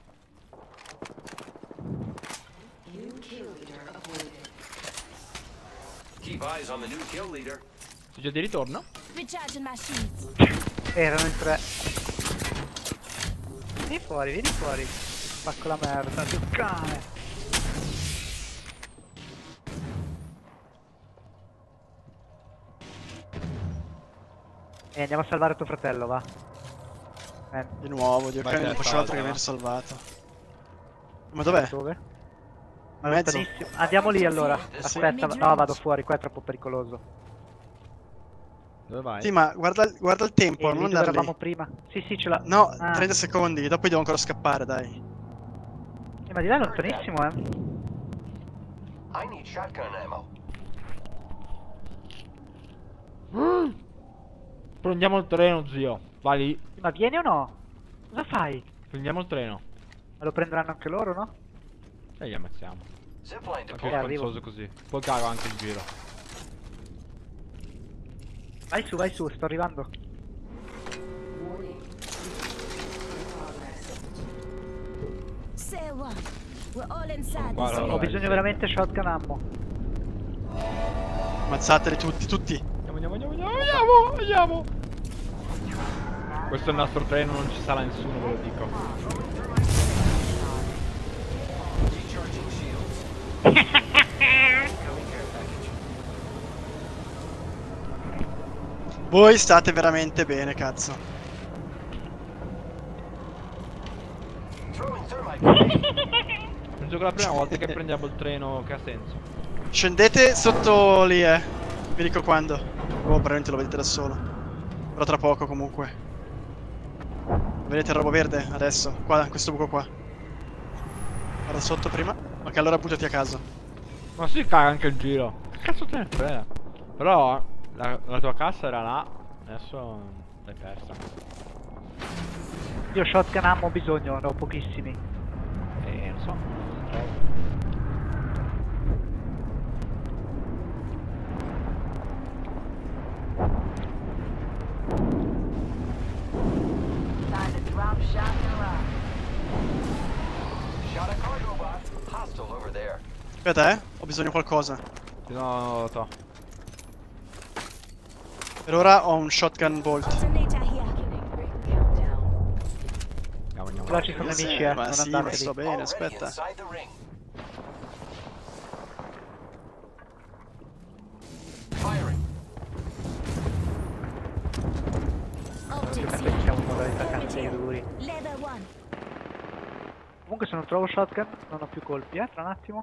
[SPEAKER 5] Keep eyes on the new kill leader.
[SPEAKER 3] Sei già di ritorno?
[SPEAKER 4] Recharging my shields.
[SPEAKER 1] Erano in tre. Vieni fuori, vieni fuori. Spacco la merda, tu cane. E andiamo a salvare tuo fratello, va. Eh,
[SPEAKER 2] Di nuovo, Dio
[SPEAKER 3] Vai,
[SPEAKER 2] cane, non
[SPEAKER 3] te,
[SPEAKER 2] faccio altro che
[SPEAKER 3] salva.
[SPEAKER 2] aver salvato. Ma dov'è?
[SPEAKER 1] dove?
[SPEAKER 2] A mezzo?
[SPEAKER 1] Lontanissimo. Andiamo lì allora. Aspetta, no, vado fuori, qua è troppo pericoloso.
[SPEAKER 3] Dove vai?
[SPEAKER 2] Sì, ma guarda, guarda il tempo,
[SPEAKER 1] E lì
[SPEAKER 2] non
[SPEAKER 1] dove
[SPEAKER 2] andare
[SPEAKER 1] eravamo
[SPEAKER 2] lì.
[SPEAKER 1] prima. Sì, sì, ce l'ha.
[SPEAKER 2] No,
[SPEAKER 1] Ah.
[SPEAKER 2] trenta secondi, dopo devo ancora scappare, dai.
[SPEAKER 1] Eh, ma di là è lontanissimo, eh.
[SPEAKER 5] I need shotgun ammo.
[SPEAKER 3] Prendiamo il treno, zio. Vai lì.
[SPEAKER 1] Ma vieni o no? Cosa fai?
[SPEAKER 3] Prendiamo il treno.
[SPEAKER 1] Ma lo prenderanno anche loro, no?
[SPEAKER 3] E li ammazziamo.
[SPEAKER 5] Zipline
[SPEAKER 3] Ma che
[SPEAKER 5] deployed.
[SPEAKER 1] arrivo.
[SPEAKER 3] sconzoso così. Poi cago anche il giro.
[SPEAKER 1] Vai su, vai su, sto arrivando.
[SPEAKER 4] Say what? We're all inside
[SPEAKER 3] Qua,
[SPEAKER 4] this
[SPEAKER 3] allora,
[SPEAKER 1] Ho
[SPEAKER 3] vai,
[SPEAKER 1] bisogno
[SPEAKER 3] sì.
[SPEAKER 1] veramente shotgun ammo.
[SPEAKER 2] Ammazzateli tutti, tutti.
[SPEAKER 3] Andiamo, andiamo, andiamo, andiamo, andiamo, andiamo. Questo è il nostro treno, non ci sarà nessuno, ve lo dico.
[SPEAKER 2] Voi state veramente bene, cazzo.
[SPEAKER 5] Throwing thermite grenade.
[SPEAKER 3] Non gioco la prima volta che prendiamo il treno, che ha senso.
[SPEAKER 2] Scendete sotto lì, eh. Vi dico quando. Oh, probabilmente lo vedete da solo. Però tra poco, comunque. Vedete il robo verde? Adesso. Qua, in questo buco qua. Guarda sotto prima. Ok, allora buttati a casa.
[SPEAKER 3] Ma si caga anche il giro. Che cazzo te ne frega? Però la, la tua cassa era là. Adesso l'hai persa.
[SPEAKER 1] Io shotgun ammo ho bisogno, ne ho pochissimi.
[SPEAKER 3] Eh, non so.
[SPEAKER 7] Time to drop shot and run.
[SPEAKER 5] Shot a cargo bot. Hostile over there.
[SPEAKER 2] Aspetta, eh. Ho bisogno di qualcosa.
[SPEAKER 3] No, to.
[SPEAKER 2] Per ora ho un shotgun bolt.
[SPEAKER 4] Alternator here.
[SPEAKER 3] Andiamo, andiamo.
[SPEAKER 1] Là ci sono
[SPEAKER 2] Sì,
[SPEAKER 1] nemici, eh.
[SPEAKER 2] ma
[SPEAKER 1] Non
[SPEAKER 2] sì, ma
[SPEAKER 1] andate
[SPEAKER 2] sto
[SPEAKER 1] lì.
[SPEAKER 2] bene,
[SPEAKER 5] Already
[SPEAKER 2] aspetta.
[SPEAKER 5] inside the ring. Firing.
[SPEAKER 1] occhio mentre che siamo in modalità cazzi duri.
[SPEAKER 4] Level one.
[SPEAKER 1] Comunque se non trovo shotgun non ho più colpi, eh, tra un attimo.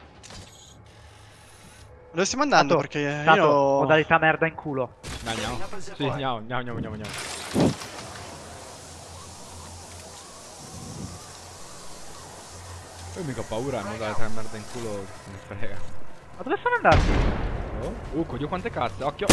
[SPEAKER 2] Dove stiamo andando?
[SPEAKER 1] Tato,
[SPEAKER 2] Perché
[SPEAKER 1] Tato,
[SPEAKER 2] io...
[SPEAKER 1] modalità merda in culo.
[SPEAKER 3] Andiamo. Sì, andiamo, andiamo, andiamo, andiamo, andiamo. Io mica ho paura, non dare tre merda in culo, mi frega.
[SPEAKER 1] Ma dove sono andati?
[SPEAKER 3] Oh, uh, coglio quante cazze, occhio!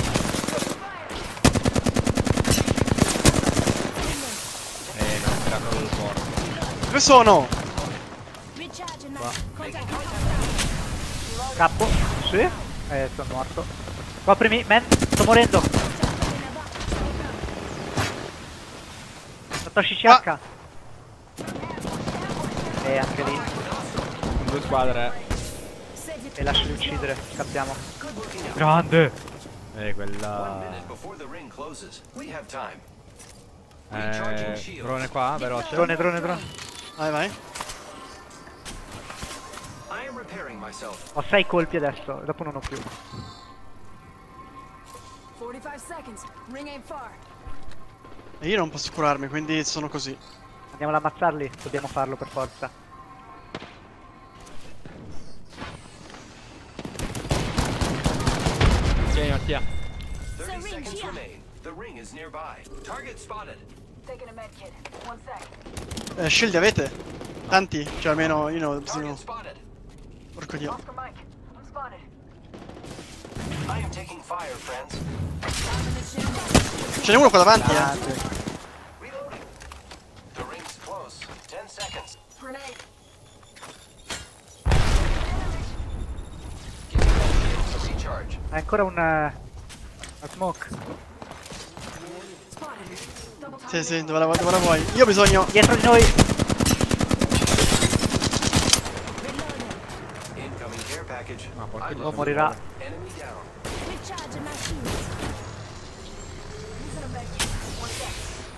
[SPEAKER 3] Eh, non stanno del porto.
[SPEAKER 2] Dove sono?
[SPEAKER 4] Recharging my
[SPEAKER 3] Qua.
[SPEAKER 4] contact.
[SPEAKER 1] Cappo. Sì. Eh, sono morto. Coprimi, man. Sto morendo. Satoshi C H. E anche lì.
[SPEAKER 3] Due squadre.
[SPEAKER 1] E lasciali uccidere. Scappiamo. Grande.
[SPEAKER 3] Eh, quella...
[SPEAKER 5] minute before the ring closes. We have time.
[SPEAKER 3] Eh, drone qua, veloce.
[SPEAKER 1] Drone, drone, drone.
[SPEAKER 2] Vai, vai.
[SPEAKER 5] I am repairing myself.
[SPEAKER 1] Ho sei colpi adesso. E dopo non ho più.
[SPEAKER 6] forty-five seconds. Ring ain't far.
[SPEAKER 2] E io non posso curarmi, quindi sono così.
[SPEAKER 1] Andiamo ad ammazzarli. Dobbiamo farlo per forza.
[SPEAKER 3] Tieni, Mattia.
[SPEAKER 5] thirty seconds remain. The ring is nearby. Target spotted.
[SPEAKER 7] Taking a med kit. One sec.
[SPEAKER 2] Eh, shield avete? Tanti? Cioè almeno io ne ho bisogno.
[SPEAKER 5] Target spotted.
[SPEAKER 2] Porco dio.
[SPEAKER 7] Oscar Mike. I'm spotted.
[SPEAKER 5] I am taking fire, friends.
[SPEAKER 2] Ce n'è uno qua davanti, eh.
[SPEAKER 1] Grande.
[SPEAKER 5] Reloading. The ring's close. Ten seconds.
[SPEAKER 6] Grenade.
[SPEAKER 5] Giving my shields a recharge.
[SPEAKER 1] Hai ancora un... Uh, una smoke.
[SPEAKER 6] Spotted. Double time.
[SPEAKER 2] Sì, sì, dove la, dove la vuoi? Io ho bisogno...
[SPEAKER 1] Dietro di noi.
[SPEAKER 5] Incoming care package.
[SPEAKER 3] Ah, porca
[SPEAKER 5] I
[SPEAKER 3] dio,
[SPEAKER 1] Oh,
[SPEAKER 5] lost
[SPEAKER 1] morirà.
[SPEAKER 5] one. Enemy down.
[SPEAKER 4] Recharging my shields.
[SPEAKER 7] Using a med kit. One sec.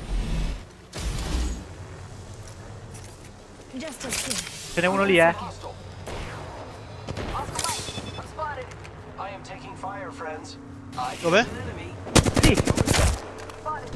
[SPEAKER 4] Just a sec.
[SPEAKER 1] Ce n'è uno lì, eh.
[SPEAKER 5] Hostile.
[SPEAKER 7] Oscar Mike. I'm spotted.
[SPEAKER 5] I am taking fire, friends. I
[SPEAKER 2] Dove?
[SPEAKER 5] hit an enemy.
[SPEAKER 1] Sì.
[SPEAKER 7] Spotted.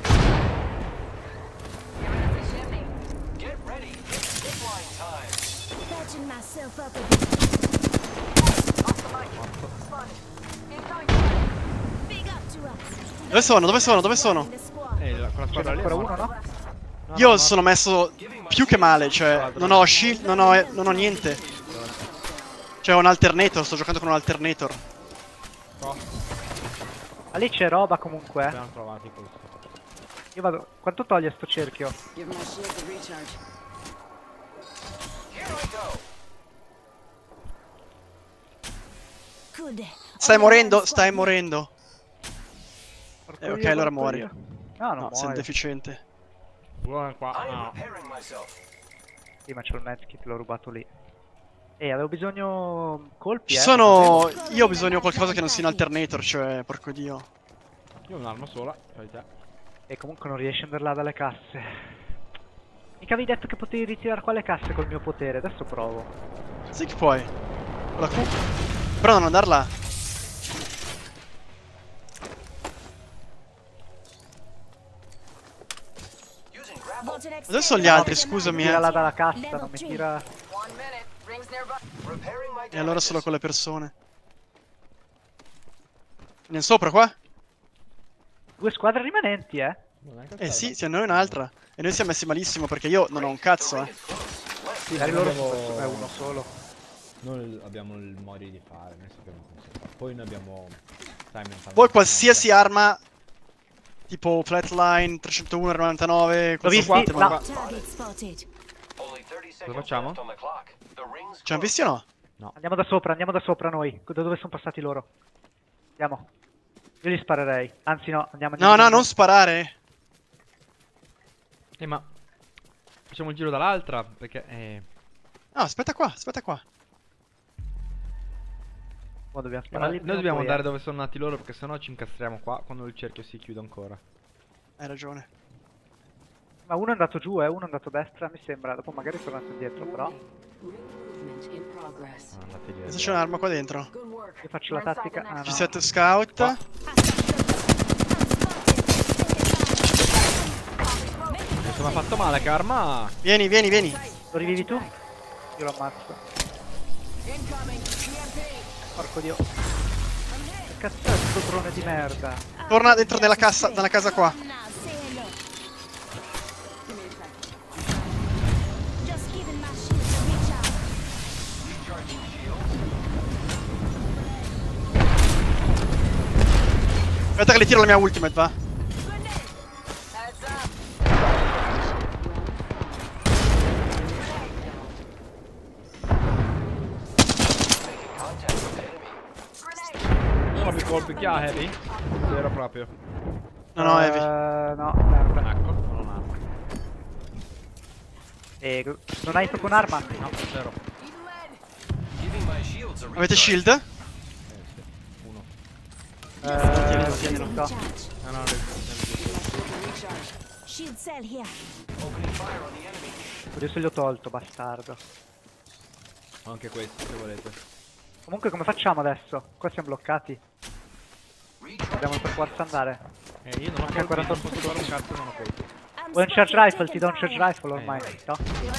[SPEAKER 5] Get ready. It's zipline time.
[SPEAKER 4] Patching myself up a bit.
[SPEAKER 7] Oscar Mike. Spotted. Incoming fire.
[SPEAKER 4] Big up to us.
[SPEAKER 2] Dove sono? Dove sono? Dove sono?
[SPEAKER 4] In the squad.
[SPEAKER 3] Eh, la- quella
[SPEAKER 1] Ce n'è
[SPEAKER 3] squadra lì.
[SPEAKER 1] ancora uno, no?
[SPEAKER 3] No,
[SPEAKER 2] Io
[SPEAKER 3] no,
[SPEAKER 2] sono messo più che male, cioè non ho shield, non ho, non ho niente. Cioè ho un alternator, sto giocando con un alternator.
[SPEAKER 3] no.
[SPEAKER 1] Ma lì c'è roba comunque, eh.
[SPEAKER 3] Abbiamo trovato questo.
[SPEAKER 1] Io vado... Quanto toglie sto cerchio?
[SPEAKER 9] Give my shield a recharge.
[SPEAKER 5] Here I go.
[SPEAKER 4] Good.
[SPEAKER 2] Stai
[SPEAKER 4] All
[SPEAKER 2] morendo,
[SPEAKER 4] right,
[SPEAKER 2] stai
[SPEAKER 4] squad.
[SPEAKER 2] morendo.
[SPEAKER 1] Porco
[SPEAKER 2] Eh, ok,
[SPEAKER 1] io,
[SPEAKER 2] allora
[SPEAKER 1] porco
[SPEAKER 2] muori.
[SPEAKER 1] io. No, non
[SPEAKER 2] No, sei un
[SPEAKER 1] muoio.
[SPEAKER 2] deficiente.
[SPEAKER 3] Buona qua.
[SPEAKER 5] I am
[SPEAKER 3] No.
[SPEAKER 5] repairing myself.
[SPEAKER 1] Sì, ma c'ho il medkit, l'ho rubato lì. E avevo bisogno colpi,
[SPEAKER 2] Ci
[SPEAKER 1] eh.
[SPEAKER 2] sono... Io ho bisogno di qualcosa che non sia un alternator, cioè, porco dio.
[SPEAKER 3] Io ho un'arma sola, fai te.
[SPEAKER 1] E comunque non riesci ad andare là dalle casse. Mica avevi detto che potevi ritirare qua le casse col mio potere, adesso provo.
[SPEAKER 2] Sì che puoi. Con la Q. Però non andar là.
[SPEAKER 5] Using grapple.
[SPEAKER 4] Voltage
[SPEAKER 2] Dove sono gli altri?
[SPEAKER 4] extender.
[SPEAKER 2] Scusami,
[SPEAKER 1] Tira
[SPEAKER 2] eh.
[SPEAKER 1] là dalla cassa,
[SPEAKER 4] Level
[SPEAKER 1] non mi
[SPEAKER 4] three.
[SPEAKER 1] tira...
[SPEAKER 7] One minute. Rings nearby.
[SPEAKER 5] Repairing my
[SPEAKER 2] E allora
[SPEAKER 5] damages.
[SPEAKER 2] solo con le persone. Vieni sopra qua?
[SPEAKER 1] Due squadre rimanenti, eh.
[SPEAKER 3] Non è
[SPEAKER 2] Eh sì, ce n'è un'altra. E noi siamo messi malissimo perché io non ho un cazzo, eh.
[SPEAKER 1] Sì, magari loro
[SPEAKER 3] abbiamo-
[SPEAKER 1] sono è uno solo.
[SPEAKER 3] Noi abbiamo il modi di fare, noi sappiamo come si fa. Poi noi abbiamo... Stai inventando...
[SPEAKER 2] Poi qualsiasi arma, tipo Flatline, trecentouno, novantanove,
[SPEAKER 1] L'ho visti?
[SPEAKER 2] qualsiasi
[SPEAKER 1] Là.
[SPEAKER 2] qua.
[SPEAKER 4] Target spotted.
[SPEAKER 5] Only thirty seconds
[SPEAKER 3] facciamo?
[SPEAKER 5] left on the clock. The ring's
[SPEAKER 2] Ci hanno
[SPEAKER 5] close.
[SPEAKER 2] visti o no?
[SPEAKER 1] Andiamo da sopra, andiamo da sopra noi. Da dove sono passati loro? Andiamo. Io li sparerei. Anzi no, andiamo.
[SPEAKER 2] No,
[SPEAKER 1] andiamo,
[SPEAKER 2] no, non
[SPEAKER 1] andiamo.
[SPEAKER 2] sparare.
[SPEAKER 3] Eh, ma... Facciamo il giro dall'altra, perché... Eh...
[SPEAKER 2] No, aspetta qua, aspetta qua.
[SPEAKER 1] Mo dobbiamo
[SPEAKER 3] Eh, ma
[SPEAKER 1] spararli
[SPEAKER 3] noi
[SPEAKER 1] prima o
[SPEAKER 3] dobbiamo
[SPEAKER 1] poi,
[SPEAKER 3] andare
[SPEAKER 1] eh.
[SPEAKER 3] dove sono nati loro, perché sennò ci incastriamo qua quando il cerchio si chiude ancora.
[SPEAKER 2] Hai ragione.
[SPEAKER 1] Ma uno è andato giù, eh, uno è andato a destra, mi sembra. Dopo magari è tornato indietro, però.
[SPEAKER 9] Movement in progress.
[SPEAKER 3] Ah, andate lì.
[SPEAKER 2] Cosa c'è un'arma qua dentro?
[SPEAKER 6] Good work.
[SPEAKER 1] Io faccio la tattica. Ah,
[SPEAKER 2] G
[SPEAKER 1] no.
[SPEAKER 2] sette Scout.
[SPEAKER 3] Qua. fatto male, Karma.
[SPEAKER 2] Vieni, vieni, vieni.
[SPEAKER 1] Lo rivivi tu? Io lo ammazzo. Porco dio. Che cazzo è sto drone di merda?
[SPEAKER 2] Torna dentro nella cassa, nella casa qua.
[SPEAKER 4] Now, say hello. Just giving my shield a recharge.
[SPEAKER 2] Aspetta che le tiro la mia ultimate, va.
[SPEAKER 3] Sono più colpi che ha Heavy? Vero proprio.
[SPEAKER 2] No, no, Heavy.
[SPEAKER 1] Eh, no, merda.
[SPEAKER 3] Ecco, non ha.
[SPEAKER 1] E non hai proprio un'arma?
[SPEAKER 3] No, zero.
[SPEAKER 5] Giving my shields a
[SPEAKER 2] Avete
[SPEAKER 5] recharge.
[SPEAKER 2] shield?
[SPEAKER 3] Eh sì. Uno.
[SPEAKER 1] Eh,
[SPEAKER 2] Tienilo, tienilo.
[SPEAKER 1] no.
[SPEAKER 4] Recharge.
[SPEAKER 3] Ah no, le-
[SPEAKER 4] Shield cell here.
[SPEAKER 5] Opening fire on the enemy.
[SPEAKER 1] Adesso gli ho tolto, bastardo.
[SPEAKER 3] anche questo se volete.
[SPEAKER 1] Comunque come facciamo adesso? Qua siamo bloccati.
[SPEAKER 5] Recharge.
[SPEAKER 1] Dobbiamo per forza andare.
[SPEAKER 3] Eh, io non ho
[SPEAKER 1] Anche
[SPEAKER 3] colpi,
[SPEAKER 1] quarantotto
[SPEAKER 3] non posso fare un cazzo, non ho colpi.
[SPEAKER 4] I'm
[SPEAKER 1] Vuoi un charge
[SPEAKER 4] spotted,
[SPEAKER 1] rifle? Ti do un charge
[SPEAKER 4] taking
[SPEAKER 1] rifle ormai.
[SPEAKER 3] Eh,
[SPEAKER 1] No?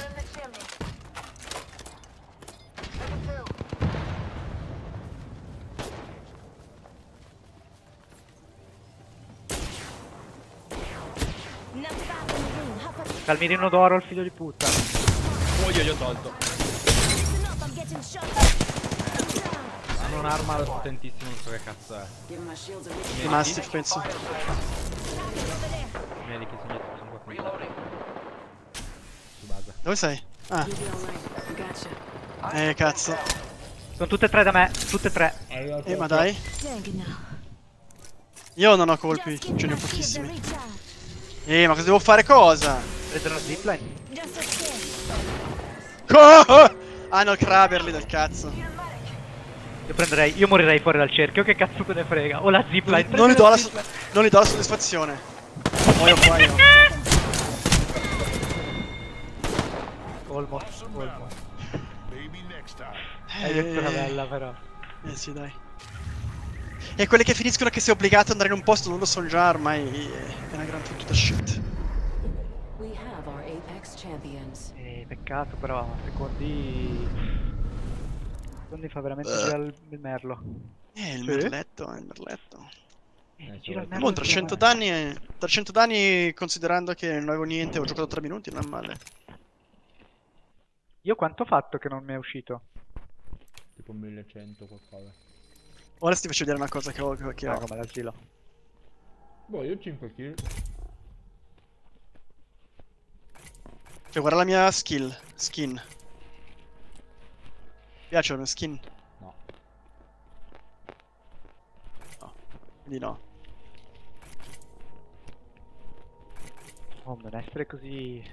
[SPEAKER 4] fire. Not bad in the room. Half a-
[SPEAKER 1] Calmirino d'oro, il figlio di puttana.
[SPEAKER 3] Oh, io gli ho tolto.
[SPEAKER 4] Listen up, I'm getting shot.
[SPEAKER 3] Hanno un'arma potentissima, non so che cazzo è.
[SPEAKER 9] Give my shields a recharge.
[SPEAKER 2] I Mastiff, penso.
[SPEAKER 3] Vedi che sono sono qua con
[SPEAKER 5] Reloading.
[SPEAKER 3] su base.
[SPEAKER 2] Dove sei? Ah,
[SPEAKER 9] You'll be all right. Gotcha.
[SPEAKER 2] eh, cazzo.
[SPEAKER 1] Sono tutte e tre da me, tutte e tre.
[SPEAKER 2] Eh, ma dai.
[SPEAKER 4] Dang it now.
[SPEAKER 2] Io non ho colpi,
[SPEAKER 4] Just
[SPEAKER 2] ce
[SPEAKER 4] give
[SPEAKER 2] ne ho
[SPEAKER 4] my shield a
[SPEAKER 2] pochissimi.
[SPEAKER 4] recharge.
[SPEAKER 2] Eh, ma cosa devo fare? Cosa?
[SPEAKER 1] Prendere la zipline.
[SPEAKER 4] Just a sec.
[SPEAKER 2] Co- Ah, no, il Kraber lì del cazzo.
[SPEAKER 1] Io prenderei, io morirei fuori dal cerchio, che cazzo te ne frega. O la zipline.
[SPEAKER 2] Non gli
[SPEAKER 1] prendi
[SPEAKER 2] do
[SPEAKER 1] la
[SPEAKER 2] la,
[SPEAKER 1] zipline.
[SPEAKER 2] non gli do la soddisfazione. Muoio qua io.
[SPEAKER 1] Almost, almost.
[SPEAKER 8] Maybe next time.
[SPEAKER 1] Hai detto una bella però.
[SPEAKER 2] Eh sì, dai. E quelle che finiscono che sei obbligato ad andare in un posto non lo sono già ormai. È una gran fottuta shit.
[SPEAKER 9] We have our Apex champions.
[SPEAKER 1] Eh, peccato però, secondi... Secondi fa veramente
[SPEAKER 2] Eh.
[SPEAKER 1] girare il, il merlo.
[SPEAKER 2] Eh, il
[SPEAKER 1] Sì?
[SPEAKER 2] merletto, il merletto.
[SPEAKER 1] Eh,
[SPEAKER 3] Eh,
[SPEAKER 1] gira il
[SPEAKER 3] sì,
[SPEAKER 1] merlo.
[SPEAKER 2] Boh, trecento danni, eh, trecento danni considerando che non avevo niente, ho giocato tre minuti, non è male.
[SPEAKER 1] Io quanto ho fatto che non mi è uscito?
[SPEAKER 3] Tipo millecento qualcosa.
[SPEAKER 2] Ora ti faccio vedere una cosa che ho. Che
[SPEAKER 1] Ah,
[SPEAKER 2] ho.
[SPEAKER 1] come l'asilo.
[SPEAKER 3] Boh, io cinque kill.
[SPEAKER 2] Cioè, guarda la mia skill. Skin. Ti piace la mia skin?
[SPEAKER 3] No.
[SPEAKER 2] No. Quindi no.
[SPEAKER 1] Oh, non essere così...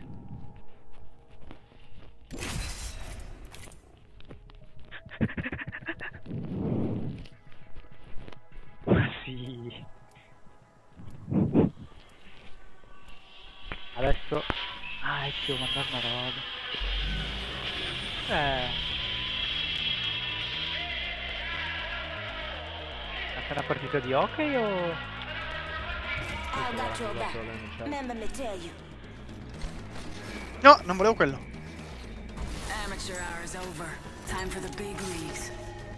[SPEAKER 1] Ma sì. Adesso... Ah, e devo mandare una roba. Eh... È una partita di hockey o...
[SPEAKER 4] I got your back. Remember me tell you.
[SPEAKER 2] No, non volevo quello.
[SPEAKER 9] Amateur hour is over. Time for the big leagues.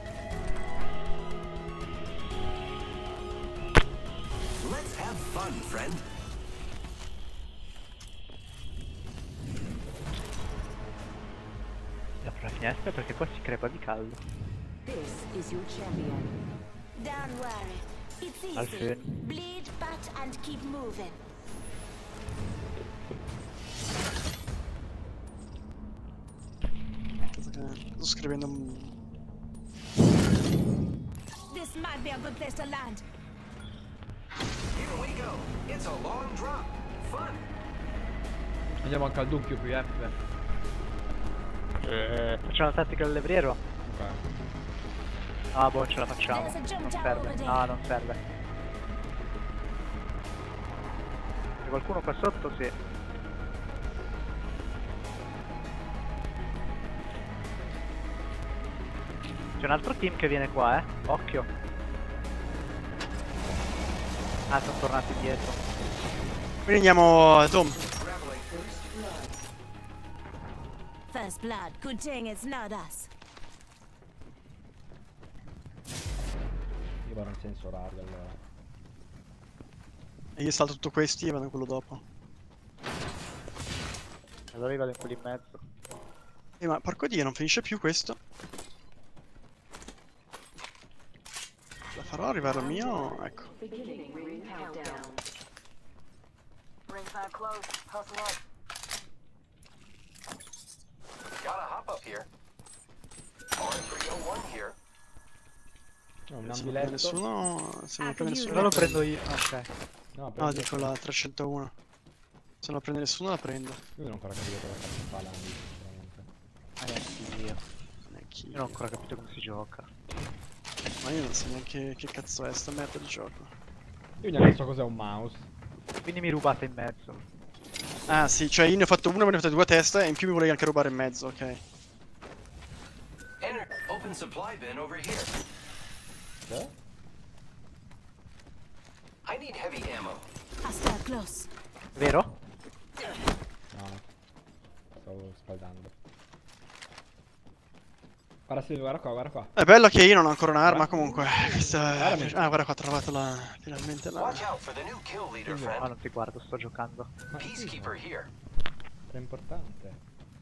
[SPEAKER 5] Let's have fun, friend.
[SPEAKER 1] Apro la finestra perché qua si crepa di caldo.
[SPEAKER 9] This is your champion.
[SPEAKER 4] Don't worry. It's easy.
[SPEAKER 1] Alfred.
[SPEAKER 4] Bleed, bat, and keep moving.
[SPEAKER 2] Sto scrivendo un...
[SPEAKER 4] This might be a good place to land.
[SPEAKER 5] Here we go. It's a long drop. Fun.
[SPEAKER 3] Andiamo anche al doppio qui F.
[SPEAKER 1] Eh, facciamo la tattica del levriero?
[SPEAKER 3] Ok.
[SPEAKER 1] Ah, boh, ce la facciamo. Non serve. No, non serve. C'è qualcuno qua sotto? Sì. C'è un altro team che viene qua, eh. Occhio. Ah, sono tornati indietro.
[SPEAKER 2] Quindi andiamo a Dom.
[SPEAKER 5] Grappling.
[SPEAKER 4] First blood. Good thing it's not us.
[SPEAKER 3] Io vado in senso orario allora.
[SPEAKER 2] E io salto tutto questi e vado in quello dopo.
[SPEAKER 1] Allora io vado in quello in mezzo.
[SPEAKER 2] Eh, ma porco dio, non finisce più questo. La farò arrivare al mio, ecco.
[SPEAKER 7] Rings not close. Hustle up.
[SPEAKER 5] Gotta hop up here. R three oh one here.
[SPEAKER 3] No, un
[SPEAKER 2] Se non prende
[SPEAKER 3] ambiletto.
[SPEAKER 2] nessuno, se non prende nessuno.
[SPEAKER 1] Allora lo prendo io. Ok.
[SPEAKER 3] No,
[SPEAKER 2] No,
[SPEAKER 3] prendo-
[SPEAKER 2] dico la trecentouno. Se non la prende nessuno la prendo.
[SPEAKER 3] Io non ho ancora capito cosa cazzo fa l'ambi, sinceramente.
[SPEAKER 1] Ma neanche io.
[SPEAKER 2] Neanche
[SPEAKER 1] Io non ho ancora capito come si gioca.
[SPEAKER 2] Ma io non so neanche che cazzo è sta merda di gioco.
[SPEAKER 3] Io neanche so cos'è un mouse.
[SPEAKER 1] Quindi mi rubate in mezzo.
[SPEAKER 2] Ah sì, cioè io ne ho fatto una, me ne ho fatte due a testa e in più mi volevi anche rubare in mezzo, ok.
[SPEAKER 5] Enter open supply bin over here.
[SPEAKER 3] Che?
[SPEAKER 5] I need heavy ammo.
[SPEAKER 4] Hostile close.
[SPEAKER 1] Vero?
[SPEAKER 3] No, no. Stavo spaldando. Guarda Silvio, guarda qua, guarda qua.
[SPEAKER 2] È bello che io non ho ancora un'arma
[SPEAKER 3] Guarda.
[SPEAKER 2] comunque. Questa...
[SPEAKER 3] Guardami.
[SPEAKER 2] Ah, guarda qua, ho trovato la... finalmente la...
[SPEAKER 5] Watch out for the new kill leader,
[SPEAKER 1] Ah,
[SPEAKER 5] friend.
[SPEAKER 1] non ti guardo, sto giocando.
[SPEAKER 3] Ma sì,
[SPEAKER 5] Peacekeeper here.
[SPEAKER 3] è importante.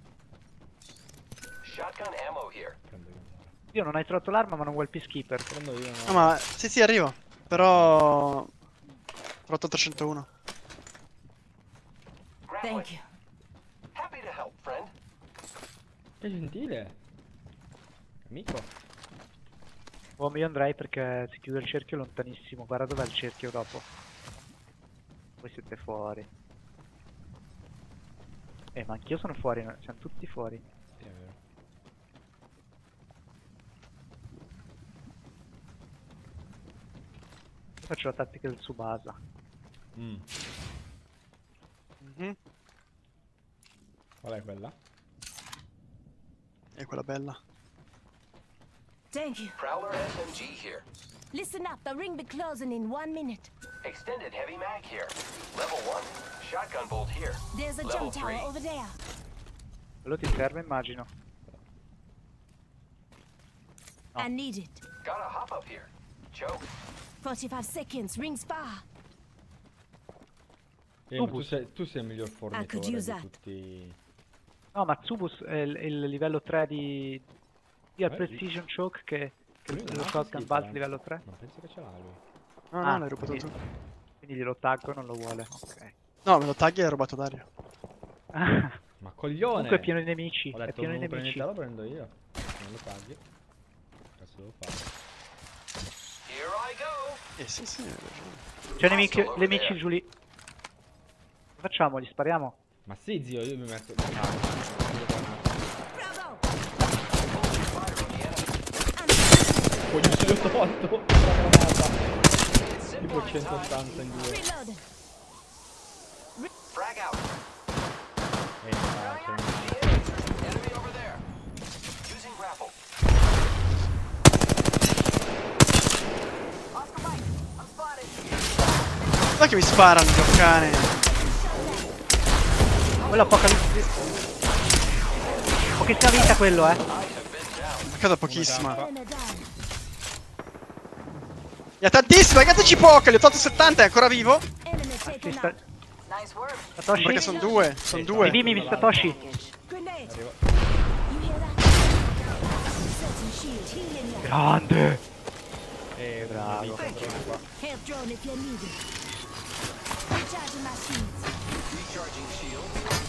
[SPEAKER 5] Shotgun ammo here.
[SPEAKER 3] Prendo io allora.
[SPEAKER 1] Io non hai trovato l'arma ma non vuoi il peacekeeper.
[SPEAKER 3] Prendo io, no.
[SPEAKER 2] No ma... Sì sì, arrivo. Però... Ho trovato trecentouno.
[SPEAKER 5] Grappling.
[SPEAKER 4] Thank you.
[SPEAKER 5] Happy to help, friend.
[SPEAKER 3] Che gentile. Amico.
[SPEAKER 1] Oh, io andrei perché si chiude il cerchio lontanissimo. Guarda dov'è il cerchio dopo. Voi siete fuori. Eh, ma anch'io sono fuori, no? Siamo tutti fuori.
[SPEAKER 3] Sì, è vero.
[SPEAKER 1] Io faccio la tattica del Tsubasa.
[SPEAKER 3] Mm.
[SPEAKER 2] Mhm.
[SPEAKER 3] Qual è quella?
[SPEAKER 2] È quella bella.
[SPEAKER 4] Thank you.
[SPEAKER 5] Prowler S M G here.
[SPEAKER 4] Listen up. The ring be closing in one minute.
[SPEAKER 5] Extended heavy mag here. Level one. Shotgun bolt here.
[SPEAKER 4] There's a
[SPEAKER 5] Level
[SPEAKER 4] jump tower
[SPEAKER 5] three.
[SPEAKER 4] over there.
[SPEAKER 1] Quello ti serve, immagino.
[SPEAKER 4] I need it.
[SPEAKER 5] Gotta hop up here. Choke.
[SPEAKER 4] forty-five seconds. Rings far.
[SPEAKER 3] Eh, ma tu, sei, tu sei il miglior fornitore
[SPEAKER 4] could use
[SPEAKER 3] di
[SPEAKER 4] that.
[SPEAKER 3] tutti.
[SPEAKER 1] No, ma Tsubus è il, il livello tre di... Sia il
[SPEAKER 3] Eh,
[SPEAKER 1] Precision Choke che, che
[SPEAKER 3] Lui non
[SPEAKER 1] lo
[SPEAKER 3] ha
[SPEAKER 1] Shotgun
[SPEAKER 3] schifo,
[SPEAKER 1] Bolt
[SPEAKER 3] eh.
[SPEAKER 1] livello tre.
[SPEAKER 3] Non penso che ce l'ha lui.
[SPEAKER 2] No,
[SPEAKER 1] Ah,
[SPEAKER 2] no, l'hai rubato
[SPEAKER 1] quindi-
[SPEAKER 2] tu.
[SPEAKER 1] Quindi glielo taggo, non lo vuole. Ok.
[SPEAKER 2] No, me lo tagli e hai rubato Dario.
[SPEAKER 3] Ma coglione!
[SPEAKER 1] Comunque è pieno di nemici.
[SPEAKER 3] Ho
[SPEAKER 1] È
[SPEAKER 3] detto
[SPEAKER 1] pieno
[SPEAKER 3] non
[SPEAKER 1] di
[SPEAKER 3] lo prendi
[SPEAKER 1] nemici.
[SPEAKER 3] te, lo prendo io. Non lo paghi. Cazzo devo fare?
[SPEAKER 5] Here I go.
[SPEAKER 2] Eh sì sì, hai ragione.
[SPEAKER 1] C'è nemici,
[SPEAKER 5] Hostile over
[SPEAKER 1] nemici
[SPEAKER 5] there.
[SPEAKER 1] giù lì. Cosa facciamo? Gli spariamo?
[SPEAKER 3] Ma sì zio, io mi metto... Ah,
[SPEAKER 4] Bravo.
[SPEAKER 5] Fire on the enemy.
[SPEAKER 3] voglio se l'ho tolto! Una granata! Tipo centottanta in due.
[SPEAKER 4] Reload.
[SPEAKER 5] Frag out.
[SPEAKER 3] Eh, ah, c'è un...
[SPEAKER 5] Enemy over there. Using grapple.
[SPEAKER 7] Oscar Mike, I'm spotted.
[SPEAKER 2] Guarda che mi sparano, che cane.
[SPEAKER 1] Quello apocalipsi. Pochissima vita quello, eh.
[SPEAKER 2] A casa pochissima.
[SPEAKER 4] Enemy down.
[SPEAKER 2] Ne ha tantissima, ragazzi poca, li ho tolto settanta, è ancora vivo?
[SPEAKER 4] Enemy
[SPEAKER 1] Sì,
[SPEAKER 4] taken
[SPEAKER 1] sta...
[SPEAKER 4] out.
[SPEAKER 7] Nice work.
[SPEAKER 1] Satoshi?
[SPEAKER 2] Perché sono due, sono due.
[SPEAKER 1] Rivimi, Satoshi.
[SPEAKER 4] Grenade.
[SPEAKER 3] Arrivo.
[SPEAKER 4] You hear that? Certain shield. Healing you.
[SPEAKER 1] Grande.
[SPEAKER 3] Eh,
[SPEAKER 1] Bravo.
[SPEAKER 3] bravo. Qua.
[SPEAKER 4] Health drone if you need it. Recharging my shields.
[SPEAKER 5] Recharging shield.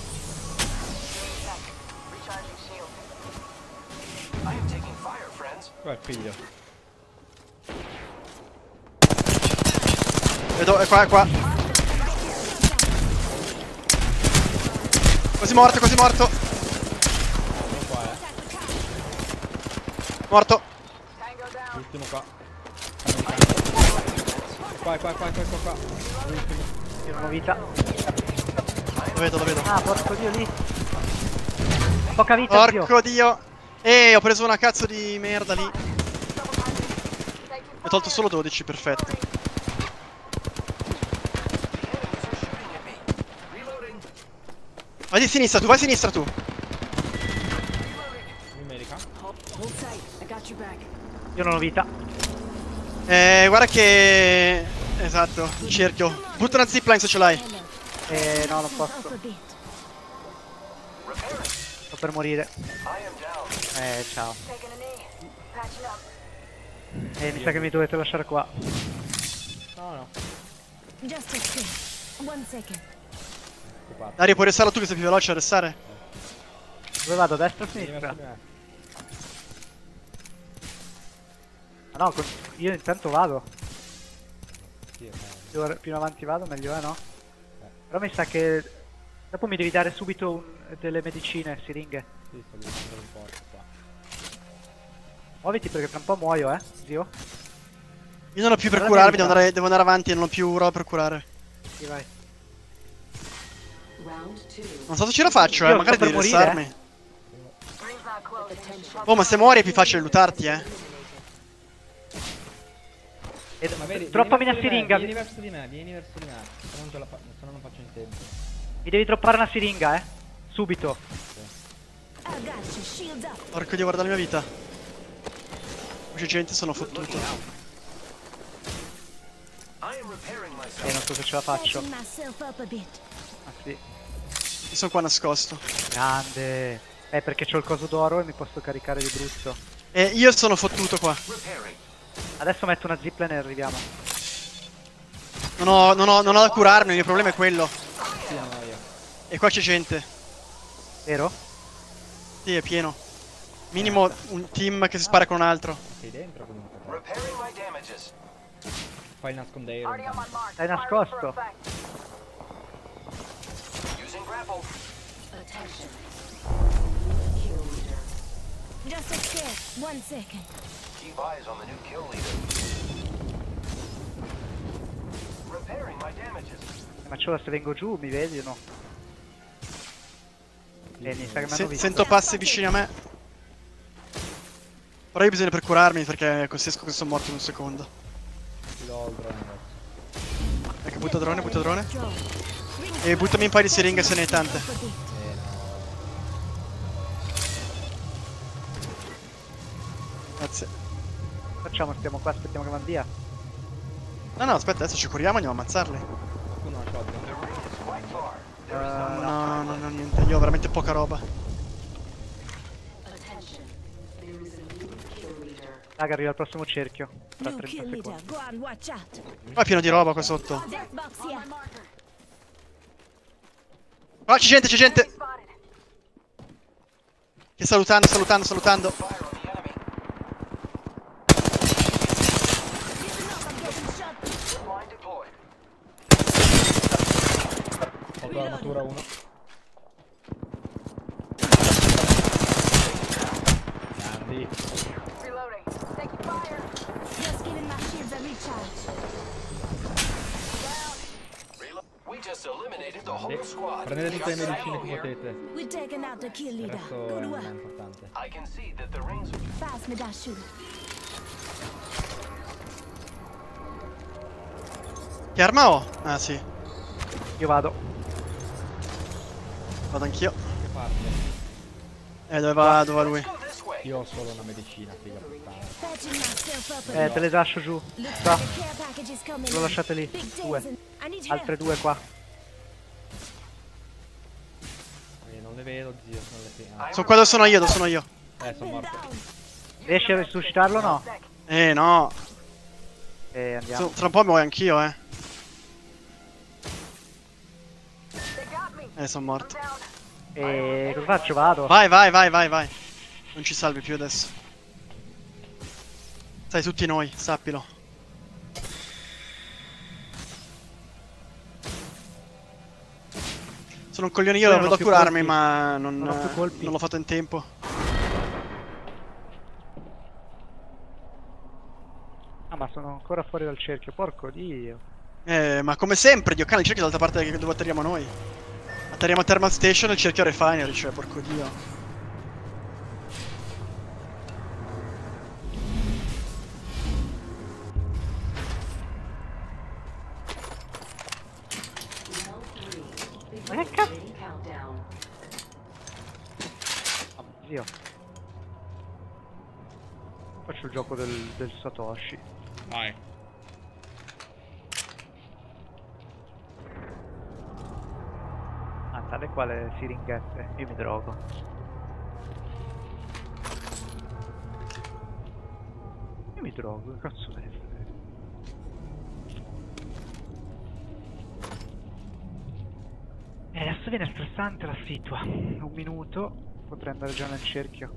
[SPEAKER 7] Recharging shield.
[SPEAKER 5] I am taking fire, friends.
[SPEAKER 3] Qua è il figlio.
[SPEAKER 2] Vedo, è qua, è qua. Quasi morto, quasi morto.
[SPEAKER 3] Sono qua, eh.
[SPEAKER 2] Morto.
[SPEAKER 7] Tango down.
[SPEAKER 3] L'ultimo qua. Qua, qua, qua, qua, qua, qua. L'ultimo.
[SPEAKER 1] Io non ho vita.
[SPEAKER 2] Lo vedo, lo vedo.
[SPEAKER 1] Ah, porco dio lì. Poca vita, zio.
[SPEAKER 2] Porco dio. Eh, ho preso una cazzo di merda lì. Ho tolto solo dodici, perfetto.
[SPEAKER 5] Reloading.
[SPEAKER 2] Vai di sinistra tu, vai a sinistra tu.
[SPEAKER 6] your back.
[SPEAKER 1] Io non ho vita.
[SPEAKER 2] Eh, guarda che... Esatto, il cerchio. Butta una zipline se ce l'hai.
[SPEAKER 1] Eh, no, non posso. Sto per morire. Eh, ciao.
[SPEAKER 7] Taking a knee. Patching up.
[SPEAKER 1] Eh, mi sa che mi dovete lasciare qua.
[SPEAKER 3] No, no.
[SPEAKER 4] Just a sec. One second.
[SPEAKER 3] Occupato.
[SPEAKER 2] Dario, puoi restare tu che sei più veloce a restare?
[SPEAKER 1] Dove vado? Destra o
[SPEAKER 3] Vieni
[SPEAKER 1] sinistra?
[SPEAKER 3] verso di me.
[SPEAKER 1] Ah, no, con- io intanto vado.
[SPEAKER 3] Sì, ok.
[SPEAKER 1] Più, più in avanti vado, meglio è, no? Però mi sa che... Dopo mi devi dare subito un- delle medicine, siringhe.
[SPEAKER 3] Sì, sto diventando un porco qua.
[SPEAKER 1] Muoviti perché tra un po' muoio, eh, zio.
[SPEAKER 2] Io non ho più per
[SPEAKER 1] Guarda
[SPEAKER 2] curarmi,
[SPEAKER 1] la
[SPEAKER 2] devo andare, devo andare avanti e non ho più roba per curare.
[SPEAKER 1] Sì, vai.
[SPEAKER 2] Non so se ce la faccio, eh,
[SPEAKER 1] Io
[SPEAKER 2] magari
[SPEAKER 1] sto
[SPEAKER 2] devi
[SPEAKER 1] per morire,
[SPEAKER 2] restarmi.
[SPEAKER 7] Ring's not close.
[SPEAKER 2] Oh, ma se muori è più facile lootarti, eh.
[SPEAKER 1] E-
[SPEAKER 3] Ma vedi,
[SPEAKER 1] droppami
[SPEAKER 3] vieni
[SPEAKER 1] una
[SPEAKER 3] verso di me,
[SPEAKER 1] siringa.
[SPEAKER 3] Vieni verso di me, vieni verso di me. Se no non, ce la fa- se no non faccio in tempo.
[SPEAKER 1] Mi devi droppare una siringa, eh. Subito.
[SPEAKER 4] I got you. Shields up.
[SPEAKER 2] Porco dio, guarda la mia vita. C'è gente, sono fottuto.
[SPEAKER 5] I am repairing myself.
[SPEAKER 1] Eh, non so se ce la faccio.
[SPEAKER 4] Patching myself up a bit.
[SPEAKER 1] Ah, sì.
[SPEAKER 2] Io sono qua nascosto.
[SPEAKER 1] Grande. Eh, perché c'ho il coso d'oro e mi posso caricare di brutto.
[SPEAKER 2] E io sono fottuto qua.
[SPEAKER 5] Repairing.
[SPEAKER 1] Adesso metto una zipline e arriviamo.
[SPEAKER 2] Non ho, non ho, non ho da curarmi, il mio problema è quello.
[SPEAKER 3] Sì, no, io.
[SPEAKER 2] E qua c'è gente.
[SPEAKER 1] Vero?
[SPEAKER 2] Sì, è pieno. Minimo un team che si spara con un altro.
[SPEAKER 3] Sei dentro comunque. te.
[SPEAKER 5] Repairing my damages.
[SPEAKER 3] Fai il nascondeiro.
[SPEAKER 7] Already on my mark.
[SPEAKER 1] Stai
[SPEAKER 7] Firing
[SPEAKER 1] nascosto.
[SPEAKER 7] for effect.
[SPEAKER 5] Using grapple.
[SPEAKER 4] Just a sec. One second.
[SPEAKER 5] Keep eyes on the new kill leader. Repairing my damages.
[SPEAKER 1] Ma c'ho se vengo giù, mi vedi o no? Eh, mi sa che mi hanno
[SPEAKER 2] Se-
[SPEAKER 1] visto.
[SPEAKER 2] sento passi vicini a me. Però io bisogna per curarmi perché così che sono morto in un secondo.
[SPEAKER 3] Ti do il drone adesso.
[SPEAKER 2] Ecco, butta drone, butta drone.
[SPEAKER 4] Drone.
[SPEAKER 2] E buttami un paio di siringhe se ne hai tante.
[SPEAKER 4] Up a bit.
[SPEAKER 3] Eh no.
[SPEAKER 2] Grazie.
[SPEAKER 1] Facciamo, stiamo qua, aspettiamo che vanno via.
[SPEAKER 2] No, no, aspetta, adesso ci curiamo e andiamo a ammazzarli.
[SPEAKER 3] Qualcuno ha shotgun.
[SPEAKER 5] Quite far.
[SPEAKER 1] Eh,
[SPEAKER 2] No, no, no, niente. Io ho veramente poca roba.
[SPEAKER 1] Raga, arriva il prossimo cerchio. Tra
[SPEAKER 4] New
[SPEAKER 1] trenta
[SPEAKER 4] kill leader.
[SPEAKER 1] secondi.
[SPEAKER 4] Go on, watch out.
[SPEAKER 2] Qua è pieno di roba qua sotto.
[SPEAKER 4] Death box here.
[SPEAKER 2] Qua c'è gente, c'è gente.
[SPEAKER 7] Spotted.
[SPEAKER 2] Che salutando, salutando, salutando.
[SPEAKER 5] Fire on the enemy.
[SPEAKER 4] Listen up, I'm getting shot.
[SPEAKER 5] Line deployed.
[SPEAKER 3] Ho dato armatura uno. Grandi.
[SPEAKER 7] Reloading. Taking fire.
[SPEAKER 4] Just giving my shields a recharge.
[SPEAKER 5] Reload. We just eliminated the whole squad.
[SPEAKER 3] Prendete tutte le
[SPEAKER 5] Just
[SPEAKER 3] medicine
[SPEAKER 5] ammo
[SPEAKER 3] che
[SPEAKER 5] here.
[SPEAKER 3] potete.
[SPEAKER 4] We're taking out the kill
[SPEAKER 3] Il
[SPEAKER 4] leader.
[SPEAKER 3] resto
[SPEAKER 4] Good
[SPEAKER 3] è, non è
[SPEAKER 4] work.
[SPEAKER 3] importante.
[SPEAKER 5] I can see that the rings.
[SPEAKER 4] Pass me that shoot.
[SPEAKER 2] Che arma ho? Ah, sì.
[SPEAKER 1] Io vado.
[SPEAKER 2] Vado anch'io.
[SPEAKER 3] Che parte?
[SPEAKER 2] Eh, dove va, dove va lui?
[SPEAKER 5] Go this way.
[SPEAKER 3] Io ho solo una medicina, figa puttana.
[SPEAKER 4] Patching myself up a
[SPEAKER 1] Eh,
[SPEAKER 4] bit.
[SPEAKER 1] te le lascio giù.
[SPEAKER 4] Looks
[SPEAKER 1] Qua.
[SPEAKER 4] like a care package is coming
[SPEAKER 1] Lo
[SPEAKER 4] in.
[SPEAKER 1] lasciate lì.
[SPEAKER 4] Big
[SPEAKER 1] Due.
[SPEAKER 4] days and I need help.
[SPEAKER 1] Altre due qua.
[SPEAKER 3] Eh, non le vedo, zio. Non le vedo. Ah,
[SPEAKER 2] Sono qua dove sono io, dove sono io.
[SPEAKER 3] eh, sono morto.
[SPEAKER 1] Riesci a resuscitarlo o no?
[SPEAKER 2] Eh, no.
[SPEAKER 1] Eh, andiamo.
[SPEAKER 2] So- tra un po' muoio anch'io, eh.
[SPEAKER 7] They got me.
[SPEAKER 2] Eh, sono morto.
[SPEAKER 7] Down.
[SPEAKER 1] E cosa faccio? Vado.
[SPEAKER 2] Vai, vai, vai, vai, vai. Non ci salvi più adesso. Sai, tutti noi, sappilo. Sono un coglione io,
[SPEAKER 1] Io non
[SPEAKER 2] vado
[SPEAKER 1] ho
[SPEAKER 2] a
[SPEAKER 1] più
[SPEAKER 2] curarmi,
[SPEAKER 1] colpi.
[SPEAKER 2] ma non,
[SPEAKER 1] Non ho più colpi.
[SPEAKER 2] non l'ho fatto in tempo.
[SPEAKER 1] Ah, ma sono ancora fuori dal cerchio. Porco dio.
[SPEAKER 2] Eh, ma come sempre, Dio cane, il cerchio è dall'altra parte dove atterriamo noi. Atterriamo a Thermal Station e il cerchio a Refinery, cioè, porco dio.
[SPEAKER 1] Ma che cazzo? Oh, zio. Faccio il gioco del, del Satoshi.
[SPEAKER 3] Vai.
[SPEAKER 1] Ah, tale quale siringhette. Io mi drogo. Io mi drogo, che cazzo è? E adesso viene stressante la situa. Un minuto, potrei andare già nel cerchio.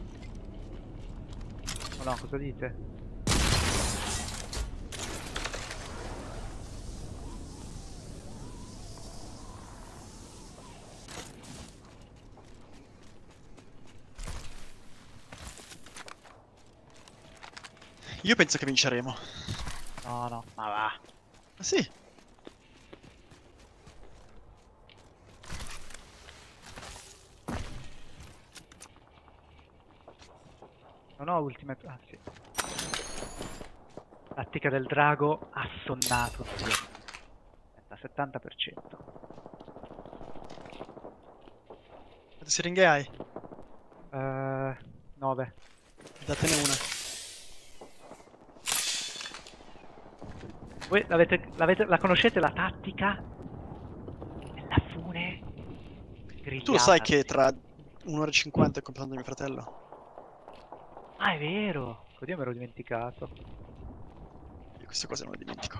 [SPEAKER 1] O no, cosa dite?
[SPEAKER 2] Io penso che vinceremo.
[SPEAKER 1] No, no, ma va.
[SPEAKER 2] Ah sì?
[SPEAKER 1] Non ho ultimate... Ah, sì. Tattica del drago assonnato. Aspetta, settanta per cento.
[SPEAKER 2] Quante siringhe hai?
[SPEAKER 1] Uh, nove.
[SPEAKER 2] Datene una.
[SPEAKER 1] Voi l'avete, l'avete, la conoscete la tattica della fune grigliata?
[SPEAKER 2] Tu lo sai che tra un'ora e cinquanta è il compleanno di mio fratello?
[SPEAKER 1] Ah, è vero! Oddio, me l'ero dimenticato.
[SPEAKER 2] Io queste cose non le dimentico.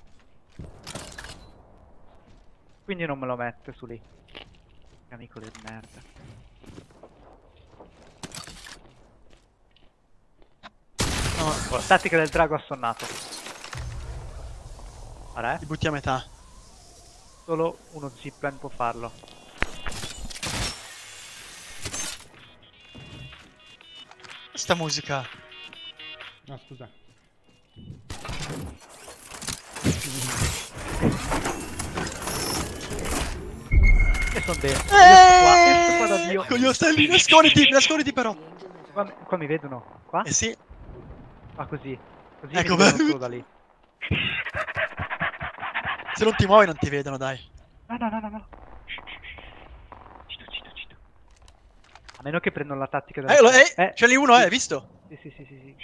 [SPEAKER 1] Quindi non me lo mette su lì. Amico del merda. No, tattica del drago assonnato. Guarda, eh.
[SPEAKER 2] Ti butti a metà.
[SPEAKER 1] Solo uno zipline può farlo.
[SPEAKER 2] Questa musica.
[SPEAKER 3] No, scusa.
[SPEAKER 1] E son dentro.
[SPEAKER 2] Eeeh!
[SPEAKER 1] Io qua, qua da Dio.
[SPEAKER 2] Con gli ostelli, nasconditi, nasconditi però.
[SPEAKER 1] Qua, qua mi vedono. Qua?
[SPEAKER 2] Eh sì.
[SPEAKER 1] Qua così. Così
[SPEAKER 2] Ecco,
[SPEAKER 1] mi vedono
[SPEAKER 2] beh.
[SPEAKER 1] solo da lì.
[SPEAKER 2] Se non ti muovi non ti vedono, dai.
[SPEAKER 1] No, no, no, no, no. Cito, cito, cito. A meno che prendono la tattica della...
[SPEAKER 2] Eh, lo, eh,
[SPEAKER 1] eh,
[SPEAKER 2] c'è lì uno,
[SPEAKER 1] sì.
[SPEAKER 2] eh, hai visto?
[SPEAKER 1] Sì, sì, sì, sì, sì.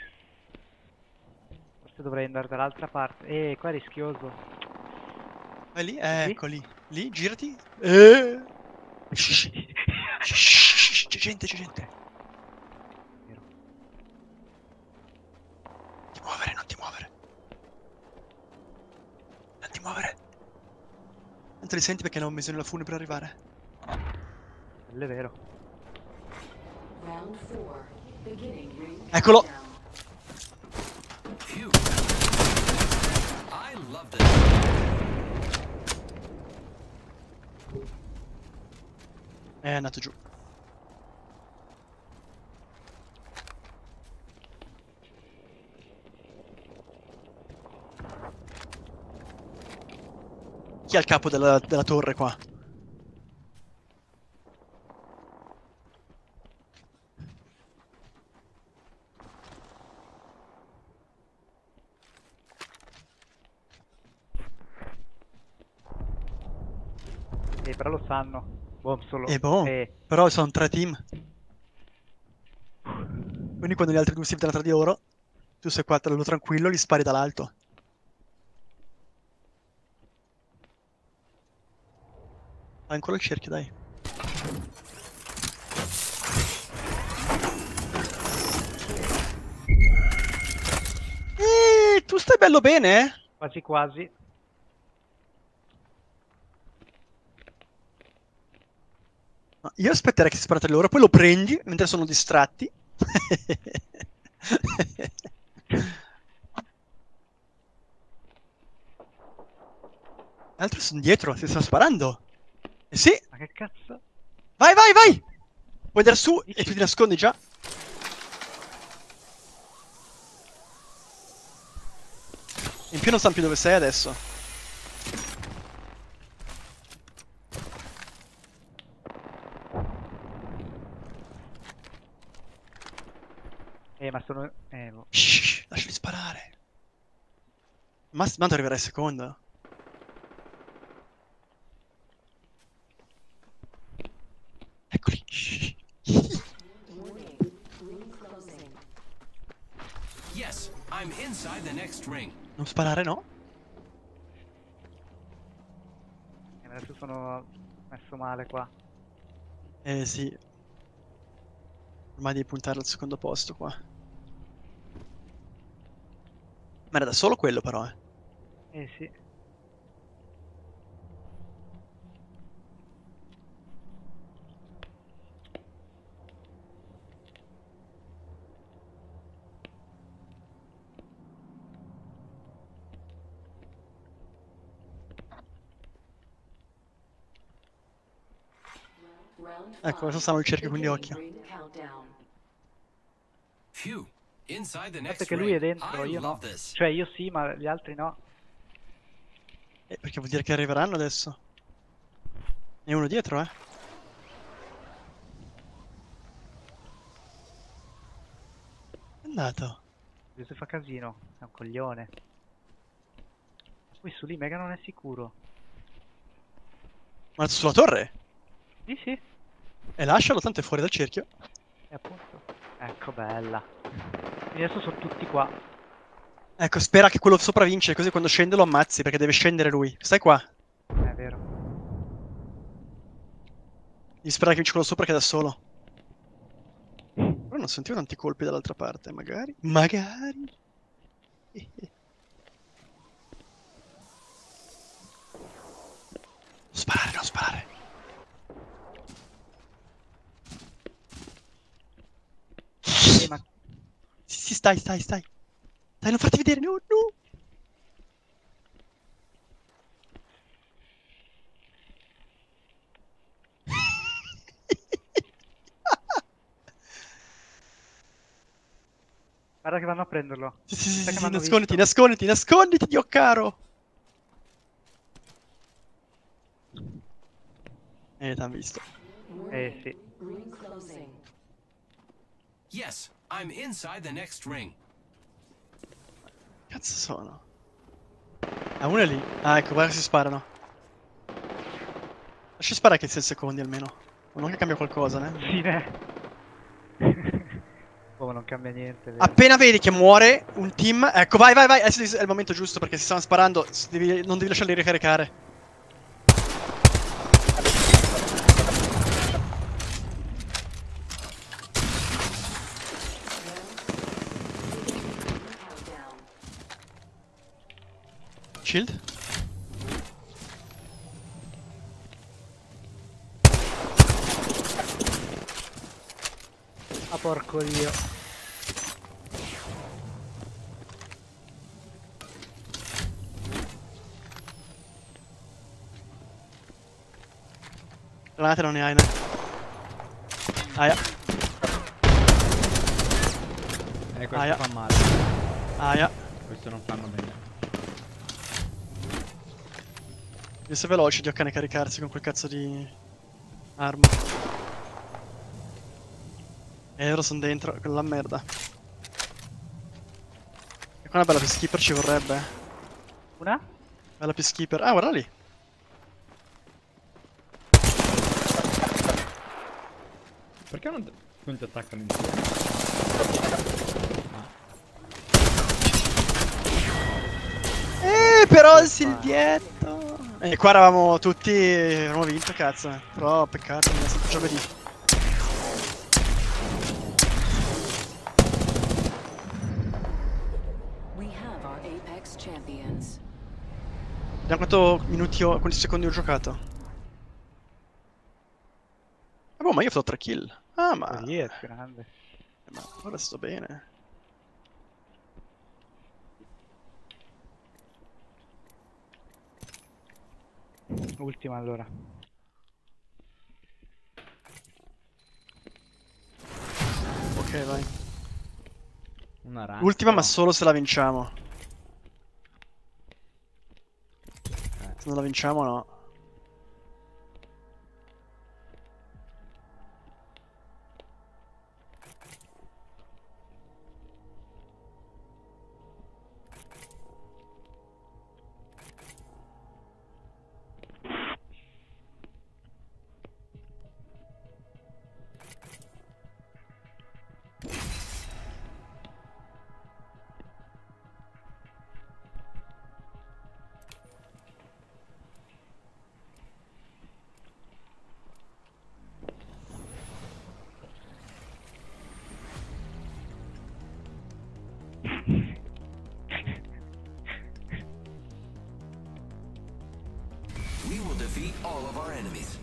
[SPEAKER 1] Forse dovrei andare dall'altra parte. Eh, qua è rischioso.
[SPEAKER 2] Vai lì, eh, ecco lì. Lì, girati. Eh. Shh. Shh, c'è gente, c'è gente.
[SPEAKER 1] Vero.
[SPEAKER 2] Ti muovere, non ti muovere. Non ti muovere. Non te li senti perché non ho bisogno della fune per arrivare.
[SPEAKER 1] Quello è vero.
[SPEAKER 2] Eccolo.
[SPEAKER 5] I love this.
[SPEAKER 2] È andato giù. Chi è il capo della, della torre qua?
[SPEAKER 1] Eh, però lo sanno. Boh, solo...
[SPEAKER 2] Eh boh,
[SPEAKER 1] Eh,
[SPEAKER 2] però sono tre team. Quindi quando gli altri due si vedono tra di loro, tu sei qua tra tranquillo, li spari dall'alto. Vai ancora il cerchio, dai. Eh, tu stai bello bene, eh?
[SPEAKER 1] quasi quasi.
[SPEAKER 2] No, io aspetterei che si spara tra di loro, poi lo prendi mentre sono distratti. Gli altri sono dietro, si stanno sparando. Eh sì,
[SPEAKER 1] Ma che cazzo?
[SPEAKER 2] vai, vai, vai! Puoi andare su
[SPEAKER 1] Dici?
[SPEAKER 2] e tu ti nascondi già. In più non sanno più dove sei adesso.
[SPEAKER 1] Eh, ma sono... Eh, boh.
[SPEAKER 2] Shh, lasciali sparare. Ma tanto arriverai secondo. Eccoli. Shh.
[SPEAKER 5] next ring.
[SPEAKER 2] Non sparare, no?
[SPEAKER 1] Eh, Adesso sono messo male qua.
[SPEAKER 2] Eh sì. Ormai devi puntare al secondo posto qua. Ma era da solo quello però, eh.
[SPEAKER 1] Eh sì.
[SPEAKER 2] Ecco, adesso stanno il cerchio, quindi occhio.
[SPEAKER 5] Phew. Inside the
[SPEAKER 1] Aspetta
[SPEAKER 5] next
[SPEAKER 1] che lui è
[SPEAKER 5] ring.
[SPEAKER 1] dentro,
[SPEAKER 5] I
[SPEAKER 1] io no.
[SPEAKER 5] love this.
[SPEAKER 1] Cioè io sì, ma gli altri no.
[SPEAKER 2] Eh, perché vuol dire che arriveranno adesso. E uno dietro, eh. È andato.
[SPEAKER 1] Questo fa casino, è un coglione. Poi su lì Mega non è sicuro.
[SPEAKER 2] Ma sulla torre?
[SPEAKER 1] Sì, sì.
[SPEAKER 2] E lascialo, tanto è fuori dal cerchio.
[SPEAKER 1] E appunto. Ecco, bella. Quindi adesso sono tutti qua.
[SPEAKER 2] Ecco, spera che quello sopra vince, così quando scende lo ammazzi, perché deve scendere lui. Stai qua.
[SPEAKER 1] È vero.
[SPEAKER 2] Devi sperare che vince quello sopra che è da solo. Però non sentivo tanti colpi dall'altra parte, magari. Magari. Eh, eh. Non sparare, non sparare.
[SPEAKER 1] Eh, ma
[SPEAKER 2] Sì, sì, stai, stai, stai. Dai, non farti vedere, no, no.
[SPEAKER 1] guarda che vanno a prenderlo.
[SPEAKER 2] Sì, sì, sì,
[SPEAKER 1] Sai
[SPEAKER 2] sì,
[SPEAKER 1] che
[SPEAKER 2] sì,
[SPEAKER 1] m'hanno
[SPEAKER 2] nasconditi,
[SPEAKER 1] visto.
[SPEAKER 2] nasconditi, nasconditi, Dio caro. Eh, t'han visto.
[SPEAKER 1] Eh sì.
[SPEAKER 5] Yes, I'm inside the next ring.
[SPEAKER 2] Cazzo sono? Ah, uno è lì. Ah, ecco, guarda che si sparano. Lascia sparare che sei secondi almeno. O non che cambia qualcosa, né?
[SPEAKER 1] Sì, ne. Oh, non cambia niente, vero?
[SPEAKER 2] Appena vedi che muore un team... Ecco, vai, vai, vai. Adesso è il momento giusto perché si stanno sparando. Devi- non devi lasciarli ricaricare. Shield?
[SPEAKER 1] Ah, porco dio.
[SPEAKER 2] Granate non ne hai, né? Aia,
[SPEAKER 3] Eh, questo
[SPEAKER 2] Aia.
[SPEAKER 3] fa male.
[SPEAKER 2] aia.
[SPEAKER 3] Questo non fanno bene.
[SPEAKER 2] Devi essere veloce di occane caricarsi con quel cazzo di... arma. E loro sono dentro, quella merda. E qua una bella peacekeeper ci vorrebbe.
[SPEAKER 1] Una?
[SPEAKER 2] Bella peacekeeper. Ah, guarda lì.
[SPEAKER 3] Perché non, non ti attaccano insieme?
[SPEAKER 2] Eh, però il silvietto. E qua eravamo tutti... avevamo vinto, cazzo. eh. Però peccato, non è stato giovedì.
[SPEAKER 9] We have our Apex champions.
[SPEAKER 2] Vediamo quanto minuti ho... quanti secondi ho giocato. Ah, boh, ma io ho fatto tre kill. Ah, ma...
[SPEAKER 1] Lì è grande.
[SPEAKER 2] Ma ora sto bene.
[SPEAKER 1] Ultima allora.
[SPEAKER 2] Ok, vai.
[SPEAKER 3] Una rank.
[SPEAKER 2] Ultima, ma
[SPEAKER 3] però.
[SPEAKER 2] solo se la vinciamo.
[SPEAKER 3] Eh.
[SPEAKER 2] Se non la vinciamo, no.
[SPEAKER 5] enemies.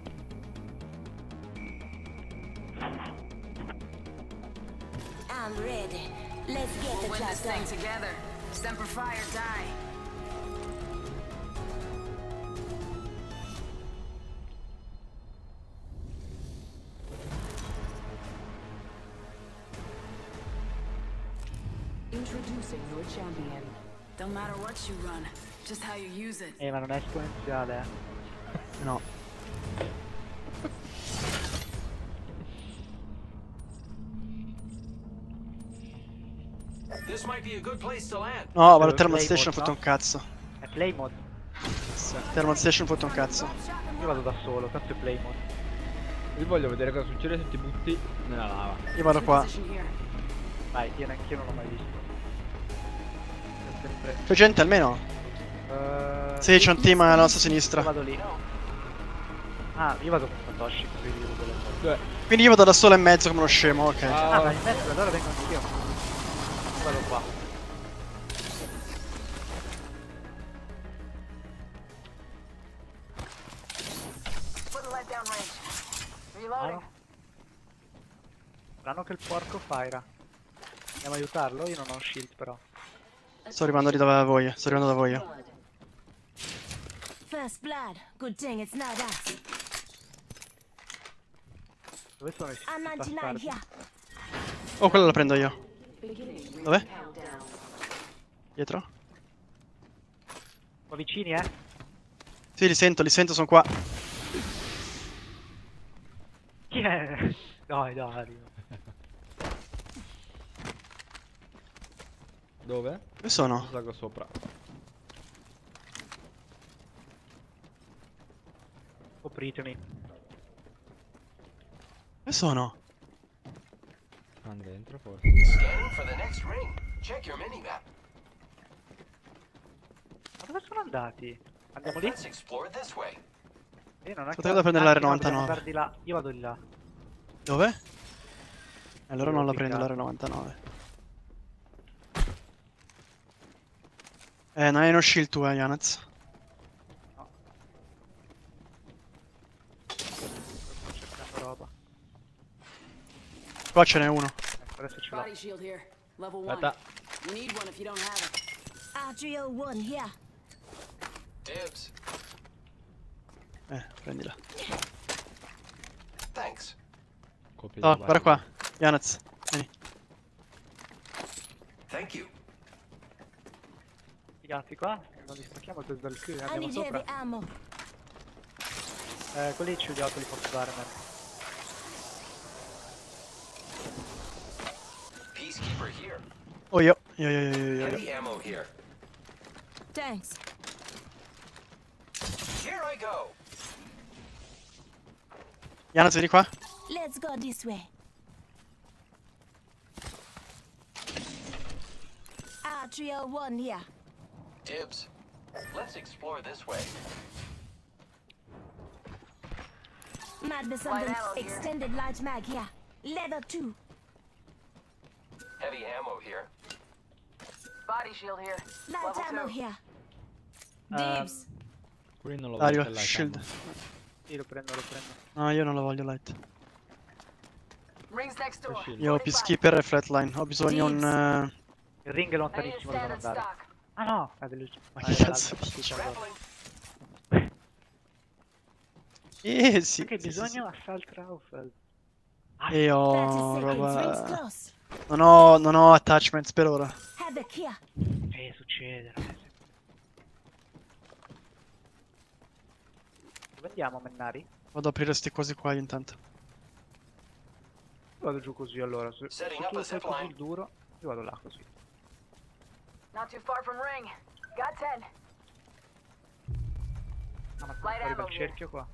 [SPEAKER 4] I'm ready. Let's get
[SPEAKER 9] We'll
[SPEAKER 4] the
[SPEAKER 9] win
[SPEAKER 4] job
[SPEAKER 9] this thing
[SPEAKER 4] done.
[SPEAKER 9] together. Semper Fi or die.
[SPEAKER 6] Introducing your champion.
[SPEAKER 9] Don't matter what you run, just how you use it.
[SPEAKER 1] Eh, ma non è esponenziale, eh.
[SPEAKER 2] No.
[SPEAKER 5] This might be a good place to land.
[SPEAKER 2] No, vado a
[SPEAKER 1] Play
[SPEAKER 2] Thermal
[SPEAKER 1] mode,
[SPEAKER 2] Station, ho
[SPEAKER 1] no?
[SPEAKER 2] fatto un cazzo.
[SPEAKER 1] È play mode.
[SPEAKER 2] Sì, Thermal Station, ho fatto un cazzo.
[SPEAKER 1] Io vado da solo, tanto è play mode.
[SPEAKER 3] Io voglio vedere cosa succede se ti butti nella lava.
[SPEAKER 2] Io vado qua.
[SPEAKER 9] Position here.
[SPEAKER 1] Vai, io neanche io non l'ho mai visto. È sempre...
[SPEAKER 2] C'è gente almeno?
[SPEAKER 1] Uh,
[SPEAKER 2] Sì, c'è un team alla nostra
[SPEAKER 1] io
[SPEAKER 2] sinistra.
[SPEAKER 1] vado lì. Ah, io vado con Satoshi, così io vedo le cose.
[SPEAKER 3] Cioè,
[SPEAKER 2] Quindi io vado da solo in mezzo come uno scemo, ok.
[SPEAKER 3] ah,
[SPEAKER 1] Ah, ma in mezzo, allora vengo anch'io. Io vado qua.
[SPEAKER 7] Putting light down range.
[SPEAKER 1] Ah,
[SPEAKER 7] Reloading.
[SPEAKER 1] no. Strano che il porco fira. Andiamo a aiutarlo? Io non ho shield però.
[SPEAKER 2] Sto arrivando lì da voi, sto arrivando da voi io.
[SPEAKER 4] First blood. Good thing it's not us.
[SPEAKER 1] Dove sono i
[SPEAKER 4] I'm ninety-nine
[SPEAKER 1] bastardi?
[SPEAKER 4] here.
[SPEAKER 2] Oh, quello lo prendo io. Dov'è? Dietro?
[SPEAKER 1] Qua vicini, eh?
[SPEAKER 2] Sì, li sento, li sento, sono qua.
[SPEAKER 1] Chi è? Dai, dai, arrivo.
[SPEAKER 3] dove?
[SPEAKER 2] Dove sono?
[SPEAKER 3] Salgo sopra.
[SPEAKER 1] Copritemi.
[SPEAKER 2] Dove sono?
[SPEAKER 3] Stanno dentro forse.
[SPEAKER 5] Scanning for the next ring. Check your minimap.
[SPEAKER 1] Ma dove sono andati? Andiamo lì?
[SPEAKER 5] Let's explore this way.
[SPEAKER 1] Io non è
[SPEAKER 2] Potrei prendere l'R
[SPEAKER 1] no, dobbiamo
[SPEAKER 2] novantanove.
[SPEAKER 1] andare di là. Io vado di là.
[SPEAKER 2] Dove? Allora
[SPEAKER 1] Io
[SPEAKER 2] non
[SPEAKER 1] l'ho
[SPEAKER 2] la prendo
[SPEAKER 1] piccato.
[SPEAKER 2] l'R novantanove. Eh, non hai uno shield tu, eh, Yanez.
[SPEAKER 1] No. Sto cercando roba.
[SPEAKER 2] Qua ce n'è uno.
[SPEAKER 1] Ecco, adesso ce l'ho.
[SPEAKER 9] Body shield here. Level one.
[SPEAKER 3] Aspetta.
[SPEAKER 9] You need one if you don't have it.
[SPEAKER 4] R three oh one here.
[SPEAKER 5] Dibs.
[SPEAKER 2] Eh, prendila.
[SPEAKER 5] Thanks.
[SPEAKER 3] Copia
[SPEAKER 2] Oh,
[SPEAKER 3] di
[SPEAKER 2] guarda qua. Yanez, vieni.
[SPEAKER 5] Thank you.
[SPEAKER 1] Figati qua. Non li stacchiamo dal dal Q.
[SPEAKER 4] I
[SPEAKER 1] Andiamo
[SPEAKER 4] need
[SPEAKER 1] sopra.
[SPEAKER 4] heavy ammo.
[SPEAKER 1] Eh, quelli ce li ho, te li posso dare, man.
[SPEAKER 5] Peacekeeper here.
[SPEAKER 2] Oh, io. Io, io, io, io, io.
[SPEAKER 5] Heavy ammo here.
[SPEAKER 4] Thanks.
[SPEAKER 5] Here I go.
[SPEAKER 2] Yanez, vieni qua.
[SPEAKER 4] Let's go this way. R three oh one here.
[SPEAKER 5] Dibs. Let's explore this way.
[SPEAKER 4] Might be something.
[SPEAKER 7] ammo here.
[SPEAKER 4] Extended large mag here. Leather two.
[SPEAKER 5] Heavy ammo here.
[SPEAKER 7] Body shield here.
[SPEAKER 4] Light
[SPEAKER 7] Level
[SPEAKER 4] ammo
[SPEAKER 7] two.
[SPEAKER 4] here.
[SPEAKER 1] Ehm,
[SPEAKER 4] Dibs.
[SPEAKER 3] Qui non lo
[SPEAKER 2] Dario,
[SPEAKER 3] vedo, light
[SPEAKER 2] shield.
[SPEAKER 3] ammo.
[SPEAKER 1] Sì, lo prendo, lo prendo.
[SPEAKER 2] No, io non la voglio light.
[SPEAKER 7] Rings next door.
[SPEAKER 3] Shield.
[SPEAKER 2] Io ho Peacekeeper e Flatline. Ho bisogno un... eh,
[SPEAKER 1] Il ring è
[SPEAKER 7] I need a
[SPEAKER 1] lontanissimo dove
[SPEAKER 7] standard
[SPEAKER 1] andare.
[SPEAKER 7] stock.
[SPEAKER 1] Ah no, è del...
[SPEAKER 2] Ma
[SPEAKER 1] ah,
[SPEAKER 2] che
[SPEAKER 1] era
[SPEAKER 2] cazzo
[SPEAKER 1] l'altra
[SPEAKER 2] dici?
[SPEAKER 1] partita allora.
[SPEAKER 5] Traveling.
[SPEAKER 2] Eh, sì.
[SPEAKER 1] Che
[SPEAKER 2] sì, sì,
[SPEAKER 1] bisogno Assault Rifle.
[SPEAKER 2] sì. E ho
[SPEAKER 4] thirty seconds. Rings
[SPEAKER 2] roba...
[SPEAKER 4] close.
[SPEAKER 2] Non ho, non ho attachments per ora.
[SPEAKER 4] Havoc here.
[SPEAKER 1] Eh, succede, ragazzi. Dove andiamo, Mennari?
[SPEAKER 2] Vado ad aprire sti cosi qua io intanto.
[SPEAKER 1] Io vado giù così allora. Se, se
[SPEAKER 5] Setting up
[SPEAKER 1] tu
[SPEAKER 5] a
[SPEAKER 1] sei
[SPEAKER 5] zip
[SPEAKER 1] così
[SPEAKER 5] line.
[SPEAKER 1] duro, io vado là così.
[SPEAKER 7] Not too far from ring. Got ten.
[SPEAKER 1] Ah, ma
[SPEAKER 7] Light
[SPEAKER 1] fuori
[SPEAKER 7] ammo
[SPEAKER 1] dal
[SPEAKER 7] here.
[SPEAKER 1] cerchio qua.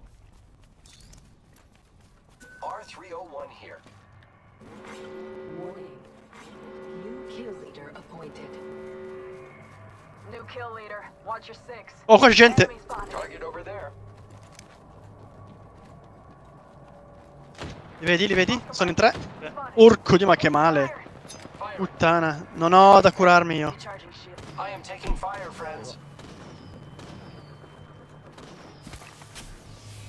[SPEAKER 5] R three oh one here.
[SPEAKER 6] Warning. New kill leader appointed.
[SPEAKER 7] New kill leader. Watch your six.
[SPEAKER 2] Oh, qua c'è gente!
[SPEAKER 7] Enemy spotted.
[SPEAKER 5] Target over there.
[SPEAKER 2] Li vedi, li vedi? Sono in tre.
[SPEAKER 7] Spotted.
[SPEAKER 2] Orco di ma che male.
[SPEAKER 5] Fire.
[SPEAKER 2] Puttana. Non ho da curarmi io.
[SPEAKER 7] Recharging shield.
[SPEAKER 5] I am taking fire, friends.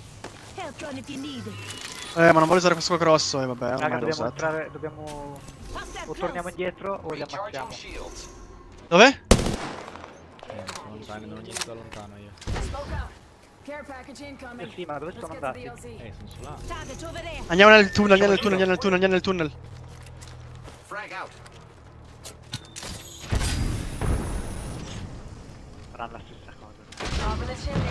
[SPEAKER 4] Shotgun if you need it.
[SPEAKER 2] Eh, ma non voglio usare questo grosso, e eh, vabbè, ormai
[SPEAKER 1] Raga,
[SPEAKER 2] l'ho
[SPEAKER 1] dobbiamo
[SPEAKER 2] usato.
[SPEAKER 1] entrare, dobbiamo... O torniamo indietro o li
[SPEAKER 5] Recharging
[SPEAKER 1] ammazziamo.
[SPEAKER 5] shields.
[SPEAKER 2] Dove?
[SPEAKER 3] Eh, sono lontano, non ho niente da lontano io.
[SPEAKER 6] Smoke out. Care package
[SPEAKER 1] Eh
[SPEAKER 6] incoming.
[SPEAKER 1] sì, ma dove
[SPEAKER 6] Let's
[SPEAKER 1] sono
[SPEAKER 6] get the
[SPEAKER 1] andati?
[SPEAKER 6] D L C.
[SPEAKER 3] Eh, sono su là.
[SPEAKER 4] Target over there.
[SPEAKER 2] Andiamo nel tunnel, andiamo nel tunnel, andiamo nel tunnel, andiamo nel tunnel.
[SPEAKER 5] Frag out.
[SPEAKER 1] Faranno la stessa cosa.
[SPEAKER 6] Over the chimney.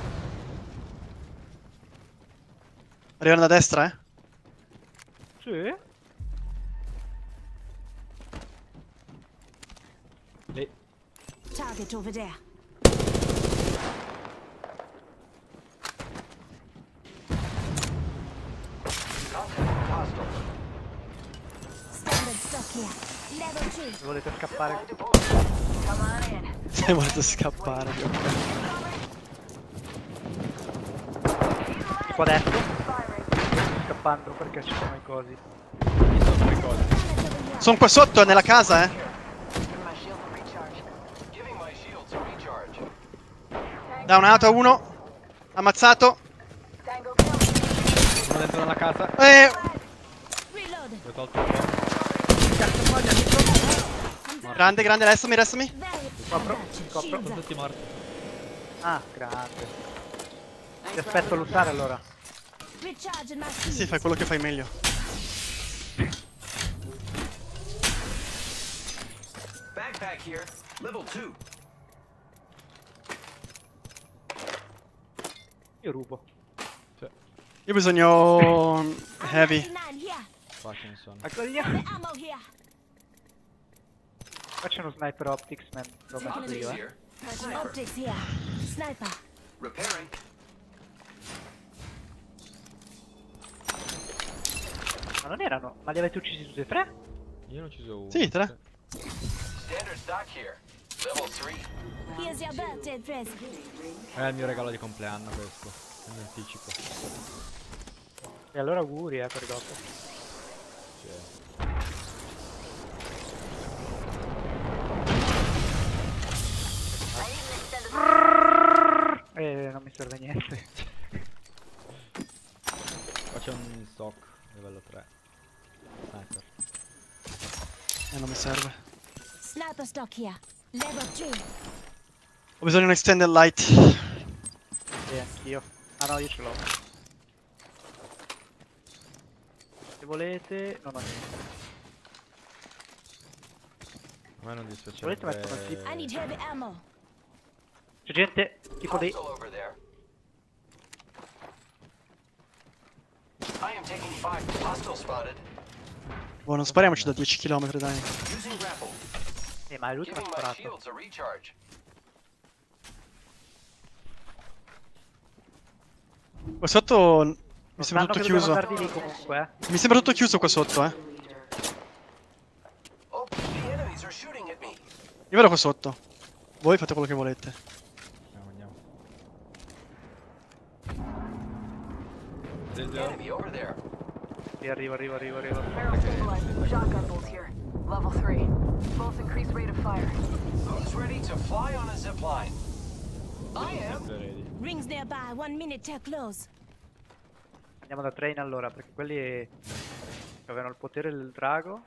[SPEAKER 2] Arrivano da destra, eh?
[SPEAKER 1] Sì?
[SPEAKER 3] Lì.
[SPEAKER 4] Target over there.
[SPEAKER 5] Contact with hostile.
[SPEAKER 4] Standard stock here. Level two.
[SPEAKER 1] Se volete scappare...
[SPEAKER 5] Zipline deployed.
[SPEAKER 6] Come on in.
[SPEAKER 2] Se volete scappare.
[SPEAKER 1] Tipo adesso. Sto scappando perché ci sono i cosi.
[SPEAKER 3] Ci sono tre cose.
[SPEAKER 4] Target over here.
[SPEAKER 2] Sono qua sotto, nella casa, eh?
[SPEAKER 6] My shield will recharge.
[SPEAKER 5] Giving my shields a recharge.
[SPEAKER 2] Da un'auto a uno. Ammazzato.
[SPEAKER 6] Tango kill.
[SPEAKER 3] Sono dentro nella casa.
[SPEAKER 2] Eh,
[SPEAKER 4] Reload.
[SPEAKER 3] Ho tolto un po'.
[SPEAKER 2] grande, grande, restami, restami.
[SPEAKER 4] Very
[SPEAKER 1] Copro, copro.
[SPEAKER 4] Shields
[SPEAKER 3] Sono
[SPEAKER 4] up.
[SPEAKER 3] tutti morti.
[SPEAKER 1] Ah, grande. Ti aspetto a lottare allora.
[SPEAKER 4] Recharging my shields.
[SPEAKER 2] Sì, fai quello che fai meglio.
[SPEAKER 5] Backpack here. Level two.
[SPEAKER 1] Io rubo.
[SPEAKER 2] Io ho bisogno... heavy.
[SPEAKER 4] ninety-nine here.
[SPEAKER 3] Qua ce ne sono.
[SPEAKER 1] Ecco via.
[SPEAKER 4] The ammo here.
[SPEAKER 1] Qua c'è uno sniper optics, man. Lo metto
[SPEAKER 5] Optics
[SPEAKER 1] io, eh.
[SPEAKER 5] here. Sniper.
[SPEAKER 4] Optics here. Sniper.
[SPEAKER 5] Repairing.
[SPEAKER 1] Ma non erano? Ma li avete uccisi tutti e tre?
[SPEAKER 3] Io ne ho ucciso uno.
[SPEAKER 2] Sì, tre.
[SPEAKER 5] Standard stock here. Level three.
[SPEAKER 4] Here's your birthday present.
[SPEAKER 3] È il mio regalo di compleanno questo. In anticipo.
[SPEAKER 1] E allora auguri, eh, per dopo.
[SPEAKER 3] Cioè,
[SPEAKER 1] Eh, non mi serve niente.
[SPEAKER 3] qua c'è un stock. Livello tre. Sniper.
[SPEAKER 2] Eh, non mi serve.
[SPEAKER 4] Sniper stock here. Level three.
[SPEAKER 2] Ho bisogno di un extended light.
[SPEAKER 1] Sì, anch'io. Ah no, io ce l'ho. Se volete... No, no, niente.
[SPEAKER 3] A me non
[SPEAKER 1] Volete
[SPEAKER 3] dispiacerebbe...
[SPEAKER 1] mettere una zip?
[SPEAKER 4] I need heavy ammo.
[SPEAKER 1] C'è gente tipo dei...
[SPEAKER 5] Hostile over there. I am taking five. Hostile spotted.
[SPEAKER 2] Boh, non spariamoci da dieci chilometri, dai.
[SPEAKER 5] Using grapple.
[SPEAKER 1] Eh, ma è l'ultimo
[SPEAKER 5] Giving
[SPEAKER 1] ha
[SPEAKER 5] my
[SPEAKER 1] sparato.
[SPEAKER 5] shields a recharge.
[SPEAKER 2] Qua sotto... mi
[SPEAKER 1] Sanno
[SPEAKER 2] sembra tutto
[SPEAKER 1] che
[SPEAKER 2] chiuso.
[SPEAKER 1] dobbiamo andare di lì comunque, eh.
[SPEAKER 2] Mi sembra tutto chiuso qua sotto, eh.
[SPEAKER 5] Oh, the enemies are shooting at me.
[SPEAKER 2] Io vado qua sotto. Voi fate quello che volete.
[SPEAKER 3] Andiamo, andiamo. Del- del-
[SPEAKER 5] Enemy over there.
[SPEAKER 1] Sì, arrivo, arrivo, arrivo, arrivo.
[SPEAKER 6] Barrel stabilized. Shotgun bolts here. Level three. Both increase rate of fire.
[SPEAKER 5] Who's ready to fly on a zip line? I am.
[SPEAKER 3] Sempre ready.
[SPEAKER 4] Rings nearby. One minute till close.
[SPEAKER 1] Andiamo da train allora, perché quelli avevano il potere del drago.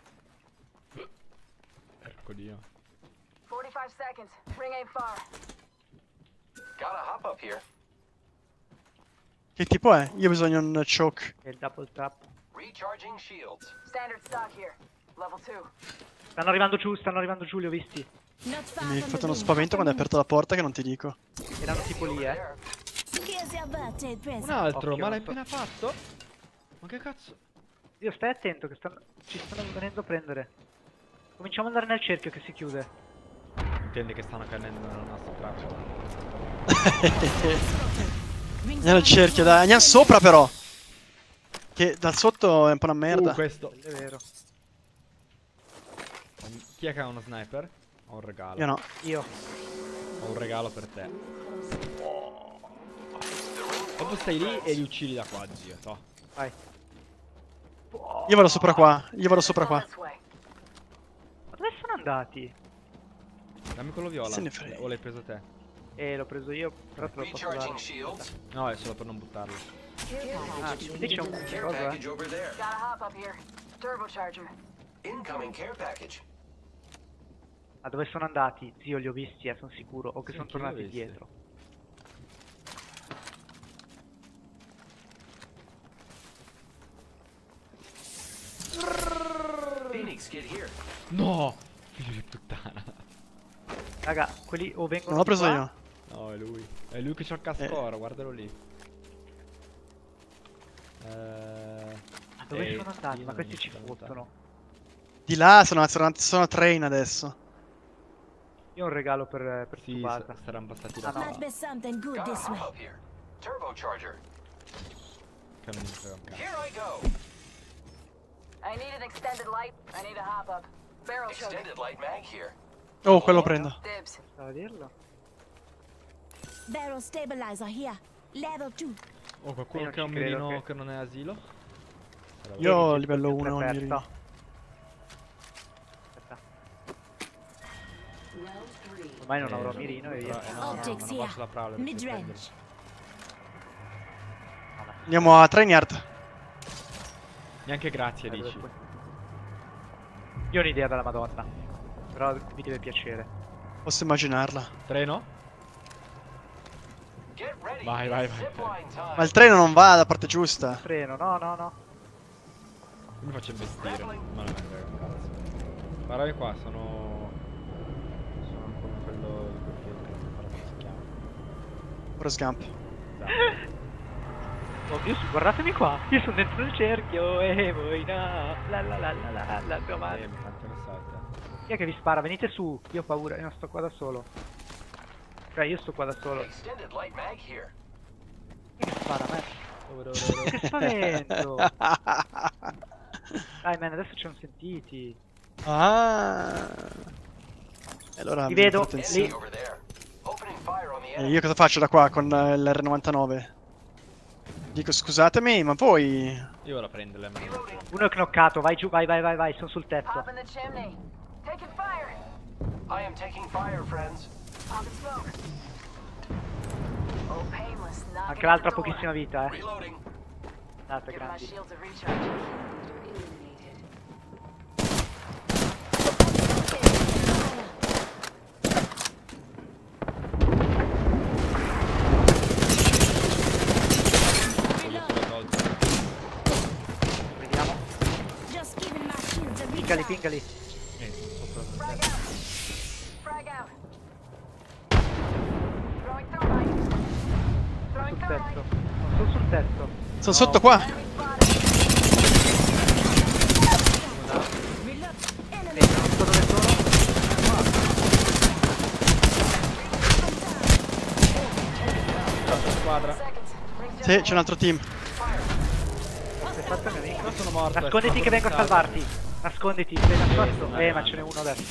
[SPEAKER 3] Ecco Dio.
[SPEAKER 6] forty-five seconds. Ring ain't far.
[SPEAKER 5] Gotta hop up here.
[SPEAKER 2] Che tipo è? Io ho bisogno di un choke.
[SPEAKER 1] E il double tap.
[SPEAKER 5] Recharging shields.
[SPEAKER 6] Standard stock here. Level two.
[SPEAKER 1] Stanno arrivando giù, stanno arrivando giù, li ho visti.
[SPEAKER 4] Not far
[SPEAKER 2] Mi hai
[SPEAKER 4] from
[SPEAKER 2] fatto
[SPEAKER 4] the
[SPEAKER 2] uno
[SPEAKER 4] ring.
[SPEAKER 2] spavento quando hai aperto la porta che non ti dico.
[SPEAKER 1] Erano tipo lì, eh.
[SPEAKER 5] There.
[SPEAKER 4] Here's your birthday present.
[SPEAKER 3] Un altro,
[SPEAKER 1] Occhio,
[SPEAKER 3] ma l'hai
[SPEAKER 1] non so.
[SPEAKER 3] appena fatto? Ma che cazzo?
[SPEAKER 1] Io stai attento che stanno... ci stanno venendo a prendere. Cominciamo ad andare nel cerchio che si chiude.
[SPEAKER 3] Intendi che stanno cadendo nella nostra trappola.
[SPEAKER 4] Rings
[SPEAKER 2] Andiamo al cerchio, dai. Andiamo sopra però. Che da sotto è un po' una merda.
[SPEAKER 3] Uh, questo.
[SPEAKER 1] È vero.
[SPEAKER 3] Chi è che ha uno sniper? Ho un regalo.
[SPEAKER 2] Io no.
[SPEAKER 1] Io.
[SPEAKER 3] Ho un regalo per te. Dopo stai lì e li uccidi da qua, zio. To.
[SPEAKER 1] Vai.
[SPEAKER 2] Io vado sopra qua. Io vado sopra qua.
[SPEAKER 6] This way.
[SPEAKER 1] Ma dove sono andati?
[SPEAKER 3] Dammi quello viola.
[SPEAKER 2] Se ne frega.
[SPEAKER 3] O l'hai preso te?
[SPEAKER 1] Eh, l'ho preso io, però te lo posso
[SPEAKER 5] Recharging
[SPEAKER 1] dare.
[SPEAKER 5] shields.
[SPEAKER 3] No, è solo per non buttarlo.
[SPEAKER 1] Ah, lì c'è un
[SPEAKER 5] Care
[SPEAKER 1] cosa,
[SPEAKER 5] package
[SPEAKER 1] eh.
[SPEAKER 5] over there.
[SPEAKER 6] Gotta hop up here. Turbocharger.
[SPEAKER 5] Incoming care package.
[SPEAKER 1] Ma dove sono andati? Zio, li ho visti, eh, sono sicuro. O che
[SPEAKER 3] Sì,
[SPEAKER 1] sono
[SPEAKER 3] anche io li ho
[SPEAKER 1] tornati
[SPEAKER 3] visti.
[SPEAKER 1] dietro.
[SPEAKER 5] Phoenix, get here.
[SPEAKER 3] No! Figlio di puttana.
[SPEAKER 1] Raga, quelli o vengono
[SPEAKER 2] Non l'ho
[SPEAKER 1] di
[SPEAKER 2] preso
[SPEAKER 1] qua,
[SPEAKER 2] io.
[SPEAKER 3] No, è lui. È lui che c'ha il cascoro, guardalo lì. Eh...
[SPEAKER 1] Ma dove
[SPEAKER 3] eh,
[SPEAKER 1] sono andati?
[SPEAKER 3] io
[SPEAKER 1] Ma
[SPEAKER 3] non
[SPEAKER 1] questi ci
[SPEAKER 3] mi sono
[SPEAKER 1] fottono.
[SPEAKER 2] Di là sono, sono, sono a train adesso.
[SPEAKER 1] Io ho un regalo per, per
[SPEAKER 3] Sì,
[SPEAKER 1] Tsubasa.
[SPEAKER 3] sa- saranno passati
[SPEAKER 1] Ah,
[SPEAKER 3] da
[SPEAKER 1] no.
[SPEAKER 3] qua.
[SPEAKER 4] Might be something good
[SPEAKER 5] Gotta
[SPEAKER 4] this
[SPEAKER 5] hop
[SPEAKER 4] way.
[SPEAKER 5] up here. Turbocharger.
[SPEAKER 3] Che non mi frega un cazzo.
[SPEAKER 5] Here I go.
[SPEAKER 6] I need an extended light. I need a hop up. Barrel choke.
[SPEAKER 5] Extended light mag here.
[SPEAKER 2] Oh, quello prendo.
[SPEAKER 6] Dibs.
[SPEAKER 1] Stavo a dirlo?
[SPEAKER 4] Barrel stabilizer here. Level two.
[SPEAKER 3] Oh, qualcuno
[SPEAKER 1] Io non
[SPEAKER 3] che ha un
[SPEAKER 1] ci credo
[SPEAKER 3] mirino
[SPEAKER 1] che-
[SPEAKER 3] che non è asilo?
[SPEAKER 2] Io ho
[SPEAKER 1] Vieni,
[SPEAKER 2] livello
[SPEAKER 1] sempre
[SPEAKER 2] uno ho il
[SPEAKER 1] aperto.
[SPEAKER 2] mirino.
[SPEAKER 1] Aspetta. Ormai non avrò mirino e via.
[SPEAKER 3] Eh, no, no, ma
[SPEAKER 4] Optics
[SPEAKER 3] non
[SPEAKER 4] here.
[SPEAKER 3] posso la prowler per
[SPEAKER 4] Mid
[SPEAKER 3] prenderli.
[SPEAKER 4] range.
[SPEAKER 2] Andiamo a train yard.
[SPEAKER 3] Neanche grazie,
[SPEAKER 1] Eh, dove
[SPEAKER 3] dici.
[SPEAKER 1] puoi- Io ho un'idea della Madonna. Però mi deve piacere.
[SPEAKER 2] Posso immaginarla.
[SPEAKER 3] Treno?
[SPEAKER 5] Get ready.
[SPEAKER 3] Vai, vai, vai.
[SPEAKER 5] Zipline time.
[SPEAKER 2] Ma il treno non va dalla parte giusta.
[SPEAKER 1] Freno, no, no, no.
[SPEAKER 3] Io mi faccio investire. Ma non me ne frega un cazzo. Guardami qua, sono... Sono come quello di quel film. Guarda come si chiama.
[SPEAKER 2] Forrest Gump.
[SPEAKER 3] Esatto.
[SPEAKER 1] Oh, io so- guardatemi qua. Io sono dentro il cerchio e voi no. La la la la la la tua
[SPEAKER 3] Eh,
[SPEAKER 1] madre.
[SPEAKER 3] ma quanto ne sai te?
[SPEAKER 1] Chi è che vi spara? Venite su. Io ho paura, io non sto qua da solo. Cioè, io sto qua da solo.
[SPEAKER 5] Extended light mag here.
[SPEAKER 1] Chi è che spara a me? Che spavento. Dai, man, adesso ci siamo sentiti.
[SPEAKER 2] Ah. E allora
[SPEAKER 1] Ti
[SPEAKER 2] mi
[SPEAKER 1] vedo,
[SPEAKER 2] fa attenzione.
[SPEAKER 1] lì.
[SPEAKER 5] Over there. Opening fire on the
[SPEAKER 2] E
[SPEAKER 5] enemy.
[SPEAKER 2] io cosa faccio da qua con eh, l'R novantanove? Dico scusatemi, ma voi...
[SPEAKER 3] Io la prendo l'M.
[SPEAKER 5] Reloading.
[SPEAKER 1] Uno è knoccato, vai giù, vai, vai, vai, vai, sono sul tetto.
[SPEAKER 6] Hop in the chimney. Taking fire.
[SPEAKER 5] I am taking fire, friends.
[SPEAKER 6] Pocket smoke. Oh, painless. Knocking
[SPEAKER 1] Anche l'altro
[SPEAKER 6] at
[SPEAKER 1] ha
[SPEAKER 6] the door.
[SPEAKER 1] pochissima vita, eh.
[SPEAKER 5] Reloading.
[SPEAKER 1] Date,
[SPEAKER 6] Give my
[SPEAKER 1] grandi.
[SPEAKER 6] shields a recharge.
[SPEAKER 1] Vediamo.
[SPEAKER 4] Just giving my shields a
[SPEAKER 1] Pingali,
[SPEAKER 4] recharge.
[SPEAKER 1] pingali.
[SPEAKER 3] Eh, sopra il
[SPEAKER 6] Frag
[SPEAKER 3] tetto.
[SPEAKER 6] out. Frag out. Throwing thermite. Throwing
[SPEAKER 1] Sul
[SPEAKER 6] thermite.
[SPEAKER 1] tetto. No, sono sul tetto.
[SPEAKER 2] Sono sotto qua.
[SPEAKER 6] Enemy spotted.
[SPEAKER 1] Sì, non so dove sono.
[SPEAKER 3] Squadra.
[SPEAKER 6] Seconds. Rings
[SPEAKER 2] Sì,
[SPEAKER 6] just
[SPEAKER 2] c'è un altro team.
[SPEAKER 1] Sei fatto mio amico?
[SPEAKER 3] Sono morto.
[SPEAKER 1] Nasconditi
[SPEAKER 3] è
[SPEAKER 1] che vengo a
[SPEAKER 3] stato
[SPEAKER 1] salvarti. Nasconditi, sei nascosto.
[SPEAKER 3] Eh,
[SPEAKER 1] Eh, ma ce n'è uno adesso.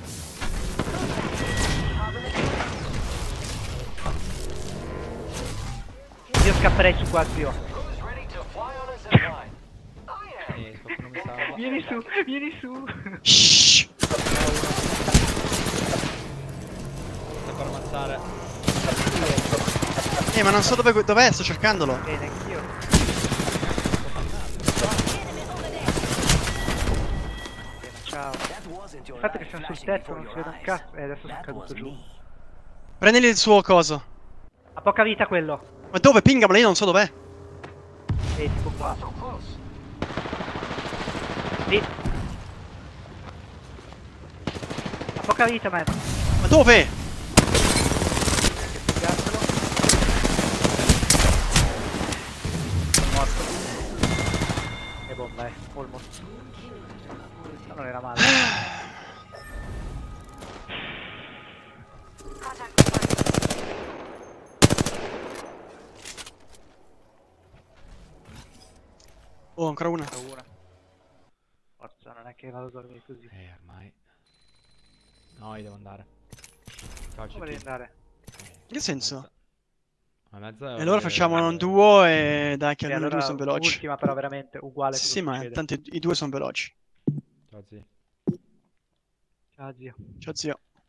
[SPEAKER 1] Io scapperei su qua, zio.
[SPEAKER 5] Who's ready to fly on a zipline? I am.
[SPEAKER 3] Eh, qualcuno mi salva.
[SPEAKER 1] Vieni su, vieni su.
[SPEAKER 2] Shhh.
[SPEAKER 3] Sta per ammazzare.
[SPEAKER 2] Eh, ma non so dove dov'è, sto cercandolo.
[SPEAKER 1] Bene, anch'io. Bene, ciao. Il fatto che siamo sul tetto non si vede un cazzo. E adesso sono caduto giù.
[SPEAKER 2] Prendili il suo coso.
[SPEAKER 1] Ha poca vita quello.
[SPEAKER 2] Ma dove? Pingamela, io non so dov'è.
[SPEAKER 1] E tipo qua.
[SPEAKER 5] So close.
[SPEAKER 1] Lì. Ha poca vita, man.
[SPEAKER 2] Ma dove?
[SPEAKER 1] Picchiartelo. Sono morto. E bomba, eh. Almost. No, non era male.
[SPEAKER 6] contact with target.
[SPEAKER 2] Oh, ancora una.
[SPEAKER 1] Una. Forza, non è che vado a dormire così.
[SPEAKER 3] Eh, ormai. No, io devo andare. Ciao,
[SPEAKER 1] Come devi
[SPEAKER 3] G P.
[SPEAKER 1] andare?
[SPEAKER 2] In che senso?
[SPEAKER 3] A mezzo
[SPEAKER 2] E allora facciamo un duo e dai che
[SPEAKER 1] E
[SPEAKER 2] almeno i due
[SPEAKER 1] allora
[SPEAKER 2] sono veloci.
[SPEAKER 1] ultima però veramente uguale.
[SPEAKER 2] Sì,
[SPEAKER 1] cosa
[SPEAKER 2] ma
[SPEAKER 1] succede.
[SPEAKER 2] tanto i, i due sono veloci.
[SPEAKER 3] Ciao, zio.
[SPEAKER 1] Ciao zio.
[SPEAKER 2] Ciao zio.